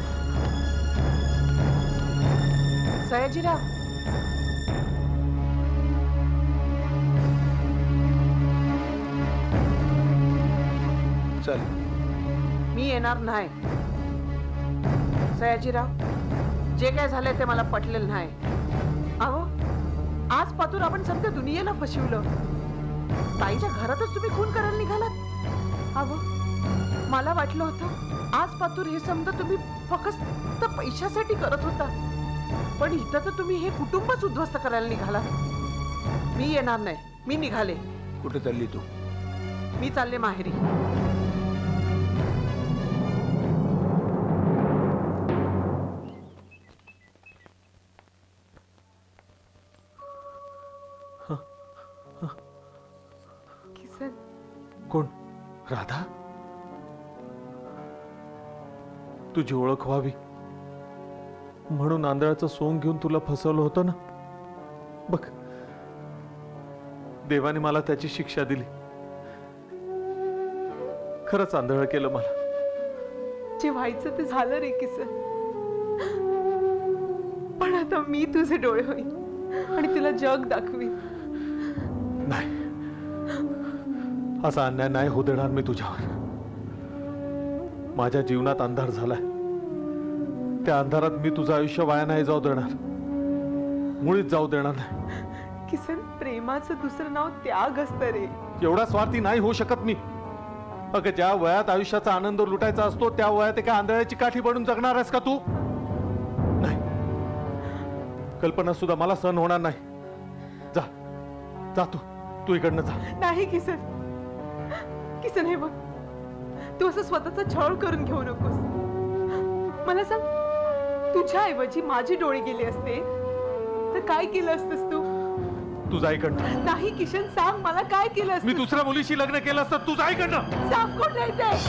सयाजीराव,
चल.
मी येणार नाही. सयाजीराव, जे काय झालंय ते मला पटलेलं नाही. अहो, आज पातूर आपण समजा दुनियेला फसवलं. ताईच्या घरातच तुम्ही खून करायला निघालात. अहो, मला वाटलं होतं आज पातूर हे समजा तुम्ही फक्त पैशासाठी करत होता, पण इथं तर तुम्ही हे कुटुंबच उद्ध्वस्त करायला निघाला. मी येणार नाही. मी निघाले.
कुठे चालली तू?
मी चालले माहेरी.
कोण? राधा? तुझी ओळख व्हावी म्हणून आंधळाचं सोंग घेऊन तुला फसवलं होतं ना. बघ, देवाने मला त्याची शिक्षा दिली. खरंच आंधळ केलं मला.
जे व्हायचं ते झालं रे किसन. पण आता मी तुझे डोळे होईन आणि तुला जग दाखवीन.
नाही, असा अन्याय नाही होऊ देणार मी तुझ्यावर. माझ्या जीवनात अंधार झालाय. त्या अंधारात मी तुझं आयुष्य वाया नाही जाऊ देणार. मुळीच जाऊ देणार नाही.
किसन, प्रेमाचं दुसरं नाव त्याग असतं रे.
एवढा स्वार्थी नाही होऊ शकत मी. अगं, ज्या वयात आयुष्याचा आनंद लुटायचा असतो त्या वयात एका आंधळ्याची काठी बनून जगणार आहेस का तू? नाही, कल्पना सुद्धा मला सहन होणार नाही. जा जा तू तू इकडनं जा.
नाही किसन, किसन हे बघ, तू असं स्वतःचा छळ करून घेऊ नकोस. मला सांग, तुझ्या ऐवजी माझे डोळे गेले असते तर काय केलं असतस तू?
तुझा ऐकडनं.
नाही किशन, सांग मला काय केलं.
मी दुसऱ्या मुलीशी लग्न केलं असतं. तुझा ऐकडनं.
सांग कोण नाही ते.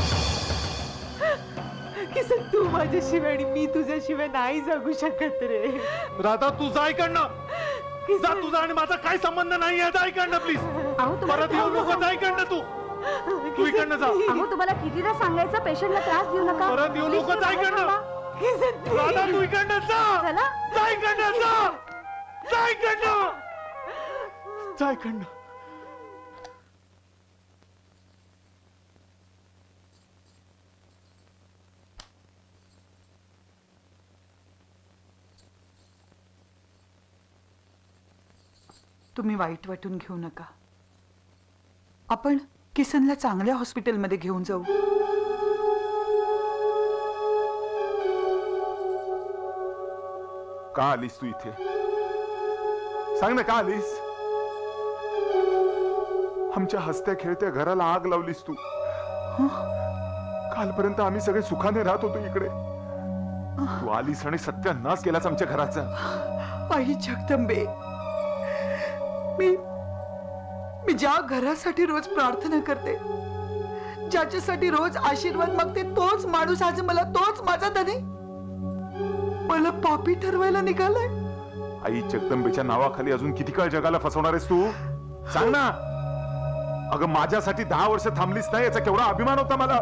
किसन, तू माझ्याशिवाय आणि मी तुझ्याशिवाय नाही जगू शकत रे.
राधा, तुझा ऐकडनं. जा, तुझा आणि माझा काय संबंध नाही याचा ऐकडनं प्लीज. परत येऊ नको. ऐकडनं तू तू इकडनं जा.
अहो तुम्हाला कितीदा सांगायचं पेशंटला त्रास देऊ नका.
परत येऊ नको. ऐकडनं. राधा, तू इकडनं जा.
चला.
जा इकडनं. जा. जा इकडनं. जा इकडनं.
तुम्ही वाईट वाटून घेऊ नका. आपण किसनला चांगल्या हॉस्पिटलमध्ये घेऊन जाऊ.
का आलीस तू इथे? सांग ना, का आलीस? आमच्या हसत्या खेळत्या घराला आग लावलीस तू. कालपर्यंत आम्ही सगळे सुखाने राहत होतो इकडे. तू आलीस आणि सत्यानाश केलास आमच्या घराचा.
आई जगदंबे, मी मी ज्या घरासाठी रोज प्रार्थना करते, ज्याच्यासाठी रोज आशीर्वाद मागते, तोच माणूस आज मला, तोच माझा धनी मला पापी ठरवायला निघालाय.
आई जगदंबेच्या नावाखाली अजून किती काळ जगाला फसवणार आहेस तू? सांग ना. अगं, माझ्यासाठी दहा वर्ष थांबलीस नाही याचा केवढा अभिमान होता मला.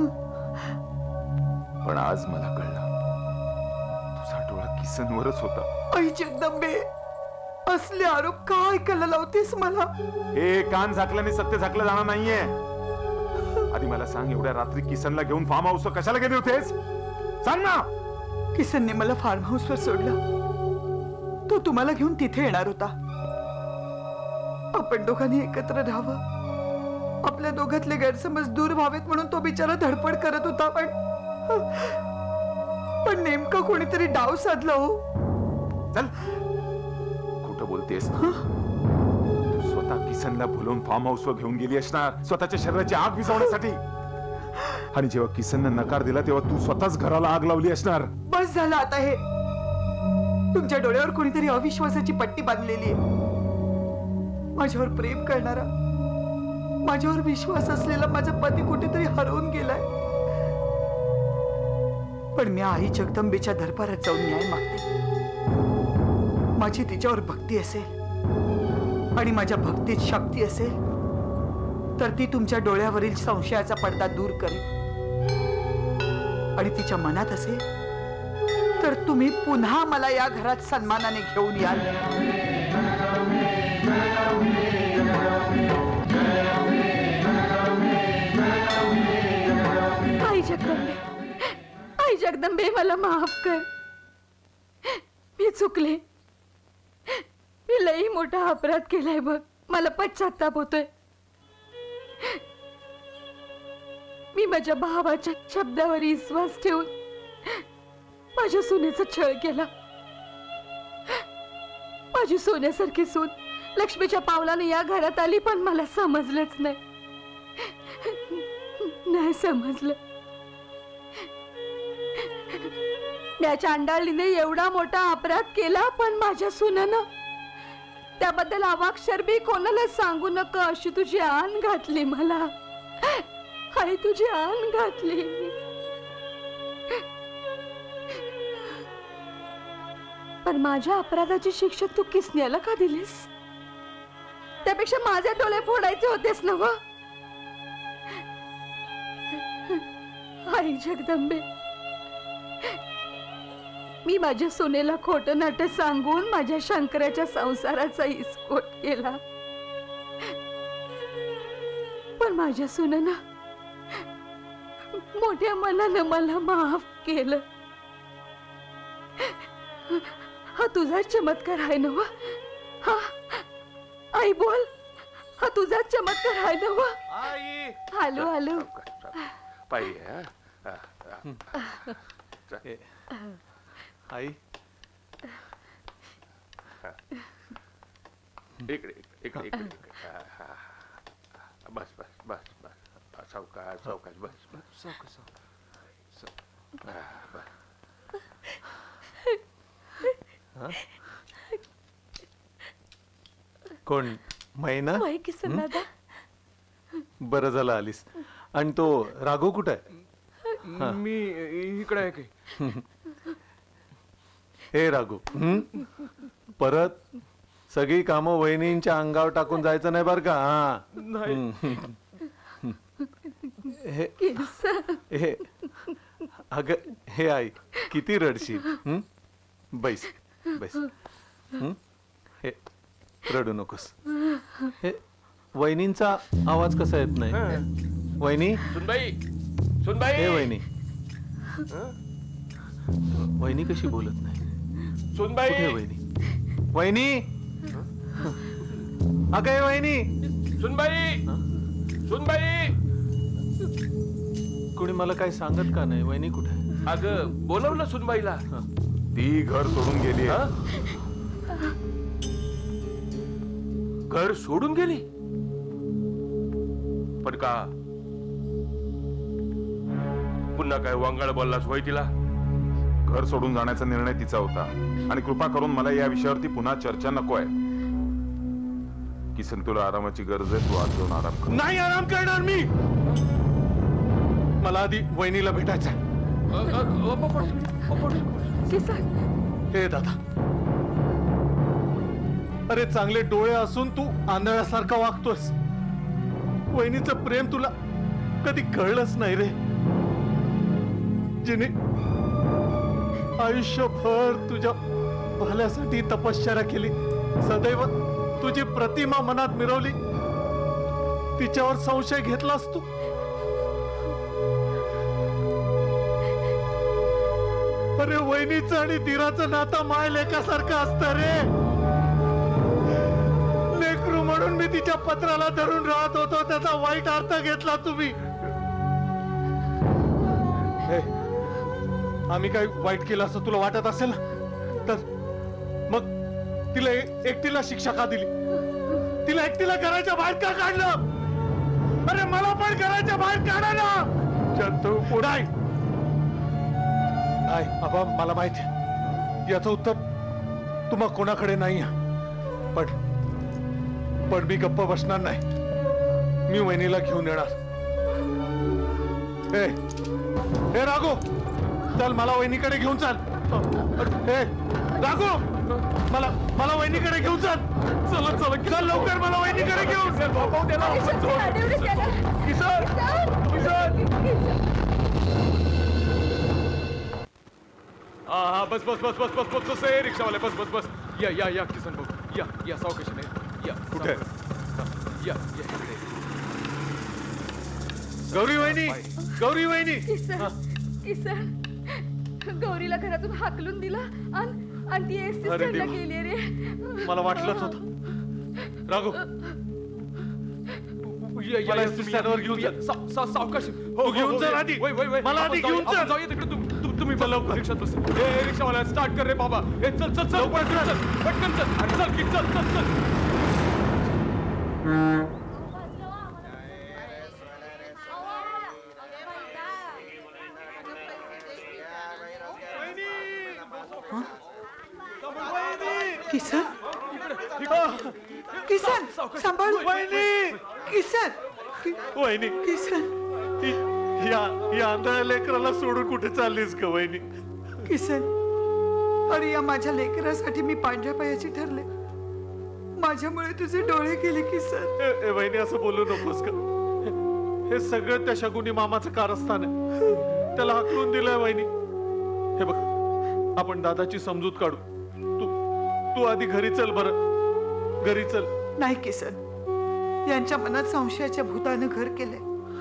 पण आज मला कळलं, तुझा डोळा किसनवरच होता.
आई जगदंबे, असले आरोप का ऐकायला लावतेस मला?
हे कान झाकल्याने सत्य झाकलं जाणार नाहीये. आधी मला सांग, एवढ्या रात्री किसनला घेऊन फार्म हाऊस कशाला गेले होतेस? सांग ना.
किसनने मला फार्म हाऊस वर सोडलं. तो तुम्हाला घेऊन तिथे येणार होता. आपण दोघांनी एकत्र राहावं, आपल्या दोघातले गैरसमज दूर व्हावेत म्हणून तो बिचारा धडपड करत होता. पण पण नेमकं कोणीतरी डाव साधला. हो,
चल. खोटं बोलतेस. स्वतः किसनला भुलवून फार्म हाऊस वर घेऊन गेली असणार, स्वतःच्या शरीराची आग विझवण्यासाठी. आणि जेव्हा किसनने नकार दिला तेव्हा तू स्वतःच घराला आग लावली असणार.
बस झालं आता. हे तुमच्या डोळ्यावर कोणीतरी अविश्वासाची पट्टी बांधलेली आहे. माझ्यावर प्रेम करणारा, माझ्यावर विश्वास असलेला माझा पती कुठेतरी हरवून गेलाय. पण मी आई जगदंबेच्या दरबारात जाऊन न्याय मागते. माझी तिच्यावर भक्ती असेल आणि माझ्या भक्तीत शक्ती असेल तर ती तुमच्या डोळ्यावरील संशयाचा पडदा दूर करेल. आणि तिच्या मनात असेल तर तुम्ही पुन्हा मला या घरात सन्मानाने घेऊन याल.
आई जगदंबे, आई जगदंबे, मला माफ कर. मी चुकले. मी लई मोठा अपराध केलाय बघ. मला पश्चाताप होतोय. मी माझ्या भावाच्या शब्दावर विश्वास ठेवून माझ्या सोन्याचा छळ केला. माझी सोन्यासारखी सून लक्ष्मीच्या पावलाने या घरात आली, पण मला समजलंच नाही. नाही समजलं. त्या चांडाळीने एवढा मोठा अपराध केला, पण माझ्या सुनानं त्याबद्दल अवाक्षर बी कोणाला सांगू नका अशी तुझी आण घातली मला. आई, तुझी आण घातली. पण माझ्या अपराधाची शिक्षा तू किसन्याला का दिलीस? त्यापेक्षा माझे डोळे फोडायचे होतेस ना व? आई जगदंबे, मी माझ्या सोनेला खोटं नाटं सांगून माझ्या शंकराच्या संसाराचा इस्फोट केला. पण माझ्या सुनेनं मोठ्या मनानं मला माफ केलं. हा तुझा चमत्कार आहे ना व? हा आई बोल, हा तुझा चमत्कार आहे ना व?
आई,
आलो आलो.
पाहिजे
आई.
इकडे इकडे इकडे बस बस बस बस सावकाश सावकाश बस बस
सावकाश कोण मैना?
वय किसन दादा.
बरं झालं आलीस. आणि तो राघव कुठं आहे? हा.
मी इकडे आहे की.
हे राघू, हं? परत सगळी कामं वहिनींच्या अंगावर टाकून जायचं नाही बर का? हा. हं. हे हे अग हे आई किती रडशील. हं? बैस बैस. हं? हे रडू नकोस. हे वहिनींचा आवाज कसा येत नाही? वहिनी,
सुनबाई, सुनबाई.
हे वहिनी. वहिनी कशी बोलत नाही?
सुनबाई.
कुठे वहिनी? वहिनी, अगं हे वहिनी.
सुनबाई, सुनबाई.
कोणी मला काही सांगत का नाही? वहिनी कुठे?
अगं बोलवलं सुनबाईला.
ती घर सोडून गेली.
घर सोडून गेली? पण का पुन्हा काय वांगाळ बोललास होय तिला?
घर सोडून जाण्याचा निर्णय तिचा होता आणि कृपा करून मला या विषयावरती पुन्हा चर्चा नको आहे. किसन, तुला आरामाची गरज आहे. तू आज जाऊन आराम कर.
नाही आराम करणार मी. मला आधी वहिनीला भेटायचं. हे दादा, अरे चांगले डोळे असून तू आंधळ्यासारखा वागतोस. वहिनीचं प्रेम तुला कधी कळलंच नाही रे. जिने आयुष्यभर तुझ्या भल्यासाठी तपश्चर्या केली, सदैव तुझी प्रतिमा मनात मिरवली, तिच्यावर संशय घेतलास तू. अरे वहिनीचं आणि धीराचं नातं माय लेकासारखं असतं रे. लेकरू म्हणून मी तिच्या पत्राला धरून राहत होतो, त्याचा वाईट अर्थ घेतला तुम्ही. आम्ही काही वाईट केलं असं तुला वाटत असेल ना, तर मग तिला एकटीला शिक्षा का दिली? तिला एकटीला घराच्या बाहेर का काढलं? अरे मला पण घराच्या बाहेर काढा ना. जंतू पुढे नाही बाबा, मला माहिती याचं उत्तर तुम्हा कोणाकडे नाही. पण पण मी गप्प बसणार नाही. मी वहिनीला घेऊन येणार. हे हे राघू, चल मला वहिनीकडे घेऊन चाल. हे राघू, मला मला वहिनीकडे घेऊन चाल. चल चल चल लवकर, मला वहिनीकडे घेऊन. किसन, किसन.
हा हा बस बस बस बस बस बस बस ए रिक्षावाले बस बस बस. या या या किसन भाऊ, या या सावकाशाने या.
कुठे?
या या इकडे.
गौरी वहिनी, गौरी वहिनी.
किसन, गौरीला घरातून हाकलून दिला आणि ती एसटी स्टँडला गेली रे.
मला वाटलंच होतं. राघू,
मला एसटी स्टँडवर घेऊन जा. सावकाश हो,
घेऊन चल आधी. मला आधी घेऊन चल.
जाऊया तिकडे. तुम्ही तुम्ही लवकर रिक्षात बस. ए रिक्षावाला स्टार्ट कर रे बाबा. ए चल चल चल पटकन चल, पटकन चल. अरे चल की चल चल चल.
किसन, किसन सांभाळ.
वहिनी,
किसन,
वहिनी,
किसन.
या या आंधळ्या लेकराला सोडून कुठे चाललीस का वहिनी?
किसन, अरे या माझ्या लेकरासाठी मी पांढऱ्या पायाची ठरले. माझ्यामुळे तुझे डोळे गेले किसन.
ए वहिनी, असं बोलू नकोस का? हे सगळं त्या शगुनी मामाचं कारस्थान आहे. त्याला हाकलून दिलंय वहिनी. हे बघ, आपण दादाची समजूत काढू. तू तू आधी घरी चल बरं. घरी चल.
नाही किसन, यांच्या मनात संशयाच्या भूतानं घर केलंय.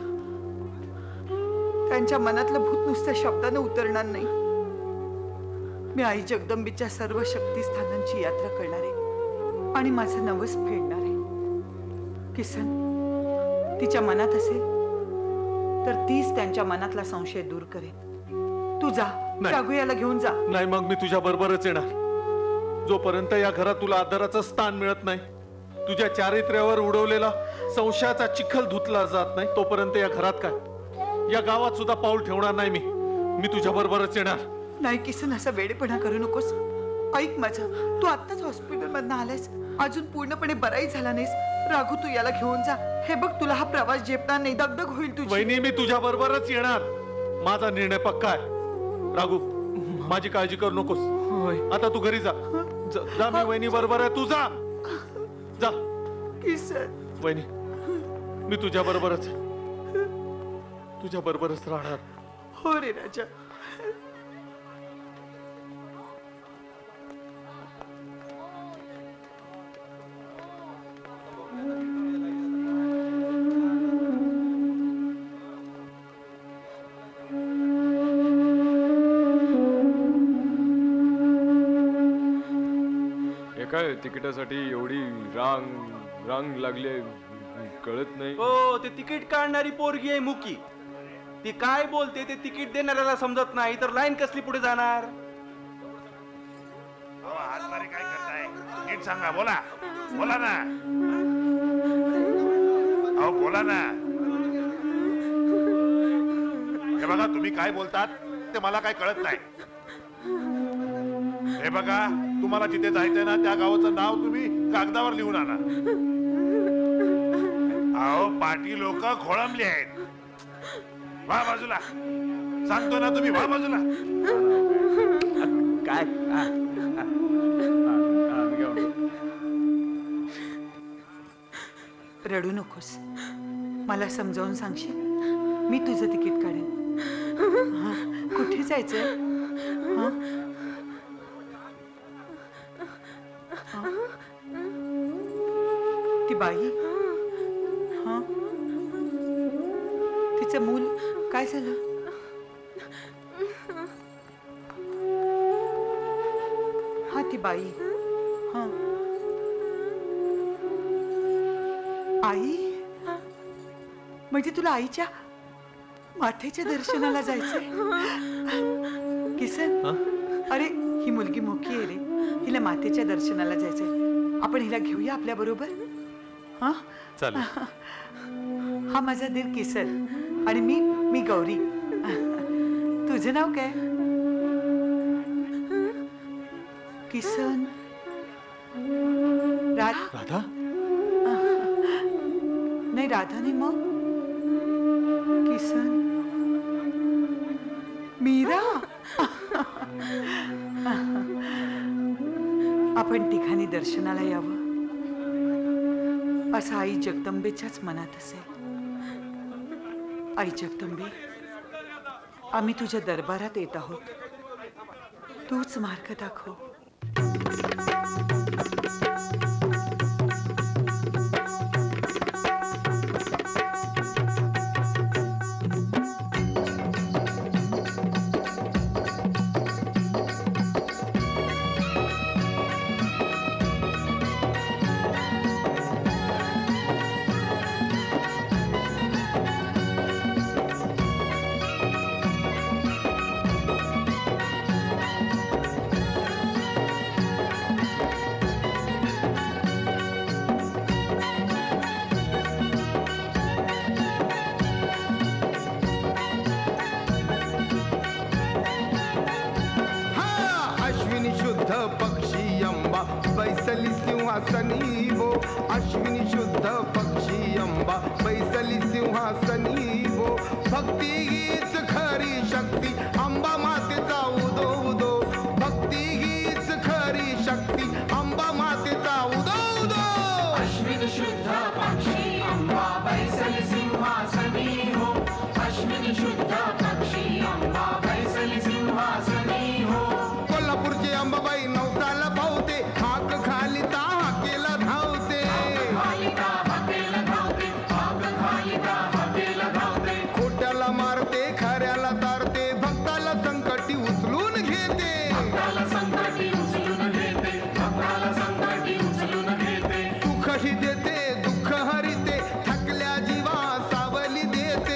त्यांच्या मनातलं भूत नुसत्या शब्दानं उतरणार नाही. मी आई जगदंबेच्या सर्व शक्तिस्थानांची यात्रा करणार आहे आणि माझं नवस फेडणार आहे. किसन, तिच्या मनात असेल तर तीच त्यांच्या मनातला संशय दूर करेल. तू जा, राघुयाला घेऊन जा.
नाही, मग मी तुझ्या बरोबरच येणार. जोपर्यंत या घरात तुला आदराचं स्थान मिळत नाही, तुझ्या चारित्र्यावर उडवलेला संशयाचा चिखल धुतला जात नाही, तोपर्यंत या घरात काय, या गावात सुद्धा पाऊल ठेवणार नाही. मी मी तुझ्या बरोबरच येणार.
नाही किसन, असा वेडेपणा करू नकोस. ऐक माझं, तू आत्ताच हॉस्पिटल मधनं आलायस, अजून पूर्णपणे बराई झाला नाहीस. राघू तू याला घेऊन जा. हे बघ तुला हा प्रवास झेपणार नाही, दगदग होईल तुझी.
वहिनी मी तुझ्या बरोबरच येणार. माझा निर्णय पक्का आहे. राघू माझी काळजी करू नकोस. आता तू घरी जा. जा मी वहिनी बरोबर आहे. तू जा जा.
किसन
वहिनी मी तुझ्या बरोबरच तुझ्या बरोबरच राहणार.
हो रे राजा.
काय तिकिटासाठी एवढी रांग रांग लागली कळत नाही.
हो ते तिकीट काढणारी पोरगी आहे मुकी. ती काय बोलते ते तिकीट देणाऱ्याला समजत नाही, तर लाईन कसली पुढे जाणार.
काय करताय नीट सांगा. बोला बोला ना. अहो बोला ना. हे बघा तुम्ही काय बोलतात ते मला काय कळत नाही. हे बघा तुम्हाला जिथे जायचंय ना त्या गावाचं नाव तुम्ही कागदावर लिहून आणा. अहो पाटी लोक खोळंबली आहेत. वा बाजूला. सांगतो ना तुम्ही वा बाजूला.
काय
रडू नकोस. मला समजावून सांगशील. मी तुझं तिकीट काढेन. हा, कुठे जायचंय? हा? हा? ती बाई, हा, तिचं मूल काय झालं? हा ती बाई, हा आई, म्हणजे तुला आईच्या माथेच्या दर्शनाला जायचंय? किसन, अरे ही मुलगी मोठी आहे रे, हिला मातेच्या दर्शनाला जायचंय. आपण हिला घेऊया आपल्या बरोबर. हा
चालेल.
हा माझा दीर किसन आणि मी मी गौरी. तुझं नाव काय? किसन. राधा? नाही राधा नाही. मग किसन. मीरा. आपण तिघांनी दर्शनाला यावं असं आई जगदंबेच्याच मनात असेल. आई जगदंबे, आम्ही तुझ्या दरबारात येत आहोत. तूच मार्ग दाखव.
बैसली सिंहासनी हो. अश्विनी शुद्ध पक्षी अंबा बैसली सिंहासनी हो. भक्ती हीच खरी शक्ती अंबा मातेचा उदो उदो. भक्ती हीच खरी शक्ती अंबा मातेचा उदो उदो.
अश्विनी शुद्ध पक्षी अंबा बैसली सिंहासनी हो. अश्विनी शुद्ध पक्षी अंबा बैसली सिंहासनी हो.
कोल्हापूरचे अंबाबाई नवसाला भावते. हाक घालिता हाकेला धावते. खोट्याला मारते खऱ्याला तारते. भक्ताला संकटी उचलून घेते. सुख ही देते दुःख हरिते. थकल्या जीवा सावली देते.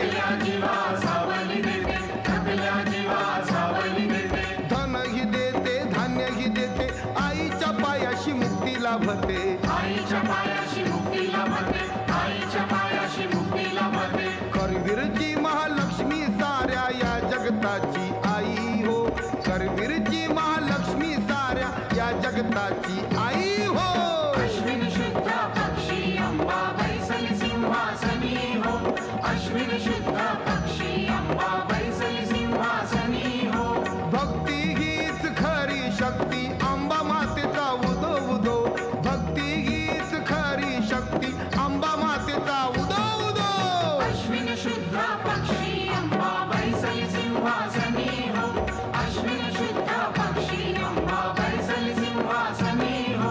धन ही देते धान्य ही देते. आईच्या पायाशी मुक्ती लाभते.
आईच्या पायाशी मुक्ती लाभते. आईच्या पायाशी मुक्ती लाभते.
करवीरची महालक्ष्मी साऱ्या या जगताची आई हो. करवीरची महालक्ष्मी साऱ्या जगताची आई हो.
अश्विन शुद्ध पक्षी अंबा बैसली सिंहासनी हो. अश्विन शुद्ध पक्षी अंबा बैसली सिंहासनी हो.
भक्ती हीच खरी शक्ती अंबा मातेचा उदो उदो. भक्ती हीच खरी शक्ती अंबा मातेचा उदो उदो.
अश्विन शुद्ध पक्षी अंबा बैसली सिंहासनी हो. अश्विन शुद्ध पक्षी अंबा बैसली सिंहासनी हो.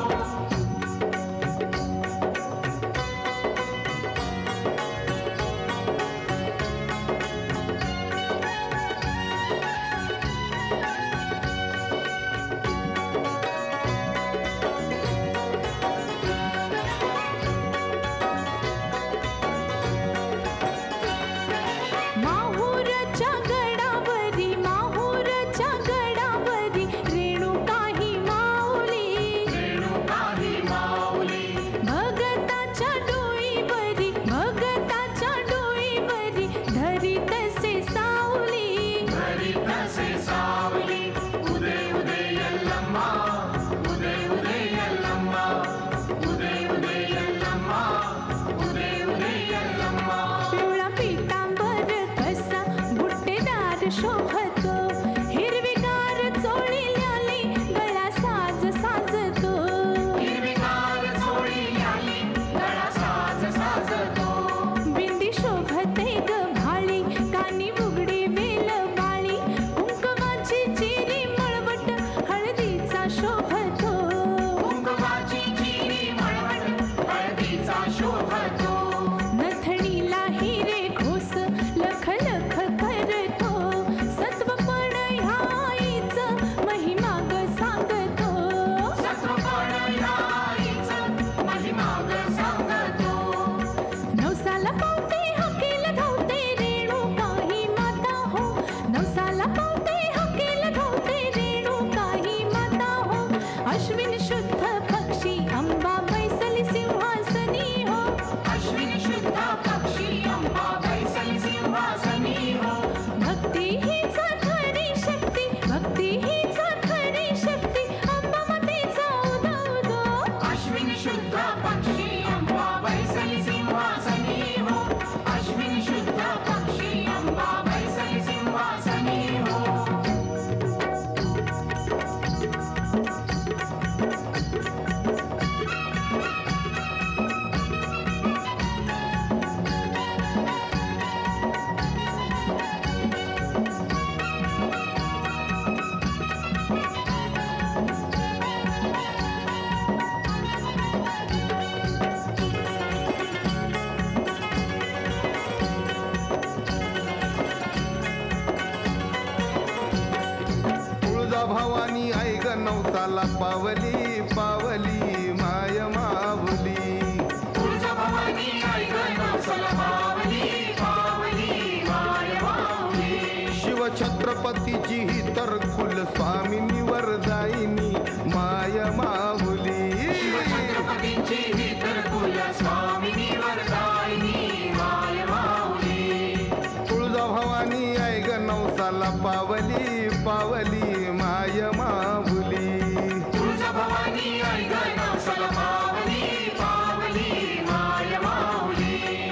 माहूरच्या गडावरी माहूरच्या गडावरी रेणुकाही माऊली.
रेणुकाही माऊली.
भगताच्या डोईवरी भगताच्या डोईवरी धरी तसे सावली.
धरी तसे सावली. उदे उदे यल्लम्मा. उदे उदे यल्लम्मा. उदे उदे यल्लम्मा. उदे उदे यल्लम्मा.
पिवळा पितांबर कसा बुट्टेदार शोभतो. हिरवीगार चोळी ल्याली गळा साज साजतो.
हिरवीगार चोळी ल्याली गळा साज साजतो.
बिंदी शोभते ग भाळी कानी बुगडी वेल बाळी. कुंकवाची चिरी मळवट हळदीचा शोभतो.
कुंकवाची चिरी मळवट हळदीचा शोभतो.
नथणीला हिरे घोस लख लख करतो. सत्वपण ह्या आईचं महिमा ग सांगतो.
सत्वपण ह्या आईचं महिमा ग सांगतो.
नवसाला पावते हकेल धावते रेणुकाही माता हो. नवसाला पावते हकेल धावते रेणुकाही माता हो. अश्विन शुद्ध पक्षी अंबा बैसली सिंहासनी हो.
अश्विन शुद्ध पक्षी अंबा बैसली सिंहासनी हो.
भक्ती हीच खरी शक्ती भक्ती हीच खरी शक्ती अंबा मातेचा उदो उदो.
अश्विन शुद्ध पक्षी अंबा बैसली सिंहासनी हो. अश्विन शुद्ध पक्षी अंबा बैसली सिंहासनी हो.
तुळजाभवानी आई ग नवसाला पावली पावली माय माऊली.
तुळजाभवानी आई ग नवसाला पावली पावली माय माऊली.
शिवछत्रपतीची ही तर कुल स्वामिनी वरदायिनी माय माऊली.
शिवछत्रपतींची ही तर कुल स्वामिनी वरदायिनी माय माऊली.
तुळजाभवानी आई ग नवसाला पावली पावली माय माऊली.
तुळजाभवानी आई ग नवसाला पावली पावली माय माऊली.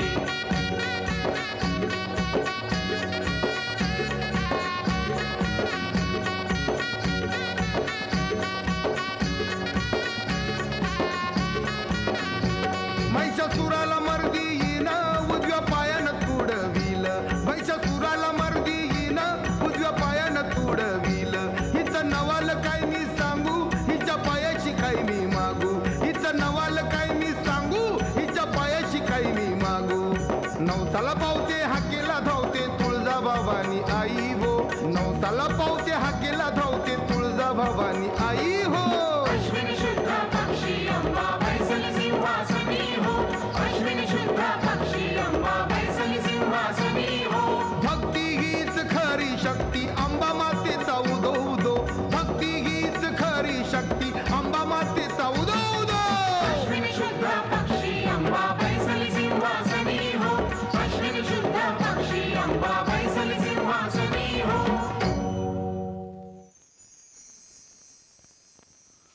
महिषासुराला मर्दी येईन उजव्या पायानं तुडविल. महिषासुराला मर्दी येईन उजव्या पायानं तुडविल. हिचं नवाल काय मी सांगू हिच्या पायाशी काय मी मागू. हिचं नवाल काय मी सांगू हिच्या पायाशी काय मी मागू. नवसाला पावते हाकेला धावते तुळजाभवानी आई हो. नवसाला पावते हाकेला धावते तुळजाभवानी आई हो.
अश्विन शुद्ध पक्षी अंबा बैसली सिंहासनी हो. अश्विन शुद्ध पक्षी अंबा बैसली सिंहासनी हो.
भक्ती हीच खरी शक्ती अंबा मातेचा उदो उदो. भक्ती हीच खरी शक्ती अंबा मातेचा उदो उदो.
अश्विन शुद्ध पक्षी अंबा बैसली सिंहासनी हो. अश्विन शुद्ध पक्षी अंबा बैसली सिंहासनी हो.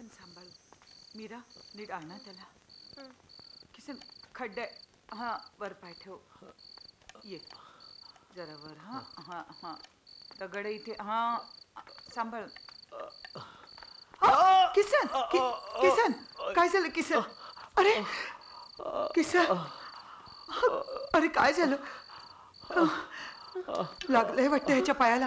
किसन सांभाळू. मीरा नीट आण ना त्याला. किसन खड्डे हा वर पाय ठेव. ये जरा वर. हा हा हा दगड इथे. हा सांभाळून. हा, किसन कि- किसन काय झालं किसन? अरे किसन अरे काय झालं? लागलंय वाटतं ह्याच्या पायाला.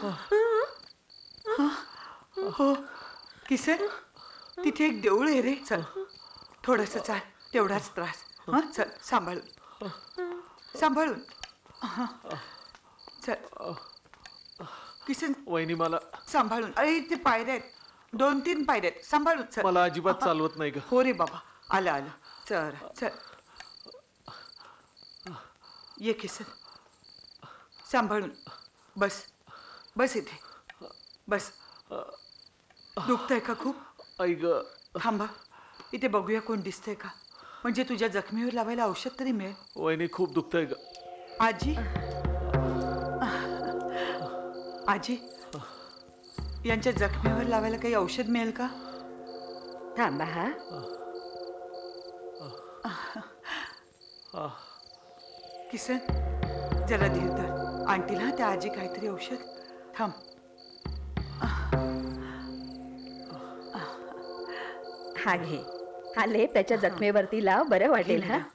हा? हो किसन तिथे एक देऊळ आहे रे. चल थोडस चाल तेवढाच त्रास. हा चल सांभाळून सांभाळून. हा चल किसन
वहिनी मला
सांभाळून. अरे इथे पायऱ्या आहेत. दोन तीन पायऱ्या आहेत. सांभाळून चल.
मला अजिबात चालवत नाही ग.
हो रे बाबा आलं आलं. चल चल ये किसन सांभाळून. बस बस इथे बस. दुखतंय का खूप?
ऐक
थांबा इथे बघूया कोण दिसतंय का. म्हणजे तुझ्या जखमीवर लावायला औषध तरी मिळेल.
वहिनी खूप दुखतंय ग.
आजी आजी यांच्या जखमीवर लावायला काही औषध मिळेल का?
थांबा हा.
किसन जरा धीर धर. आणतील हा त्या आजी काहीतरी औषध. थांब.
हा घे. हा लेप त्याच्या जखमेवरती लाव. बरं वाटेल. हा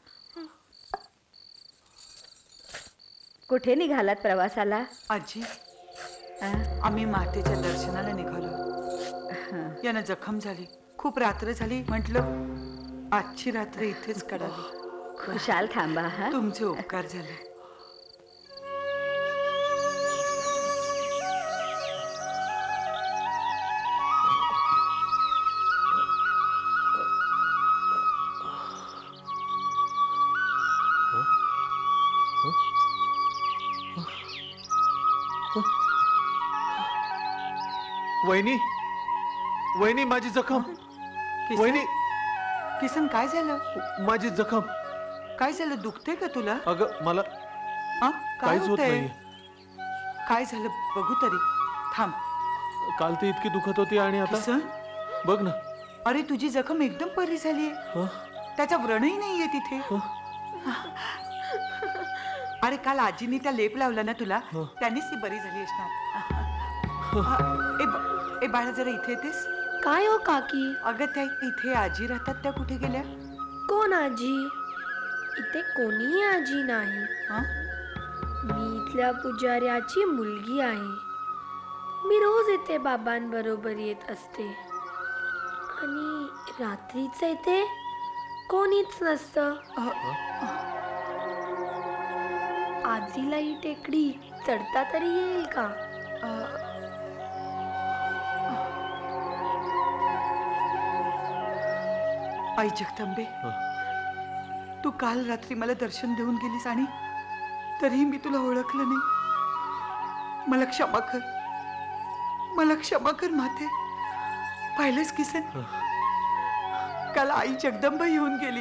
कुठे निघालात प्रवासाला?
आजी आम्ही मातेच्या दर्शनाला निघालो. यानं जखम झाली. खूप रात्र झाली. म्हटलं आजची रात्र इथेच काढावी.
खुशाल थांबा. हा
तुमचे उपकार झाले.
वहिनी वहिनी माझी जखम. वहिनी
किसन काय झालं?
माझी जखम.
काय झालं? दुखते का तुला?
अगं मला
हा काय
काहीच होत
होतंय?
नाहीये.
काय झालं बघू तरी. थांब.
काल ती इतकी दुखत होती आणि आता
किसन
बघ ना.
अरे तुझी जखम एकदम बरी झाली. त्याचा व्रणही नाहीये तिथे. अरे काल आजीने त्या लेप लावला ना तुला त्यानेच ती बरी झाली असणार. ए ब- ए बाळा जरा इथे येतेस?
काय हो काकी?
अगं त्या इथे आजी राहतात त्या कुठे गेल्या?
कोण आजी? इथे कोणीही आजी नाही. मी इथल्या पुजाऱ्याची मुलगी आहे. मी रोज इथे बाबांबरोबर येत असते आणि रात्रीच इथे कोणीच नसतं. आजीला ही टेकडी चढता तरी येईल का?
आई जगदंबे तू काल रात्री मला दर्शन देऊन गेलीस आणि तरीही मी तुला ओळखलं नाही. मला क्षमा कर. मला क्षमा कर माते. पाहिलंस किसन काल आई जगदंबा येऊन गेली.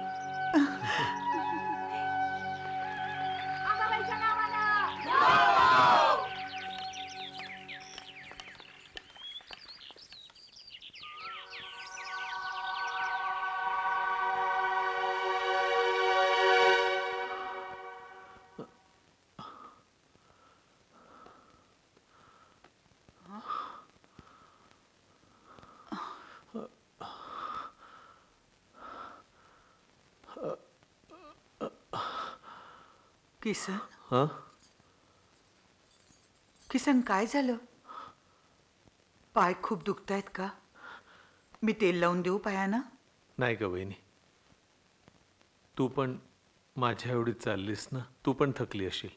किसन
हा
किसन काय झालं? पाय खूप दुखतायत का? मी तेल लावून देऊ पायाना?
नाही ग वहिनी. तू पण माझ्या एवढी चाललीस ना. तू पण थकली असेल.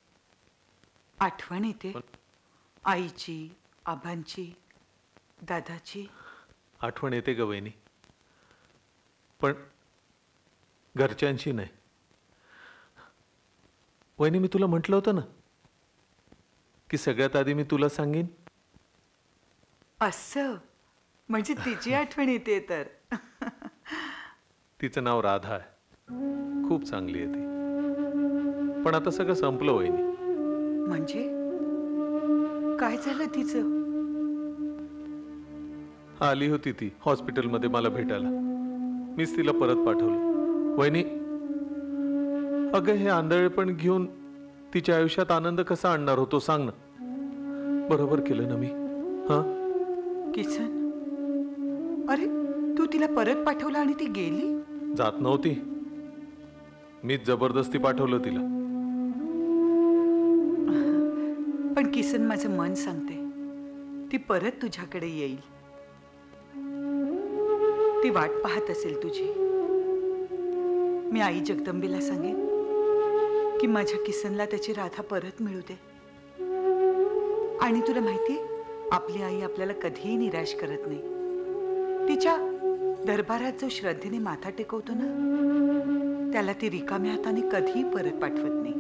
आठवण येते आईची, आबांची, दादाची.
आठवण येते ग वहिनी पण घरच्यांची नाही. वहिनी मी तुला म्हटलं होतं ना की सगळ्यात आधी मी तुला सांगेन.
असं म्हणजे तिची आठवण येते तर.
तिचं नाव राधा आहे. खूप चांगली आहे ती. पण आता सगळं संपलं वहिनी.
म्हणजे काय झालं तिचं?
आली होती ती हॉस्पिटलमध्ये मला भेटायला. मीच तिला परत पाठवलं. वहिनी, अगं हे आंधळेपण घेऊन तिच्या आयुष्यात आनंद कसा आणणार होतो सांग ना. बरोबर केलं ना मी? हा
किसन, अरे तू तिला परत पाठवलं आणि ती गेली?
जात नव्हती, मीच जबरदस्ती पाठवलं तिला.
पण किसन, माझं मन सांगते ती परत तुझ्याकडे येईल. ती वाट पाहत असेल तुझी. मी आई जगदंबेला सांगेन की माझ्या किसनला त्याची राधा परत मिळू दे. आणि तुला माहिती, आपली आई आपल्याला कधीही निराश करत नाही. तिच्या दरबारात जो श्रद्धेने माथा टेकवतो ना, त्याला ती रिकाम्या हाताने कधीही परत पाठवत नाही.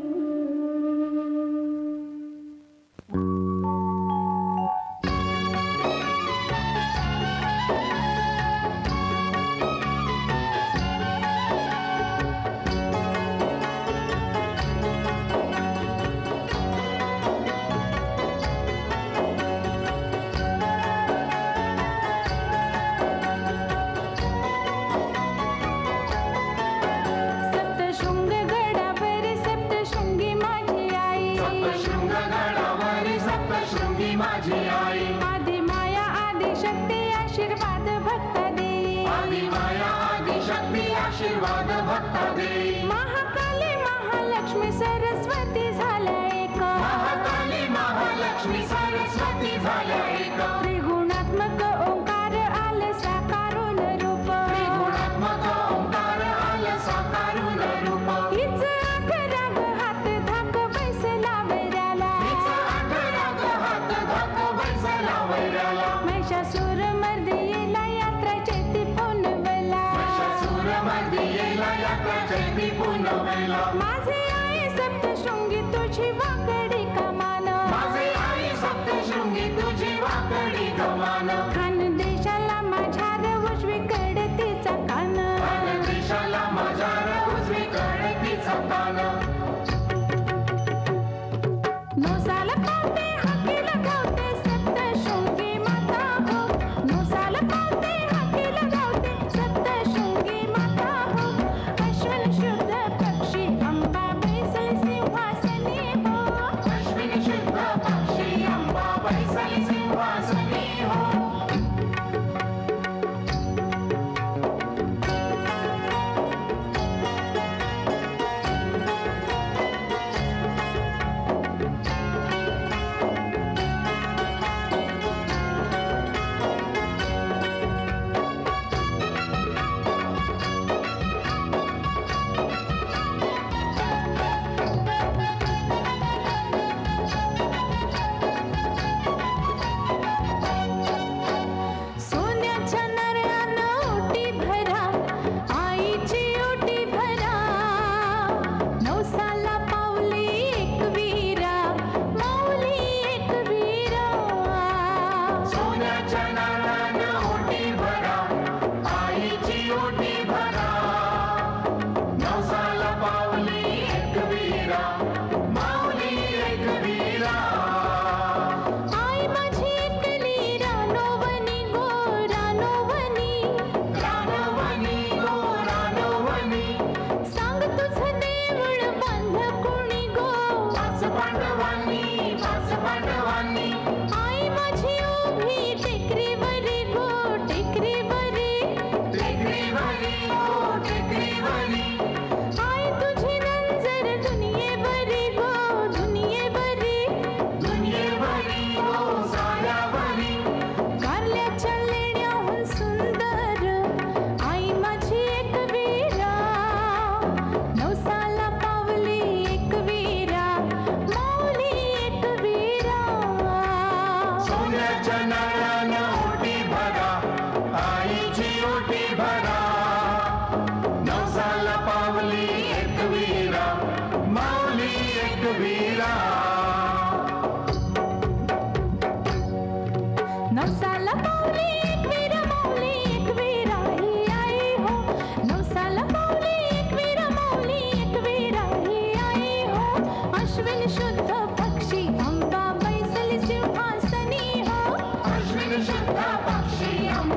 महाकाली महालक्ष्मी सरस्वती झाल्या एक. महाकाली महालक्ष्मी सरस्वती झाल्या एक. त्रिगुणात्मक ओंकार आले साकारून रूप. त्रिगुणात्मक ओंकार आले साकारून रूप. हिच आठ राग हात धाक बैसला वैराला. हिच आठ राग हात धाक बैसला वैराला. महिषासुर मर्दियेला यात्रा चैती पुनवला. महिषासुर मर्दियेला यात्रा चैती पुनवला. माझे आई सप्तशृंगी तुझी वाकडी कमान. माझे आई सप्तशृंगी तुझी वाकडी कमान. खान देशाला माझ्या उजवीकडे तिचा कान. खान देशाला माझ्या उजवीकडे तिचा कान. नोसाल पावते हाकील गावते सप्तशृंगी माता हो. नोसाल पावते हाकील गावते सप्तशृंगी माता हो. अश्विन शुद्ध पक्षी अंबा बैसली सिंहासनी हो.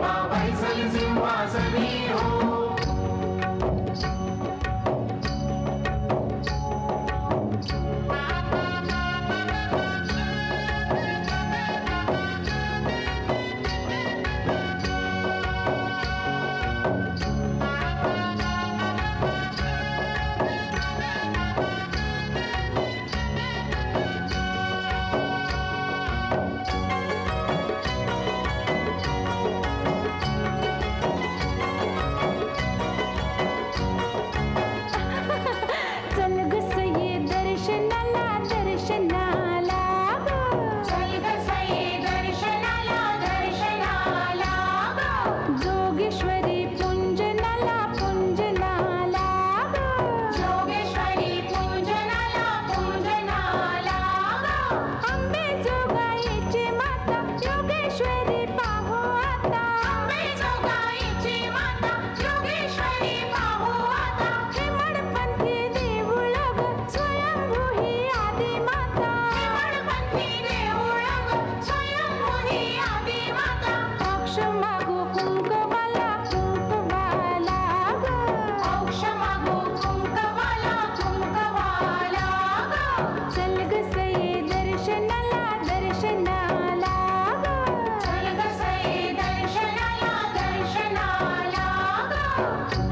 अम्मा बैसली सिंहासनी हो.
चल ग सये दर्शनाला दर्शनाला ग.
चल ग सये दर्शनाला दर्शनाला ग.
जोगेश्वरी पूंजनाला पूंजनाला ग.
जोगेश्वरी पूजनाला पूजनाला ग.
अंबे जोगाईची माता योगेश्वरी पाहू आता.
अंबे जोगाईची माता योगेश्वरी पाहू आता.
हेमडपंथी देऊळ ग स्वयंभू ही आदी माता.
हेमडपंथी देऊळ ग स्वयंभू ही आदी माता.
मोक्ष मागो कुंकवाला कुंकवाला ग.
मोक्ष मागो कुंकवाला कुंकवाला ग.
चल ग सये दर्शनाला दर्शनाला ग.
चल ग सये दर्शनाला दर्शनाला ग.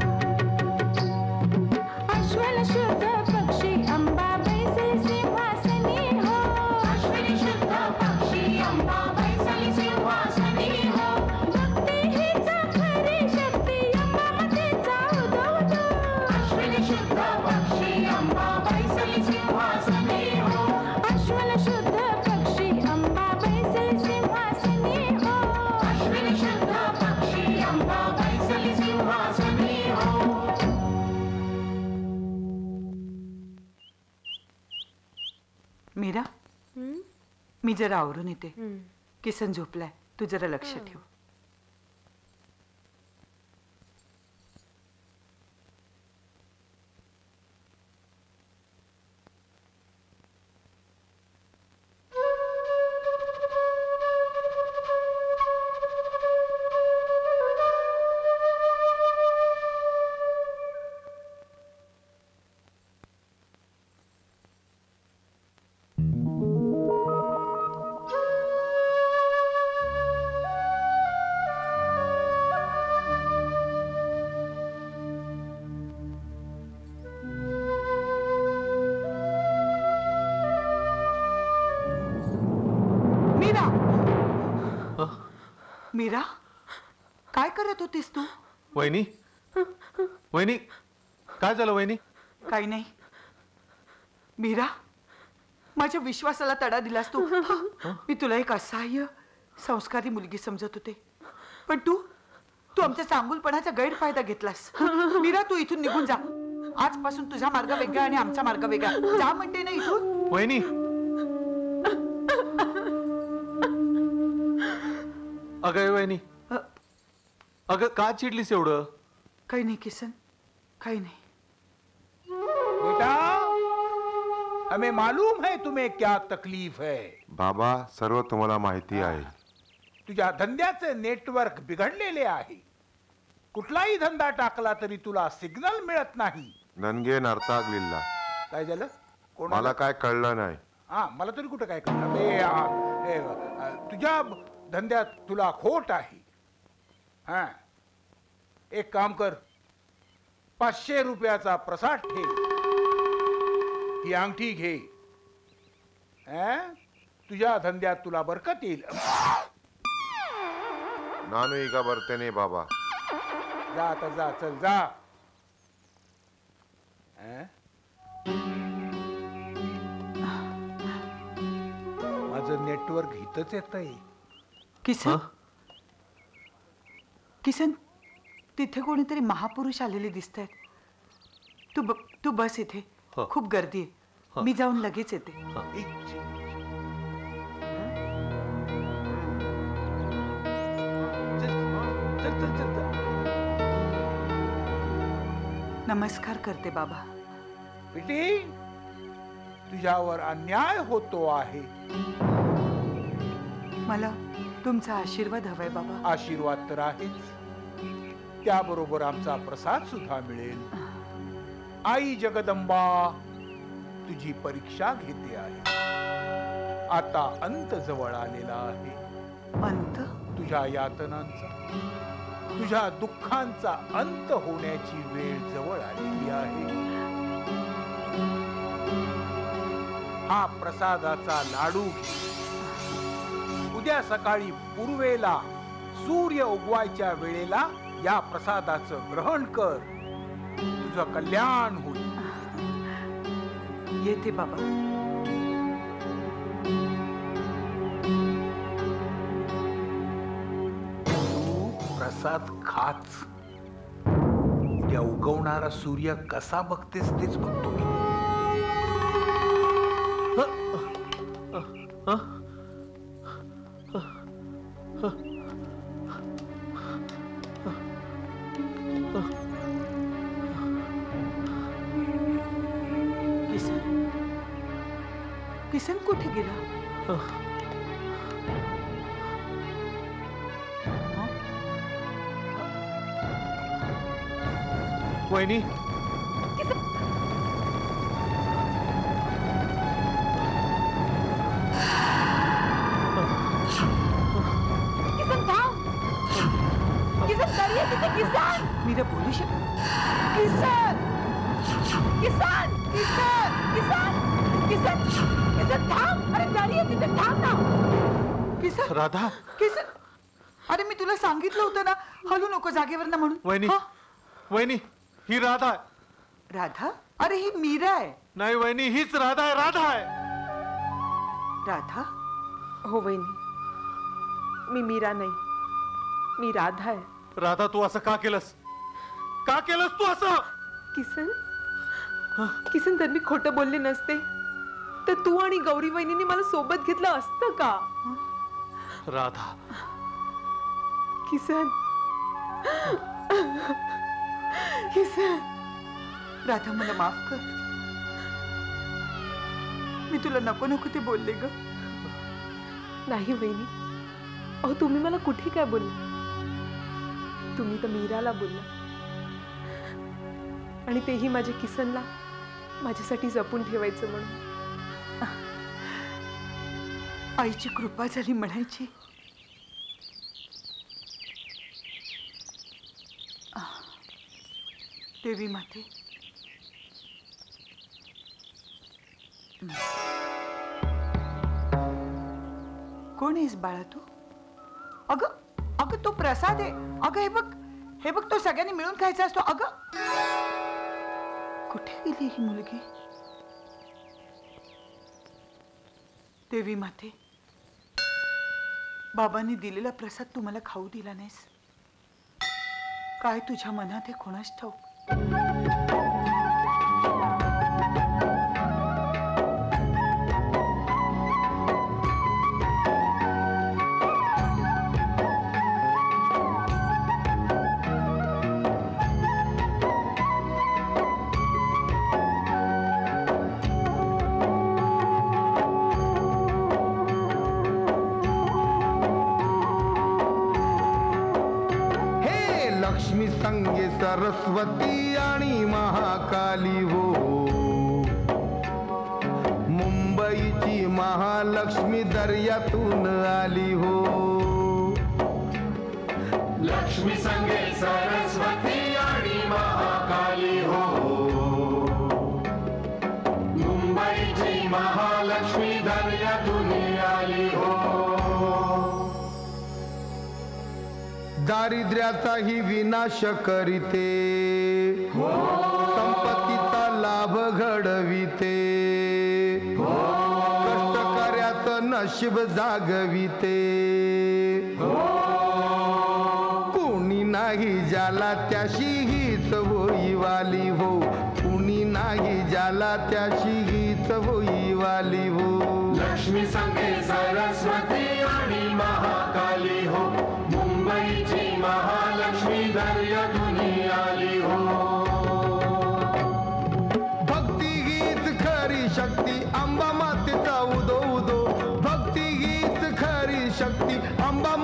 अश्वल शुद्ध पक्षी अंबा बैसली सिंहासनी हो.
अश्विनी शुद्ध पक्षी अंबा बैसली सिंहासनी हो.
भक्ती हीचा खरी शक्ती अंबामतीचा उदो उदो.
अश्विनी शुद्ध पक्षी अंबा बैसली सिंहासनी हो.
अश्वल शुद्ध पक्षी अंबा बैसली सिंहासनी हो.
अश्विनी शुद्ध पक्षी अंबा बैसली सिंहासनी हो.
मीरा मी जरा आवरून येते. किसन झोपलाय, तू जरा लक्ष ठेव. मीरा मीरा काय करत होतीस तू?
वहिनी वहिनी काय झालं वहिनी?
काही नाही. मीरा माझ्या विश्वासाला तडा दिलास तू. मी तुला एक असहाय्य संस्कारी मुलगी समजत होते, पण तू तू आमच्या चांगुलपणाचा गैरफायदा घेतलास. मीरा तू इथून निघून जा. आजपासून तुझा मार्ग वेगळा आणि आमचा मार्ग वेगळा. जा म्हणते ना इथून.
वहिनी अगं वहिनी अगं का चिडलीस एवढं?
काही नाही किसन, काही नाही.
बेटा हमें मालूम है तुम्हें क्या तकलीफ है.
बाबा सर्व तुम्हाला माहिती आहे.
तुझ्या धंद्याचे नेटवर्क बिघडलेले आहे. कुठलाही धंदा टाकला तरी तुला सिग्नल मिळत नाही.
ननगे नर्तागलिल्ला.
काय झालं? कोण
मला काय कळलं नाही.
हा मला तरी कुठं काय कळलं. ए, आ, ए, आ, तुझ्या धंद्यात तुला खोट आहे. हा एक काम कर, पाचशे रुपयाचा प्रसाद ठेव. ही अंगठी घे. अं? तुझ्या धंद्यात तुला बरकत येईल.
नानू ಈಗ ಬರ್ತೇನೆ बाबा.
जा आता जा, चल जा. अं? माझं नेटवर्क इथंच येत आहे.
किसन किसन तिथे कोणीतरी महापुरुष आलेले दिसत आहेत. तू ब- तू बस इथे. खूप गर्दी आहे. मी जाऊन लगेच येते. नमस्कार करते बाबा.
बेटी तुझ्यावर अन्याय होतो आहे.
मला तुमचा आशीर्वाद हवाय बाबा.
आशीर्वाद तर आहेच, त्याबरोबर आमचा प्रसाद सुद्धा मिळेल. आई जगदंबा तुझी परीक्षा घेते आहे. आता अंत जवळ आलेला आहे.
अंत?
तुझ्या यातनांचा, तुझ्या दुःखांचा अंत होण्याची वेळ जवळ आलेली आहे. हा प्रसादाचा लाडू घे. उद्या सकाळी पूर्वेला सूर्य उगवायच्या वेळेला या प्रसादाचं ग्रहण कर. तुझं कल्याण होईल.
येते बाबा.
तू प्रसाद खाच. उद्या उगवणारा सूर्य कसा बघतेस तेच बघतो मी.
किसन किसन कुठे गेला?
वहिनी,
किसन थांब. किसन दरिया तिथे. किसन
मीरा बोलू शकत.
किसन किसन किसन किसन किसन किसन थांब. अरे दरिया तिथे. थांब ना.
किसन.
राधा.
किसन, अरे मी तुला सांगितलं होतं ना हलू नको जागेवर ना म्हणून.
वहिनी, वहिनी, ही राधा आहे.
राधा? अरे ही मीरा आहे.
नाही वहिनी, हीच राधा आहे. राधा आहे.
राधा?
हो वहिनी, मी मीरा नाही, मी राधा आहे.
राधा, तू असं का केलंस? का केलंस तू असं?
किसन, किसन जर मी खोटं बोलले नसते तर तू आणि गौरी वहिनीने मला सोबत घेतलं असतं का?
राधा.
किसन, किसन.
राधा मला माफ कर. मी तुला नको नको ते बोलले ग.
नाही वहिनी, अहो तुम्ही मला कुठे काय बोलला? तुम्ही तर मीराला बोलला, आणि तेही माझ्या किसनला माझ्यासाठी जपून ठेवायचं म्हणून.
आईची कृपा झाली म्हणायची. देवी माते, कोण आहेस बाळा तू? अगं अगं तो प्रसाद आहे. अगं हे बघ, हे बघ, तो सगळ्यांनी मिळून खायचा असतो. अगं कुठे गेली ही मुलगी? देवी माते, बाबांनी दिलेला प्रसाद तू मला खाऊ दिला नाहीस. काय तुझ्या मनात हे कोणास ठाऊक.
लक्ष्मी संगे सरस्वती आणि महाकाली हो. मुंबईची महालक्ष्मी दर्यातून आली हो.
लक्ष्मी संगे सरस्वती आणि महाकाली हो. मुंबईची महालक्ष्मी दर्यातून आली हो.
दारिद्र्याचाही विनाश करीते, संपत्तीचा लाभ घडविते, कष्टकऱ्याचं नशीब जागविते. कुणी नाही ज्याला त्याशी हीच होई वाली हो. कुणी नाही ज्याला त्याशी हीच होई वाली हो.
लक्ष्मी संगे सरस्वती आणि महाकाली हो. मुंबईची महालक्ष्मी दर्यातून आली हो.
भक्ती हीच खरी शक्ती, अंबा मातेचा उदो उदो. भक्ती हीच खरी शक्ती, अंबा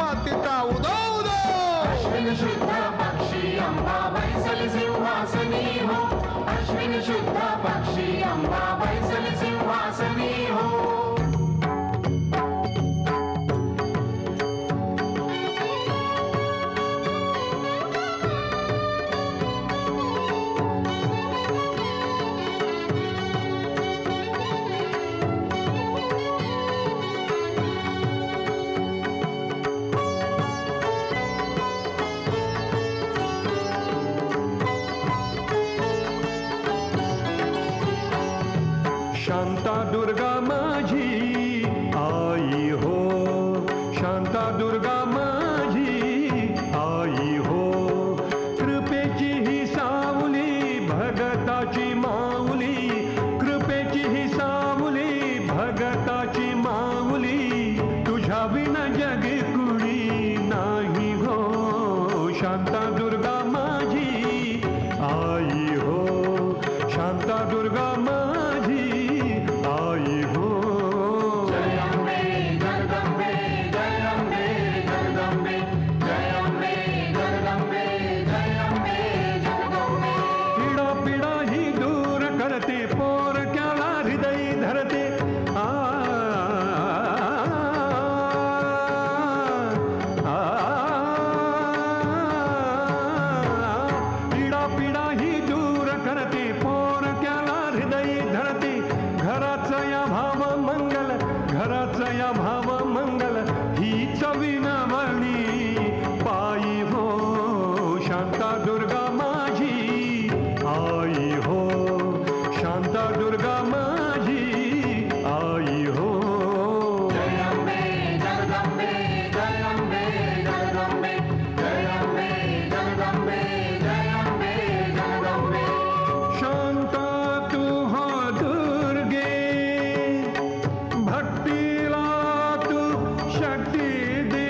शुद्ध पक्षी अंबा बैसल सिंहासनी हो अश्विन शुद्ध पक्षी अंबा बैसल सिंहासनी हो
शांता दुर्गा माझी आई हो शांता दुर्गा माझी आई हो कृपेची ही सावली भगताची माऊली कृपेची ही सावली भगताची माऊली तुझ्या विना जगी कुणी नाही हो शांता दुर्गा माझी आई हो शांता दुर्गा माझी आई हो
जय अम्बे जगदम्बे जय अम्बे जगदम्बे जय अम्बे जगदम्बे जय अम्बे जगदम्बे
पीडा पीडा ही दूर करते पोरक्याला हृदय धरते आ आ, पीडा पीडा ही दूर करते पोरक्याला हृदय धरते घराचं या भाव मंगल घराचं या भाव मंगल हीच विनवणी पायी हो शांता दुर्गा माझी आई हो शांता दुर्गा माझी आई हो
जय अम्बे जगदम्बे जय अम्बे जगदम्बे जय अम्बे जगदम्बे जय अम्बे जगदम्बे
शांता तू हो दुर्गे भक्तीला तू शक्ती दे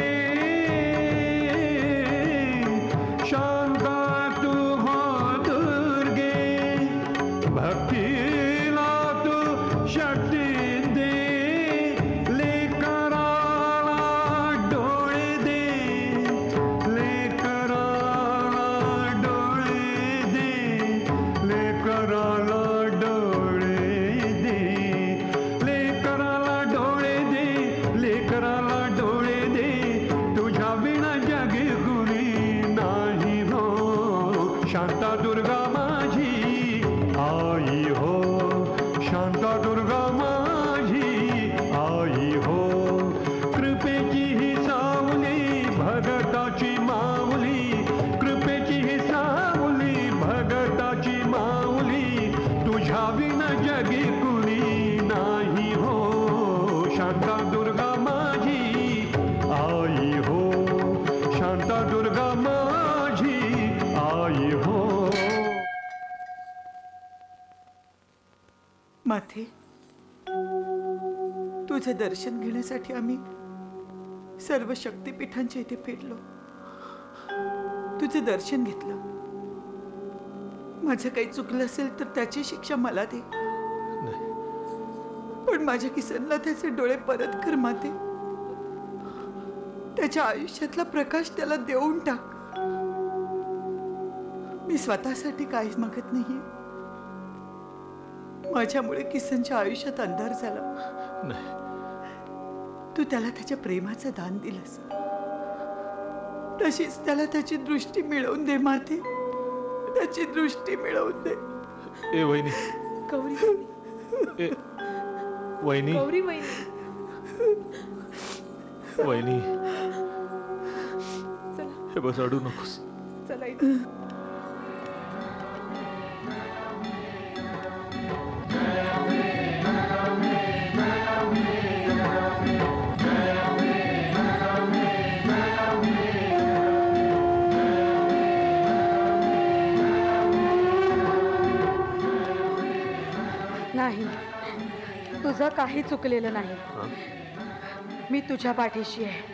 शांता तू हो दुर्गे भक्तीला तू शक्ती दे लेकराला डोळे दे लेकराला डोळे दे लेकराला डोळे दे लेकराला डोळे दे लेकराला डोळे दे तुझ्या विना जगी गुणी नाही हो शांता दुर्गा माझी आई हो शांता दुर्गा माझी आई हो कृपेची ही सावली भगताची माऊली कृपेची ही सावली भगताची माऊली तुझ्या विना जगी कुणी नाही हो शांता दुर्गा माझी आई हो शांता दुर्गा माझी आई हो
माथे तुझं दर्शन घेण्यासाठी आम्ही सर्व शक्तिपीठांच्या इथे फिरलो तुझं दर्शन घेतलं माझं काही चुकलं असेल तर त्याची शिक्षा मला दे पण माझ्या किसनला त्याचे डोळे परत कर माते त्याच्या आयुष्यातला प्रकाश त्याला देऊन टाक मी स्वतःसाठी काहीच मागत नाहीये माझ्यामुळे किसनच्या आयुष्यात अंधार झाला तू त्याला त्याच्या प्रेमाचं दान दिलंस तशीच त्याला त्याची दृष्टी मिळवून दे माते त्याची दृष्टी मिळवून दे
ए वहिनी
गौरी
ए वहिनी
गौरी वहिनी
वहिनी
चला
हे बस अडू नकोस
चला इथे
नाही तुझं काही चुकलेलं नाही मी तुझ्या पाठीशी आहे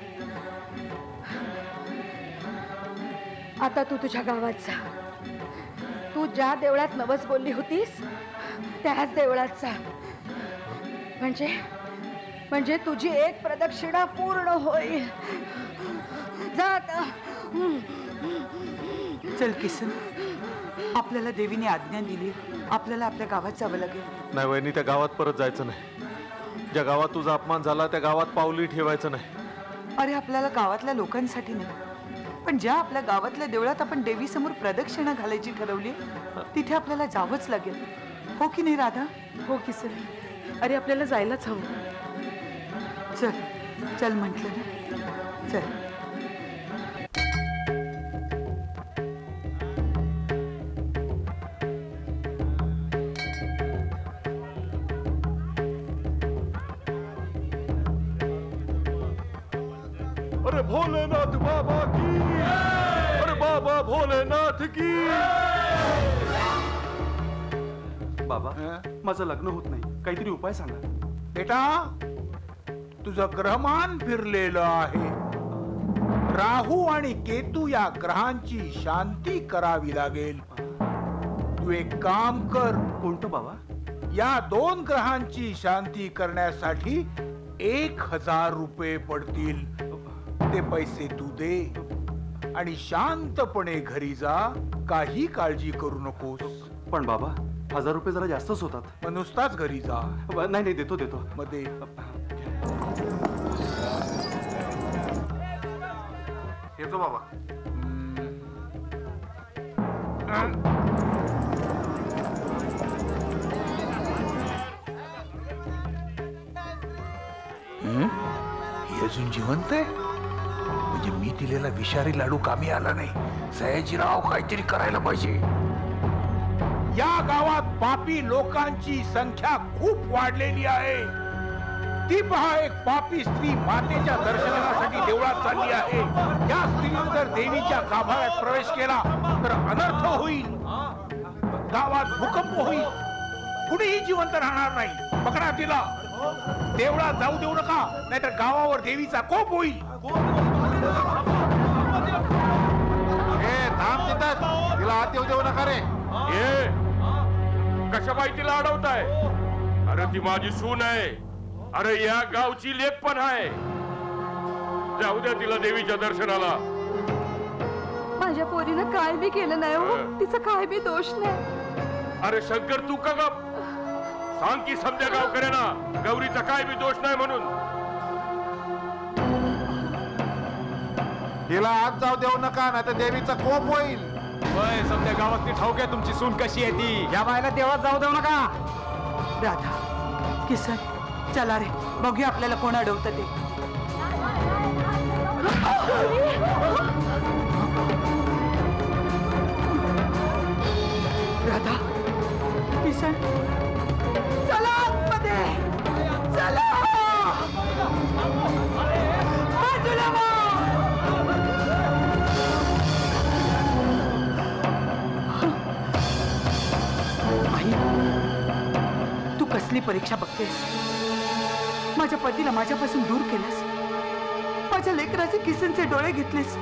आता तू तुझ्या गावात जा तू ज्या देवळात नवस बोलली होतीस त्याच देवळात जा म्हणजे म्हणजे तुझी एक प्रदक्षिणा पूर्ण होईल जा आता. हम्म.
चल किसन, आपल्याला देवीने आज्ञा दिली, आपल्याला आपल्या गावात जावं लागेल.
नाही वहिनी, त्या गावात परत जायचं नाही. ज्या गावात तुझा अपमान झाला त्या गावात पावली ठेवायचं नाही.
अरे आपल्याला गावातल्या लोकांसाठी नाही, पण ज्या आपल्या गावातल्या देवळात आपण देवी समोर प्रदक्षिणा घालायची ठरवली तिथे आपल्याला जावंच लागेल. हो की नाही राधा?
हो किसन. अरे आपल्याला जायलाच हवं.
चल चल म्हटलं ना, चल.
अरे भोलेनाथ बाबा की, अरे बाबा भोलेनाथ की.
बाबा माझं लग्न होत नाही, काहीतरी उपाय सांगा.
बेटा, तुझं ग्रहमान फिरलेलं आहे. राहू आणि केतू या ग्रहांची शांती करावी लागेल. तू एक काम कर.
कोणतं बाबा?
या दोन ग्रहांची शांती करण्यासाठी एक हजार रुपये पडतील. ते पैसे तू दे आणि शांतपणे घरी जा. काही काळजी करू नकोस.
पण बाबा हजार रुपये जरा जास्तच होतात.
मग नुसताच घरी जा.
नाही नाही, देतो देतो.
मग दे.
येतो बाबा.
ही अजून जिवंत आहे? म्हणजे मी दिलेला विषारी लाडू कामी आला नाही. सयाजीराव काहीतरी करायला पाहिजे. या गावात पापी लोकांची संख्या खूप वाढलेली आहे. ती पहा, एक पापी स्त्री मातेच्या दर्शनासाठी देवळात चालली आहे. या स्त्रीने जर देवीच्या गाभाऱ्यात प्रवेश केला तर अनर्थ होईल. गावात भूकंप होईल. कुणीही जिवंत राहणार नाही. पकडा तिला. देवळात जाऊ देऊ नका, नाहीतर गावावर देवीचा कोप होईल.
थांब तिथं, तिला आत येऊ देऊ नका रे.
ये कशा बाई तिला अडवताय? अरे ती माझी सून आहे. अरे या गावची लेक पण आहे. जाऊ द्या तिला देवीच्या दर्शनाला.
माझ्या पोरीनं काय बी केलं नाही हो. तिचा काय बी दोष नाही.
अरे शंकर, तू का गप? सांग की समजा गावकऱ्यांना गौरीचा काय बी दोष नाही म्हणून.
तिला आत जाऊ देऊ नका, नाही तर देवीचा कोप होईल.
होय, समजा गावात ठाऊक आहे तुमची सून कशी आहे ती. या बायला देवात जाऊ देऊ नका.
राधा, किसन, चला रे, बघूया आपल्याला कोण अडवतं ते. राधा, किसन, चला आतमध्ये. चला बाजूला वा. आई, तू कसली परीक्षा बघतेस? माझ्या पतीला माझ्यापासून दूर केलंस. माझ्या लेकराचे किसनचे डोळे घेतलेस.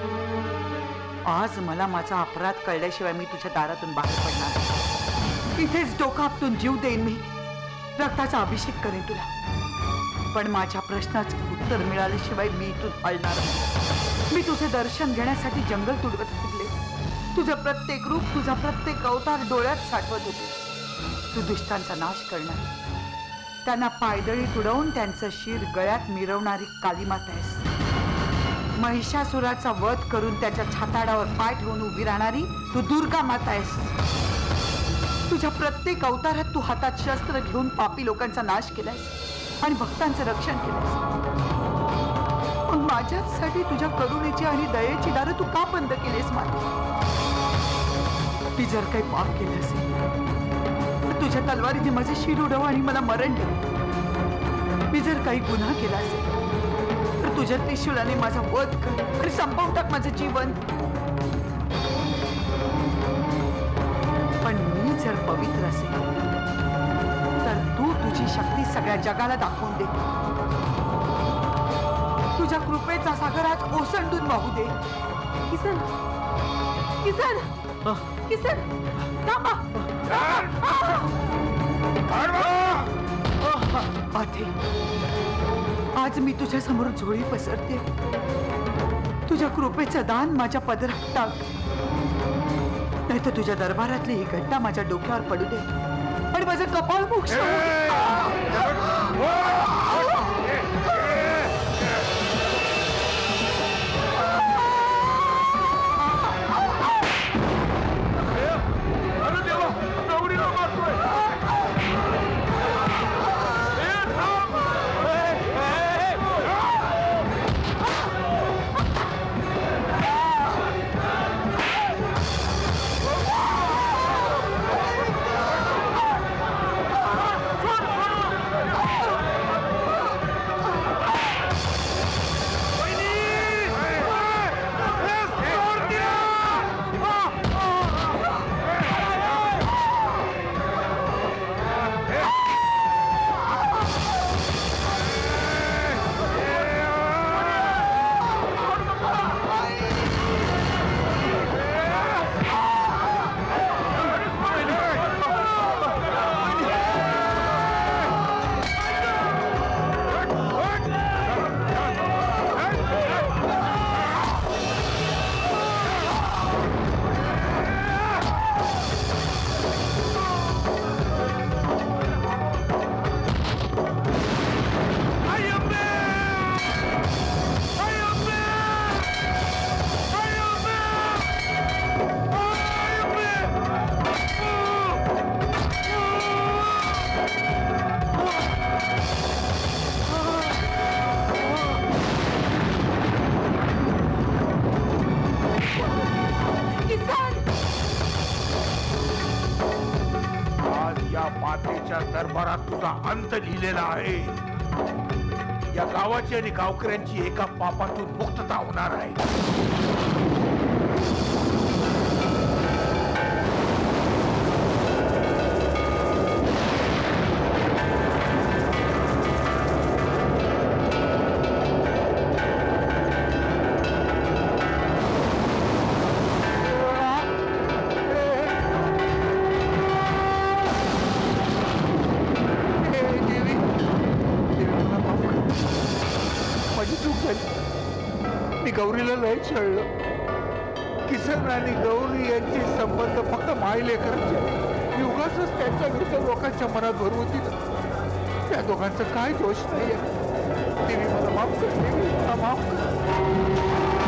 आज मला माझा अपराध कळल्याशिवाय मी तुझ्या दारातून बाहेर पडणार. इथेच डोकं आपटून जीव देईन मी. रक्ताचा अभिषेक करेन तुला. पण माझ्या प्रश्नाचं उत्तर मिळाल्याशिवाय मी इथून हलणार नाही. मी तुझे दर्शन घेण्यासाठी जंगल तुडवत फिरले. तुझं प्रत्येक रूप, तुझा प्रत्येक अवतार डोळ्यात साठवत होते. तू दुष्टांचा नाश करणार, त्यांना पायदळी तुडवून त्यांचं शिर गळ्यात मिरवणारी कालीमाता आहेस. महिषासुराचा वध करून त्याच्या छाताडावर पाय ठेवून उभी राहणारी तू दुर्गा माता आहेस. तुझ्या प्रत्येक अवतारात तू हातात शस्त्र घेऊन पापी लोकांचा नाश केलायस आणि भक्तांचं रक्षण केलंस. मग माझ्यासाठी तुझ्या करुणेची आणि दयेची दारं तू का बंद केलीस माता? मी जर काही पाप केलं असेल तर तुझ्या तलवारीने माझे शिर उडव आणि मला मरण दे. मी जर काही गुन्हा केला असेल तर तुझ्या त्रिशूलाने माझा वध कर आणि संपवून टाक माझं जीवन. पण मी जर पवित्र असेल तर तू तुझी शक्ती सगळ्या जगाला दाखवून दे. तुझ्या कृपेचा सागर आज ओसंडून वाहू दे.
किसन, किसन, किसन, थांबा.
पाथे, आज मी तुझ्या समोर झोळी पसरते. तुझ्या कृपेचं दान माझ्या पदरात टाक, नाही तर तुझ्या दरबारातली ही घटना माझ्या डोक्यावर पडू दे आणि माझं कपाळ मोक्ष
दरबारात तुझा अंत लिहिलेला आहे. या गावाची आणि गावकऱ्यांची एका पापातून मुक्तता होणार आहे. गौरीला लय छळलं. किसन आणि गौरी यांचे संबंध फक्त मायलेकरांचे. युगासच त्यांचा विरुद्ध लोकांच्या मनात भरवून दिलं. त्या दोघांचा काय दोष नाही. देवी मला माफ कर, देवी मला माफ कर.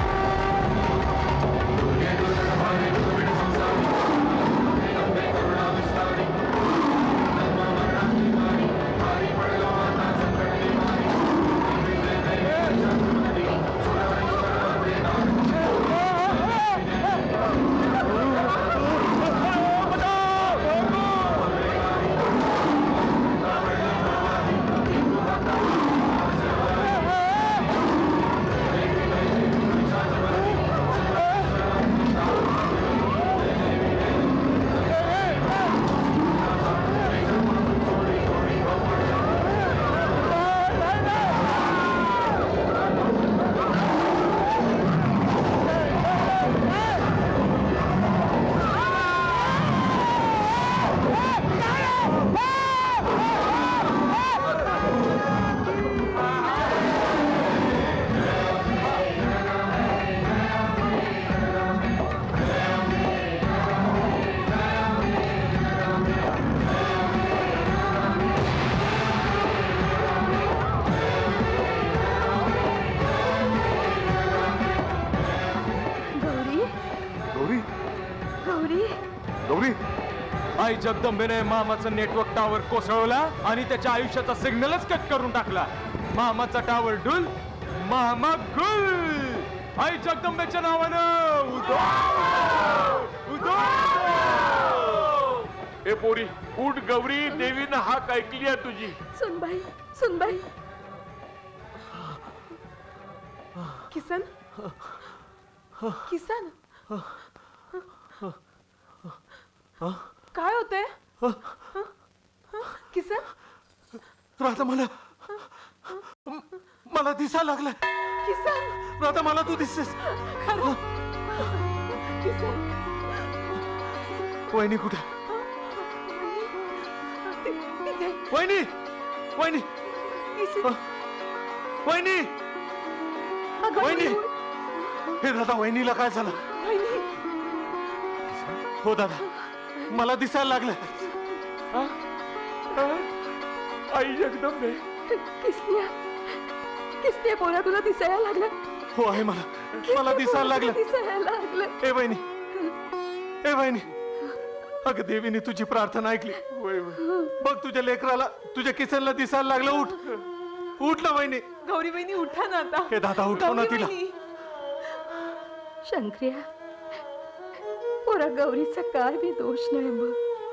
आई जगदंबेने मामाचं नेटवर्क टावर कोसळवला आणि त्याच्या आयुष्याचा सिग्नलच कट करून टाकला. मामाचा टावर डुल, मामा गुल. आई जगदंबेच्या नावानं उदो उदो.
ए पोरी उठ, गौरी देवीनं हाक ऐकली आहे तुझी.
सुनबाई, सुनबाई. किसन, किसन, काय होते? किसन,
राधा मला मला दिसायला लागलाय.
किसन,
राधा मला तू दिसतेस.
किसन,
वहिनी कुठे? वहिनी, वहिनी, वहिनी, वहिनी.
हे दादा वहिनीला काय झालं? हो दादा मला दिसायला लागलं.
आई जगदंबे
किसन्या किसन्या पोरा तुला दिसायला लागलं.
हो आहे मला मला दिसायला लागलं.
दिसायला लागलं.
ए वहिनी ए वहिनी अगं देवीने तुझी प्रार्थना ऐकली. बघ तुझ्या लेकराला तुझ्या किसनला दिसायला लागलं. उठ उठ ना वहिनी.
गौरी वहिनी उठा ना आता.
हे दादा उठव ना तिला.
शंकर्या पोरा गौरीचा काय बी दोष नाही मग.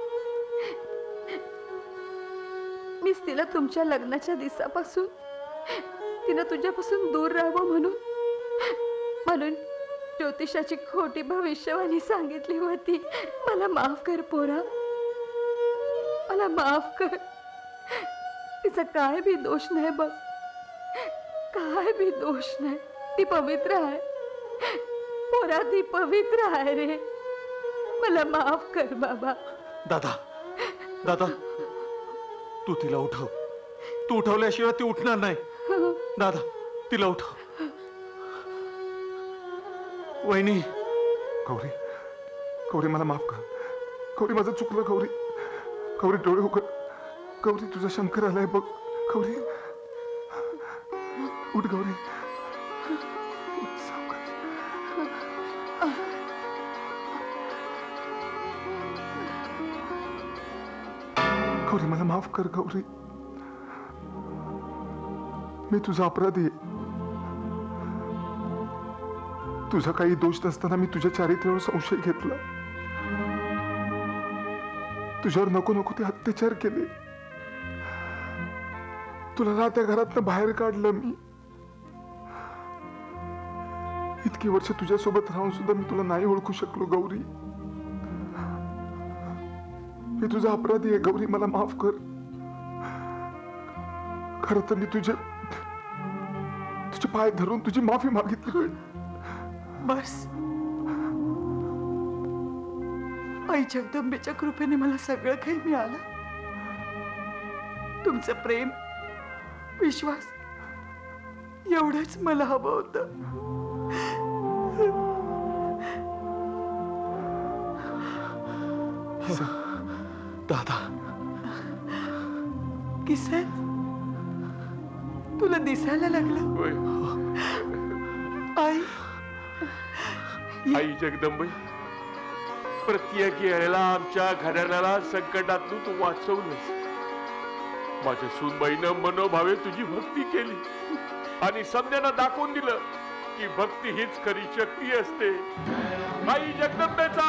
मीच तिला तुमच्या लग्नाच्या दिवसापासून तिनं तुझ्यापासून दूर राहावं म्हणून म्हणून ज्योतिषाची खोटी भविष्यवाणी सांगितली होती. मला माफ कर पोरा, मला माफ कर. तिचा काय बी दोष नाही बघ, काय बी दोष नाही. ती पवित्र आहे पोरा, ती पवित्र आहे रे. मला माफ कर बाबा.
दादा दादा तू तिला उठव. तू उठवल्याशिवाय ती उठणार नाही. दादा तिला उठव. वहिनी
गौरी गौरी मला माफ कर. गौरी माझं चुकलं. गौरी गौरी डोळे उघड. गौरी तुझा शंकर आलाय बघ. गौरी उठ गौरी. गौरी मला माफ कर. गौरी मी तुझा अपराधी आहे. तुझा काही दोष नसताना मी तुझ्या चारित्र्यावर संशय घेतला. तुझ्यावर नको नको ते अत्याचार केले. तुला राहत्या घरातनं बाहेर काढलं मी. इतकी वर्ष तुझ्यासोबत राहून सुद्धा मी तुला नाही ओळखू शकलो. गौरी मी तुझा अपराधी आहे. गौरी मला माफ कर. खरं तर मी तुझे तुझे पाय धरून तुझी माफी मागितली.
बस आई जगदंबेच्या कृपेने मला सगळं काही मिळालं. तुमचं प्रेम विश्वास एवढंच मला हवं होतं.
दादा
किसन तुला दिसायला लागलं. आई
आई जगदंबे प्रत्येक वेळेला आमच्या घराण्याला संकटातून तू वाचवलंस. माझ्या सूनबाईनं मनोभावे तुझी भक्ती केली आणि समजांना दाखवून दिलं की भक्ती हीच खरी शक्ती असते. आई जगदंबेचा